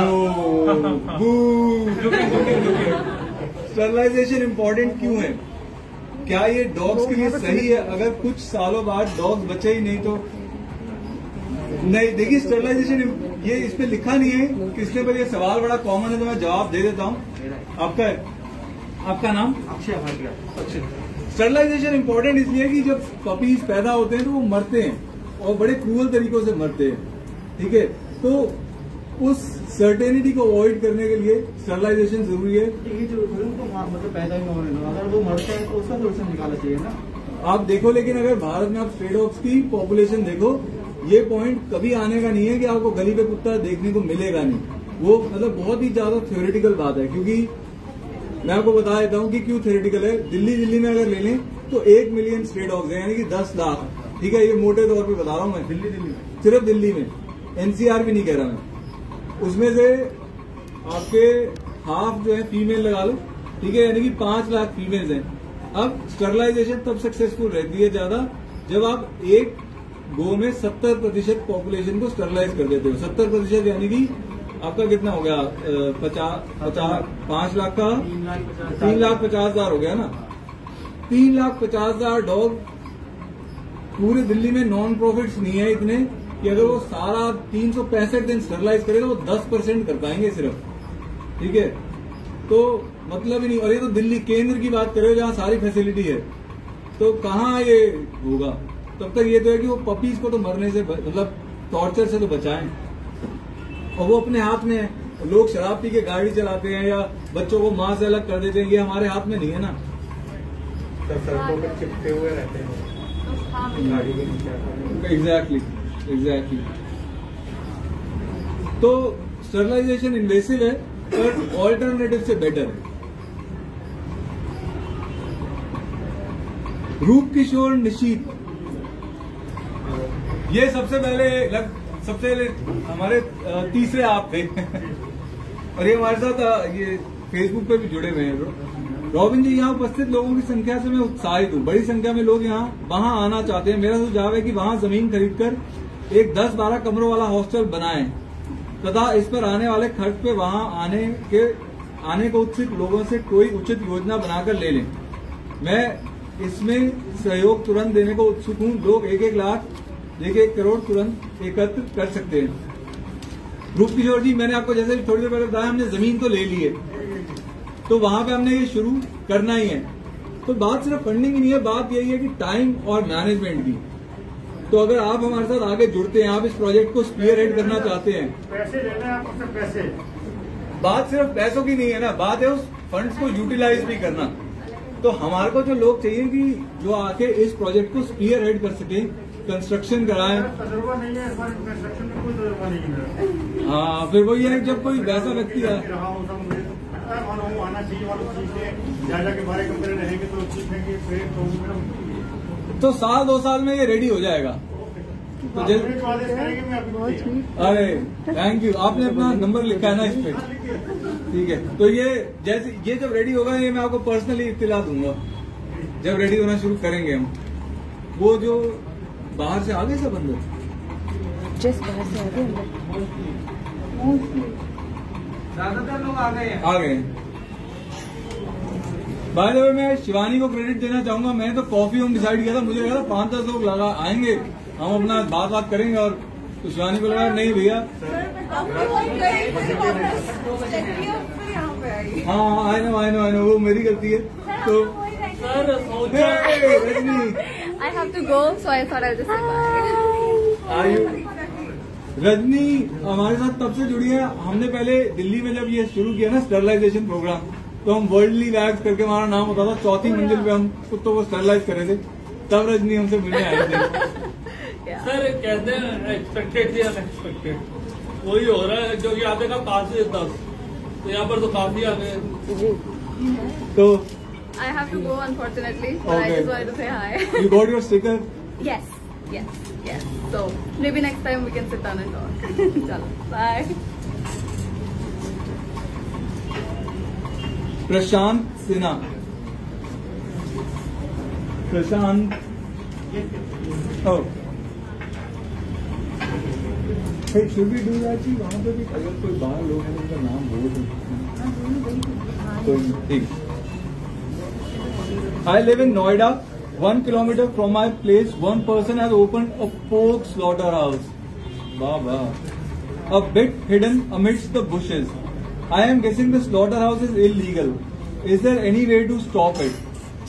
Sterilisation important क्यों है? क्या ये डॉग्स के लिए सही है? अगर कुछ सालों बाद डॉग्स बचे ही नहीं तो नहीं। देखिए स्टरलाइजेशन ये इस पे लिखा नहीं है किसने, पर ये सवाल बड़ा कॉमन है तो मैं जवाब दे देता हूँ। आपका नाम? अक्षय भाटिया। स्टरलाइजेशन इम्पोर्टेंट इसलिए कि जब पपीज पैदा होते हैं तो वो मरते हैं और बड़े क्रूअल तरीकों से मरते हैं, ठीक है? तो उस सर्टेनिटी को अवॉइड करने के लिए स्टरलाइजेशन जरूरी है। ये जो मतलब पैदा ही होने दो, अगर वो मरते हैं तो उसका सोल्यूशन निकालना चाहिए ना। आप देखो, लेकिन अगर भारत में आप स्ट्रे डॉग्स की पॉपुलेशन देखो, ये पॉइंट कभी आने का नहीं है कि आपको गली पे कुत्ता देखने को मिलेगा नहीं। वो मतलब बहुत ही ज्यादा थ्योरेटिकल बात है, क्योंकि मैं आपको बता देता हूँ कि क्यों थ्योरेटिकल है। दिल्ली में अगर ले लें तो 1 मिलियन स्ट्रे डॉग्स हैं, यानी कि 10 लाख। ठीक है, ये मोटे तौर पे बता रहा हूँ मैं, दिल्ली में, सिर्फ दिल्ली में, एनसीआर भी नहीं कह रहा मैं। उसमें से आपके हाफ जो है फीमेल लगा लो, ठीक है, यानी कि 5 लाख फीमेल्स हैं। अब स्टरलाइजेशन तब सक्सेसफुल रहती है ज्यादा जब आप एक गो में 70% पॉपुलेशन को स्टरलाइज कर देते हो। 70% यानी कि आपका कितना हो गया, 5 लाख का 3,50,000 हो गया ना। 3,50,000 डॉग पूरे दिल्ली में नॉन प्रॉफिट्स नहीं है इतने कि अगर वो सारा 365 दिन स्टरलाइज करे तो वो 10% कर पाएंगे सिर्फ। ठीक है, तो मतलब ही नहीं। और ये तो दिल्ली केंद्र की बात करें जहां सारी फैसिलिटी है, तो कहाँ ये होगा। तब तक ये तो है कि वो पपीज को तो मरने से मतलब टॉर्चर से तो बचाएं, और वो अपने हाथ में है। लोग शराब पी के गाड़ी चलाते हैं या बच्चों को माँ से अलग कर देते हैं, ये हमारे हाथ में नहीं है ना। सड़कों पर चिपके हुए रहते हैं गाड़ी के नीचे। एग्जैक्टली। तो स्टरलाइजेशन इन्वेसिव है पर ऑल्टरनेटिव से बेटर है। रूप किशोर निशीत, ये सबसे पहले हमारे तीसरे आप थे और ये हमारे साथ ये फेसबुक पे भी जुड़े हुए हैं। रॉबिन जी, यहाँ उपस्थित लोगों की संख्या से मैं उत्साहित हूँ। बड़ी संख्या में लोग वहां आना चाहते हैं। मेरा सुझाव है कि वहां जमीन खरीदकर एक 10-12 कमरों वाला हॉस्टल बनाएं तथा इस पर आने वाले खर्च पे वहां आने को उत्सुक लोगों से कोई उचित योजना बनाकर ले लें। मैं इसमें सहयोग तुरंत देने को उत्सुक हूँ। लोग 1-1 लाख, 1 करोड़ तुरंत एकत्र कर सकते हैं। रूप किशोर जी, मैंने आपको जैसे थोड़ी देर पहले बताया, हमने जमीन तो ले ली है, तो वहां पे हमने ये शुरू करना ही है। तो बात सिर्फ फंडिंग की नहीं है, बात यही है कि टाइम और मैनेजमेंट की। तो अगर आप हमारे साथ आगे जुड़ते हैं, आप इस प्रोजेक्ट को स्पीयर हेड करना चाहते हैं, पैसे लेना है आपसे पैसे, बात सिर्फ पैसों की नहीं है ना, बात है उस फंड्स को यूटिलाइज भी करना। तो हमारे को जो लोग चाहिए कि जो आके इस प्रोजेक्ट को स्पीयर हेड कर सके, कंस्ट्रक्शन कराएं। तजुर्बा नहीं है इस बार कंस्ट्रक्शन में, कोई तजुर्बा नहीं है। हाँ, फिर वही है जब कोई वैसा व्यक्ति है आना चाहिए वालों चीजें जायजा के बारे में रहेंगे तो सीखेंगे तो 1-2 साल में ये रेडी हो जाएगा। तो अरे थैंक यू, आपने अपना नंबर लिखा है ना इस पे, ठीक है। तो ये जैसे ये जब रेडी होगा, ये मैं आपको पर्सनली इत्तिला दूंगा जब रेडी होना शुरू करेंगे हम। वो जो बाहर से आ गए सब अंदर, जस्ट बाहर से आ गए, ज्यादातर लोग आ गए हैं। बाय द वे, मैं शिवानी को क्रेडिट देना चाहूंगा। मैंने तो कॉफी होम डिसाइड किया था, मुझे लगा था 5-10 लोग लगा आएंगे, हम अपना बात करेंगे, और तो शिवानी को लगा नहीं भैया। हाँ, आई नो, वो मेरी गलती है। तो I have to go, so I thought I'll just sit back. Rajni हमारे साथ तब से जुड़ी है। हमने पहले दिल्ली में जब ये शुरू किया ना स्टरलाइजेशन प्रोग्राम, तो हम वर्ल्डली वैक्स करके हमारा नाम होता था, 4थी मंजिल पे हम कुत्तों को स्टरलाइज कर रहे थे। तब रजनी हमसे मिलने आए थे। सर कहते हैं एक्सपेक्टेड थी अनएक्सपेक्टेड, वही हो रहा है जो कि आते का 5 से 10, तो यहाँ पर तो काफी आ गए। तो I have to go, unfortunately, but I just wanted to say hi. You got your sticker? Yes. So maybe next time we can sit down and talk. Chalo, bye. Prashant Sinha, Prashant, should we do that? वहाँ पे भी अगर कोई बाहर लोग हैं उनका नाम बोल दो। ठीक। I live in Noida. 1 kilometer from my place, one person has opened a pork slaughterhouse. Wow. A bit hidden amidst the bushes. I am guessing the slaughterhouse is illegal. Is there any way to stop it?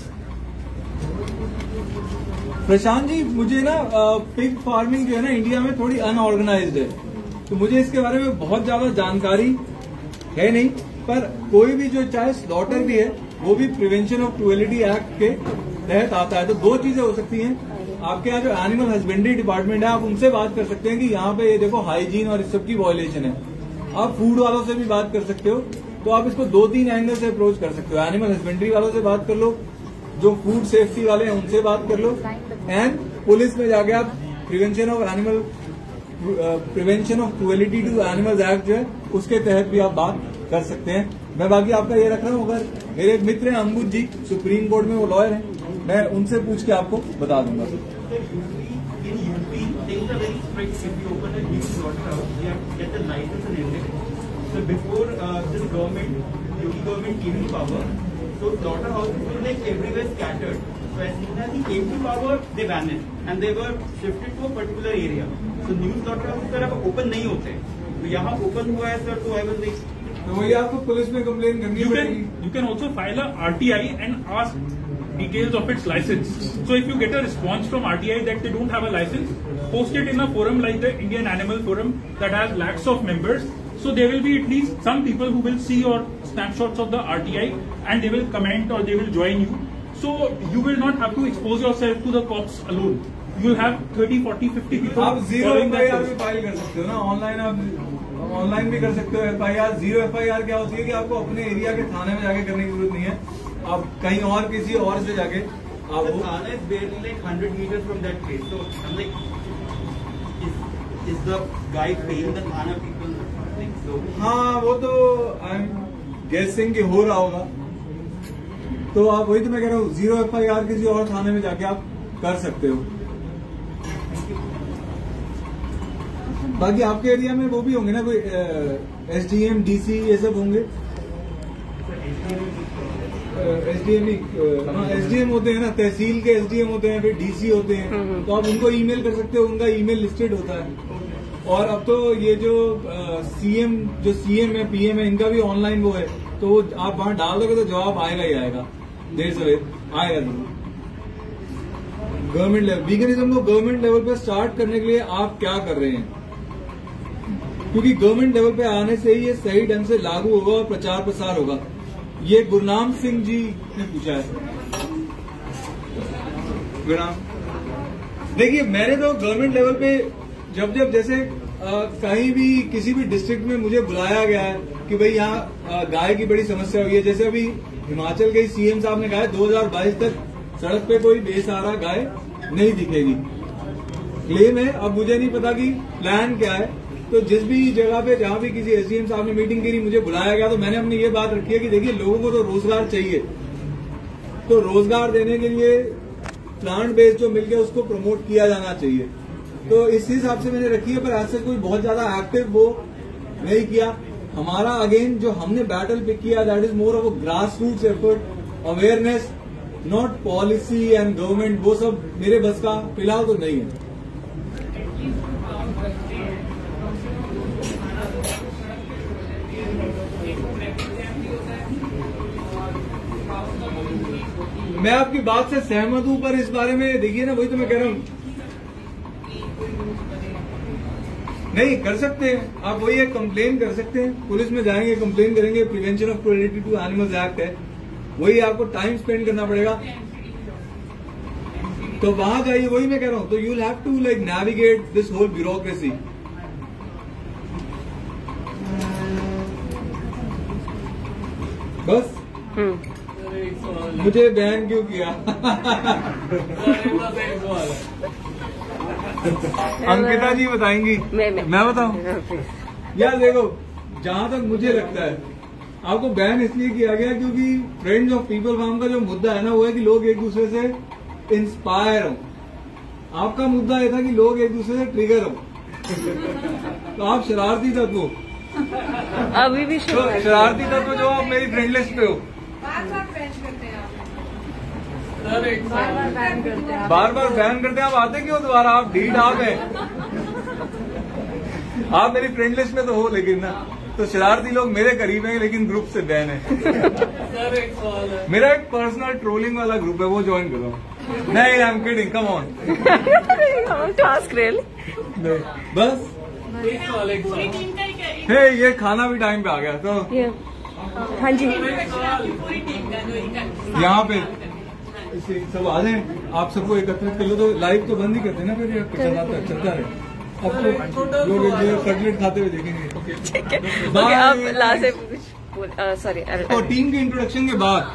Prashant ji, मुझे ना pig farming जो है ना India में थोड़ी unorganised है, तो मुझे इसके बारे में बहुत ज्यादा जानकारी है नहीं। पर कोई भी जो चाहे स्लॉटर भी है, वो भी प्रिवेंशन ऑफ क्रूएलिटी एक्ट के तहत आता है। तो 2 चीजें हो सकती हैं। आपके यहाँ जो एनिमल हस्बेंड्री डिपार्टमेंट है, आप उनसे बात कर सकते हैं कि यहाँ पे ये देखो हाइजीन और इस सब की वायलेशन है। आप फूड वालों से भी बात कर सकते हो। तो आप इसको 2-3 एंगल से अप्रोच कर सकते हो। एनिमल हस्बेंड्री वालों से बात कर लो, जो फूड सेफ्टी वाले हैं उनसे बात कर लो, एंड पुलिस में जाके आप prevention of cruelty to animals act जो है उसके तहत भी आप बात कर सकते हैं। मैं बाकी आपका ये रख रहा हूँ, अगर मेरे एक मित्र हैं अंबुज जी, सुप्रीम कोर्ट में वो लॉयर हैं, मैं उनसे पूछ के आपको बता दूंगा। So before this government came to power, so slaughterhouses were like everywhere scattered. So as soon as he came to power, they vanished and they were shifted to a particular area. So new slaughterhouses sir अब open नहीं होते, तो यहाँ open हुआ है sir, तो I was like, तो वही आपको पुलिस में कंप्लेन करनी पड़ेगी। You can also file a RTI and ask details of its license. So if you get a response from RTI that they don't have a license, post it in a forum like the Indian Animal Forum that has lakhs of members. So there will be at least some people who will see your snapshots of the RTI and they will comment or they will join you. So you will not have to expose yourself to the cops alone. You will have 30, 40, 50 people. आप zero FIR भी file कर सकते हो ना, online भी कर सकते हो FIR। जीरो FIR क्या होती है कि आपको अपने एरिया के थाने में जाके करने की जरूरत नहीं है, आप कहीं और किसी और से जाके आप Thane is barely like 100 meters from that place. So I'm like, is the guy paying the Thane people? So हाँ, वो तो आई एम गेसिंग कि हो रहा होगा। तो आप वही तो मैं कह रहा हूँ, जीरो FIR किसी और थाने में जाके आप कर सकते हो। बाकी आपके एरिया में वो भी होंगे ना, कोई SDM, DC ये सब होंगे। SDM होते हैं ना, तहसील के SDM होते हैं, फिर DC होते हैं, तो आप उनको ईमेल कर सकते हो, उनका ईमेल लिस्टेड होता है। और अब तो ये जो CM है, PM है, इनका भी ऑनलाइन वो है, तो आप वहां डाल दोगे तो जवाब आएगा ही आएगा, देर से आएगा जरूर। गवर्नमेंट लेवल वीगनिज्म को गवर्नमेंट लेवल पे स्टार्ट करने के लिए आप क्या कर रहे हैं, क्योंकि गवर्नमेंट लेवल पे आने से ही ये सही ढंग से लागू होगा और प्रचार प्रसार होगा। ये गुरनाम सिंह जी ने पूछा है। गुरनाम, देखिए मैंने तो गवर्नमेंट लेवल पे जब जैसे कहीं भी किसी भी डिस्ट्रिक्ट में मुझे बुलाया गया है कि भाई यहाँ गाय की बड़ी समस्या हुई है, जैसे अभी हिमाचल के CM साहब ने कहा है 2022 तक सड़क पे कोई बेसहारा गाय नहीं दिखेगी, क्लेम है। अब मुझे नहीं पता कि प्लान क्या है, तो जिस भी जगह पे जहां भी किसी SDM साहब ने मीटिंग करी, मुझे बुलाया गया, तो मैंने अपनी ये बात रखी है कि देखिए लोगों को तो रोजगार चाहिए, तो रोजगार देने के लिए प्लांट बेस्ड जो मिल गया उसको प्रमोट किया जाना चाहिए। तो इस हिसाब से मैंने रखी है, पर ऐसे कोई बहुत ज्यादा एक्टिव वो नहीं किया। हमारा अगेन जो हमने बैटल पिक किया, that is more of a grass roots effort, awareness, not policy and government, वो सब मेरे बस का फिलहाल तो नहीं है। मैं आपकी बात से सहमत हूं, पर इस बारे में देखिए ना, वही तो मैं कह रहा हूं, नहीं कर सकते हैं आप, वही एक कंप्लेन कर सकते हैं, पुलिस में जाएंगे, कंप्लेन करेंगे, prevention of cruelty to animals act है, वही आपको टाइम स्पेंड करना पड़ेगा, तो वहां जाइए, वही मैं कह रहा हूं। तो you will have to like navigate this whole bureaucracy. बस मुझे बैन क्यों किया? अंकिता जी बताएंगी, मैं बताऊं? यार देखो, जहां तक मुझे लगता है आपको बैन इसलिए किया गया क्योंकि फ्रेंड्स ऑफ पीपल फार्म का जो मुद्दा है ना, वो है कि लोग एक दूसरे से इंस्पायर हो। आपका मुद्दा ये था कि लोग एक दूसरे से ट्रिगर हो, तो आप शरारती तत्व हो, अभी भी शरारती तत्व जो आप मेरी फ्रेंड लिस्ट पे हो, बार बार बैन करते हैं। आप आते क्यों दोबारा? आप ढीठ आप हैं, आप मेरी फ्रेंड लिस्ट में तो हो, लेकिन ना तो शरारती लोग मेरे करीब हैं, लेकिन ग्रुप से बैन है। मेरा एक पर्सनल ट्रोलिंग वाला ग्रुप है, वो ज्वाइन करो। नहीं, I am kidding, come on. बस हे, ये खाना भी टाइम पे आ गया, तो हाँ जी यहाँ पे सब आ जाए, आप सबको एकत्रित कर लो, तो लाइव तो बंद ही करते ना, फिर चलता रहे। कटलेट खाते हुए देखेंगे। ठीक है, ओके, अब लास्ट से सॉरी और टीम के इंट्रोडक्शन के बाद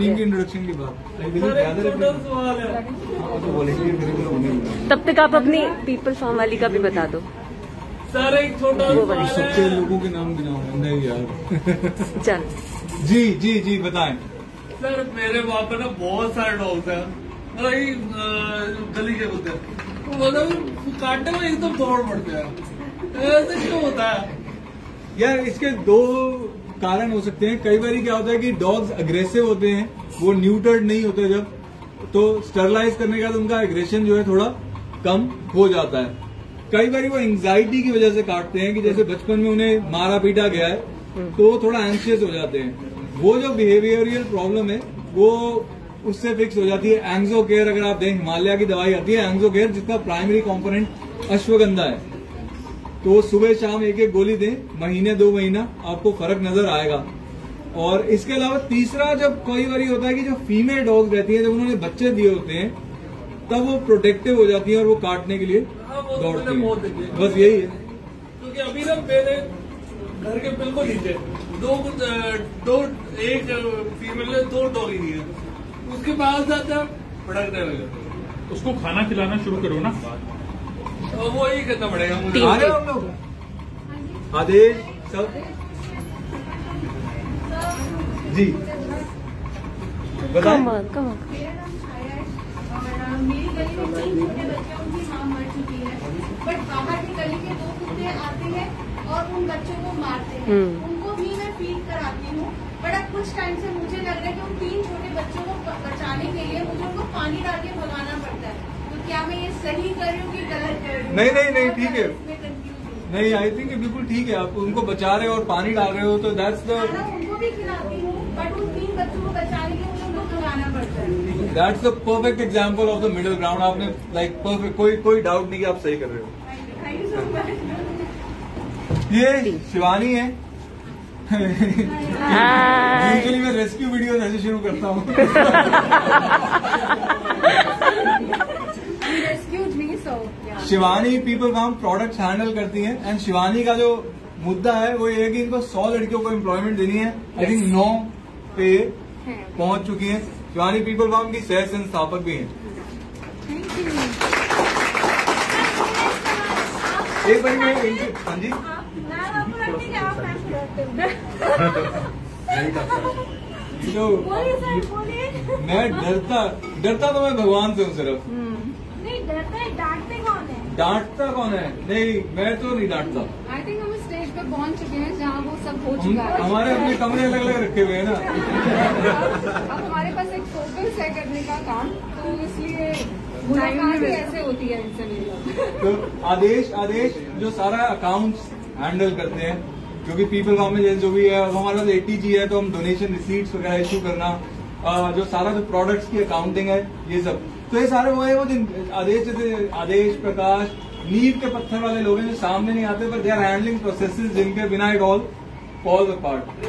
तब तक आप अपनी पीपल फार्म वाली का भी बता दो सर। एक छोटा सबके लोगों के नाम गिनाओ। नहीं यार चल जी बताएं सर। मेरे वहाँ पे ना बहुत सारे डॉग्स हैं, गली के कुत्ते, मतलब काटने में एकदम दौड़ पड़ते हैं। ऐसे क्यों होता है यार? इसके दो कारण हो सकते हैं। कई बार क्या होता है कि डॉग्स अग्रेसिव होते हैं, वो न्यूटर्ड नहीं होते जब, तो स्टरलाइज करने के बाद उनका एग्रेशन जो है थोड़ा कम हो जाता है। कई बार वो एंग्जाइटी की वजह से काटते हैं कि जैसे बचपन में उन्हें मारा पीटा गया है तो वो थोड़ा एंशियस हो जाते हैं। वो जो बिहेवियरियल प्रॉब्लम है वो उससे फिक्स हो जाती है। एंग्जो केयर अगर आप दें, हिमालय की दवाई आती है एंग्जो केयर, जिसका प्राइमरी कंपोनेंट अश्वगंधा है, तो सुबह शाम एक गोली दें, महीने 2 महीना आपको फर्क नजर आएगा। और इसके अलावा तीसरा, जब कई बार होता है कि जो फीमेल डॉग्स रहती हैं, जब उन्होंने बच्चे दिए होते हैं तब वो प्रोटेक्टिव हो जाती है और वो काटने के लिए दौड़ती है। बस यही है। क्योंकि अभी ना मेरे घर के बिल्कुल नीचे एक फीमेल है, 2 डॉगी नहीं है, उसके पास जाता भड़कने लगे। उसको खाना खिलाना शुरू करो ना, वो ही करना पड़ेगा मुझे। आ रहे हो हम लोग? आदेश सब जी बताएं। मेरी गली में 3 छोटे बच्चे, उनकी मां मर चुकी है, बट बाहर की गली के 2 कुत्ते आते हैं और उन बच्चों को मारते हैं। उनको भी मैं फीड कराती हूँ, बट अब कुछ टाइम से मुझे लग रहा है कि उन 3 छोटे बच्चों को बचाने के लिए मुझे उनको पानी डाल के भगाना पड़ता है। तो क्या मैं ये सही कर रही हूँ कि गलत कर रही हूँ? नहीं ठीक है, नहीं आई थिंक बिल्कुल ठीक है। आप उनको बचा रहे हो और पानी डाल रहे हो तो दैट्स द, उनको भी खिलाती हूँ, बट उन 3 बच्चों को बचाने के लिए उनको भगाना पड़ता है। That's the perfect example of the middle ground. आपने लाइक परफेक्ट, कोई डाउट नहीं कि आप सही कर रहे हो। ये शिवानी है। यूजुअली मैं रेस्क्यू वीडियो ऐसे शुरू करता हूँ। Shivani people farm products handle करती हैं एंड शिवानी का जो मुद्दा है वो ये है कि इनको 100 लड़कियों को एम्प्लॉयमेंट देनी है। आई थिंक 9 पे पहुंच चुकी हैं। शिवानी पीपल फार्म की सह संस्थापक भी हैं। एक बार हाँ जी मैं डरता तो मैं भगवान से हूँ सिर्फ। नहीं डांटते कौन है? डांटता कौन है? नहीं मैं तो नहीं डांटता। आई थिंक हम स्टेज पे पहुंच चुके हैं जहाँ वो सब हो चुका है। हमारे अपने कमरे अलग अलग रखे हुए हैं ना। अब हमारे पास एक फोकस है करने का काम, तो इसलिए मुलाकात ऐसे होती है इनसे मेरी। तो आदेश जो सारा अकाउंट्स हैंडल करते हैं, क्योंकि पीपल फार्म में जो भी है, हमारे पास ATG है तो हम डोनेशन रिसीट्स वगैरह इश्यू करना, जो सारा जो प्रोडक्ट्स की अकाउंटिंग है ये सब, तो ये सारे वो है वो जिन आदेश प्रकाश नींव के पत्थर वाले लोग हैं जो सामने नहीं आते, पर दे आर हैंडलिंग प्रोसेसेस जिनके बिना इट ऑल फॉल्स अपार्ट।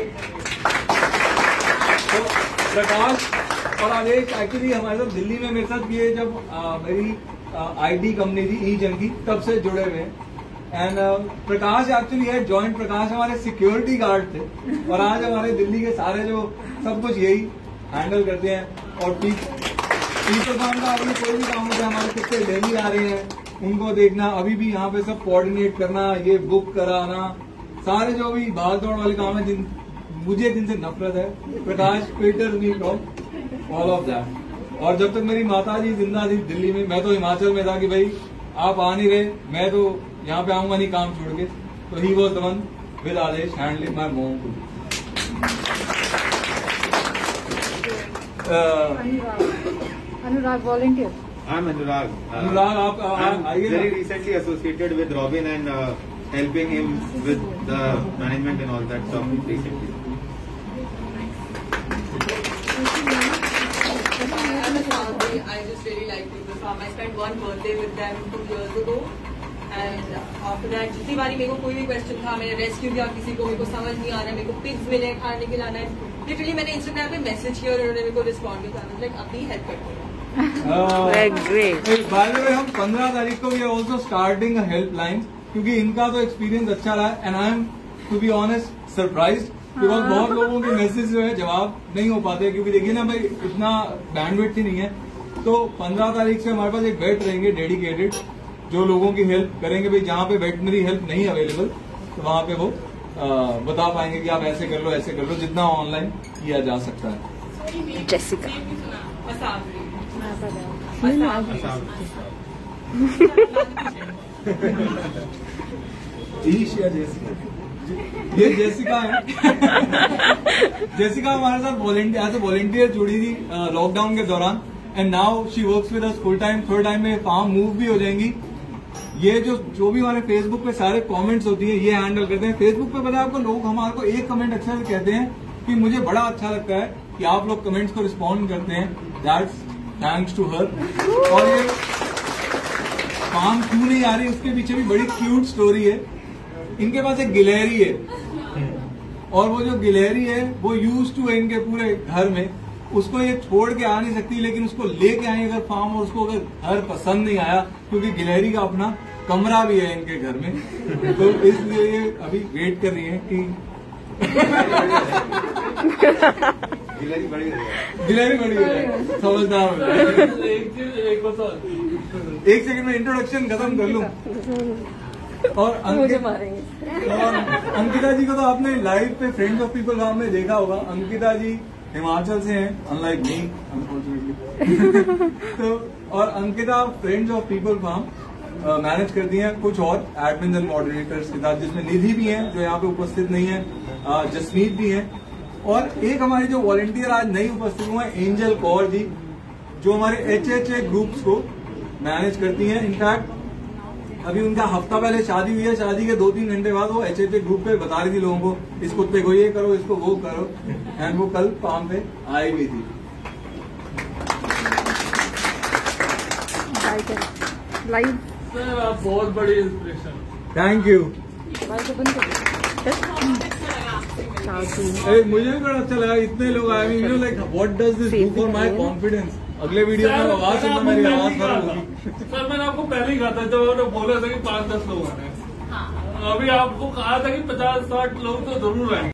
तो प्रकाश और आदेश एक्चुअली हमारे साथ दिल्ली में मेरे साथ ये जब मेरी IT कंपनी थी ई-जन की, तब से जुड़े हुए हैं। एंड प्रकाश एक्चुअली है जॉइंट प्रकाश हमारे सिक्योरिटी गार्ड थे, और आज हमारे दिल्ली के सारे जो सब कुछ यही हैंडल करते हैं। और पीपल फार्म का अभी कोई भी काम होता है, हमारे कुत्ते डेली आ रहे हैं, उनको देखना, अभी भी यहाँ पे सब कोऑर्डिनेट करना, ये बुक कराना, सारे जो भी भाग दौड़ वाले काम है मुझे जिनसे नफरत है, Prakash filter me from all of that. और जब तक मेरी माता जी जिंदा थी दिल्ली में, मैं तो हिमाचल में था कि भाई आप आ नहीं रहे, मैं तो यहाँ पे आऊंगा नहीं काम छोड़ के, तो he was the one with Adesh handling my mom. Anurag volunteer. I'm Anurag. Anurag, आप आइए। Very recently associated with Robin and helping him with the management and all that stuff recently. I just really like Pupil Farm. I spent one birthday with them 2 years ago, and after that जितनी बारी मेरे को कोई भी question था, मैंने rescue किया किसी को, मेरे को समझ नहीं आ रहा है, मेरे को पिग्स मिले खाने के लाना है, लिटरली मैंने इंस्टाग्राम पे मैसेज किया और उन्होंने मेरे को रिस्पॉन्ड किया, लाइक अभी हेल्प करते हैं। By the way, हम 15 तारीख को we are also starting a helpline क्योंकि इनका तो एक्सपीरियंस अच्छा रहा है and I am to be honest surprised because बहुत लोगों के मैसेज जो है जवाब नहीं हो पाते, क्योंकि देखिए ना भाई इतना बैंडविड्थ ही नहीं है। तो 15 तारीख से हमारे पास एक वेट रहेंगे डेडिकेटेड जो लोगों की हेल्प करेंगे। भाई जहाँ पे वेटनरी हेल्प नहीं अवेलेबल तो वहाँ पे वो बता पाएंगे कि आप ऐसे कर लो ऐसे कर लो, जितना ऑनलाइन किया जा सकता है। जेसिका ये जेसिका है। जेसिका हमारे साथ वॉलेंटियर जुड़ी थी लॉकडाउन के दौरान and now she works with us full time. Third time में फार्म मूव भी हो जाएंगी। ये जो भी हमारे फेसबुक पे सारे कमेंट्स होती है ये हैंडल करते हैं। फेसबुक पे पता है आपको, लोग हमारे को एक कमेंट अक्सर कहते हैं कि मुझे बड़ा अच्छा लगता है कि आप लोग कमेंट्स को रिस्पॉन्ड करते हैं, दैट्स थैंक्स टू हर। और ये फार्म क्यों नहीं आ रही उसके पीछे भी बड़ी क्यूट स्टोरी है। इनके पास एक गिलहरी है और वो जो गिलहरी है वो यूज टू है इनके पूरे घर में। उसको ये छोड़ के आ नहीं सकती, लेकिन उसको लेके आई अगर फार्म और उसको अगर घर पसंद नहीं आया, क्योंकि गिलहरी का अपना कमरा भी है इनके घर में, तो इसलिए ये अभी वेट कर रही है कि गिलहरी बड़ी हो जाए, समझदार हो जाए। एक सेकंड में इंट्रोडक्शन खत्म कर लूं। और अंकिता जी को तो आपने लाइव पे फ्रेंड्स ऑफ पीपल फार्म में देखा होगा। अंकिता जी हिमाचल से हैं, अनलाइक मी अनफॉर्चुनेटली। तो और Ankita friends of people farm manage करती हैं कुछ और एडमिन एंड मॉडरेटर्स के साथ, जिसमें निधि भी हैं जो यहाँ पे उपस्थित नहीं है, जसमीत भी हैं, और एक हमारी जो वॉलंटियर आज नहीं उपस्थित हुए हैं एंजल कौर जी, जो हमारे HHA ग्रुप्स को मैनेज करती हैं। इनफैक्ट अभी उनका हफ्ता पहले शादी हुई है, शादी के 2-3 घंटे बाद वो HHA ग्रुप पे बता रही थी लोगों को इस कुत्ते को ये करो, इसको वो करो, एंड वो कल फार्म पे आई हुई थी। लाइव सर आप बहुत बड़ी इंस्पिरेशन। Thank you. मुझे भी बड़ा अच्छा लगा, इतने लोग आए। You know like what does this do for my confidence. अगले वीडियो में आवाज सुनना, मेरी आवाज खराब होगी। सर मैंने आपको पहले ही कहा था, जब उन्होंने बोला था कि 5-10 लोग आने, अभी आपको कहा था कि 50-60 लोग तो जरूर आएंगे।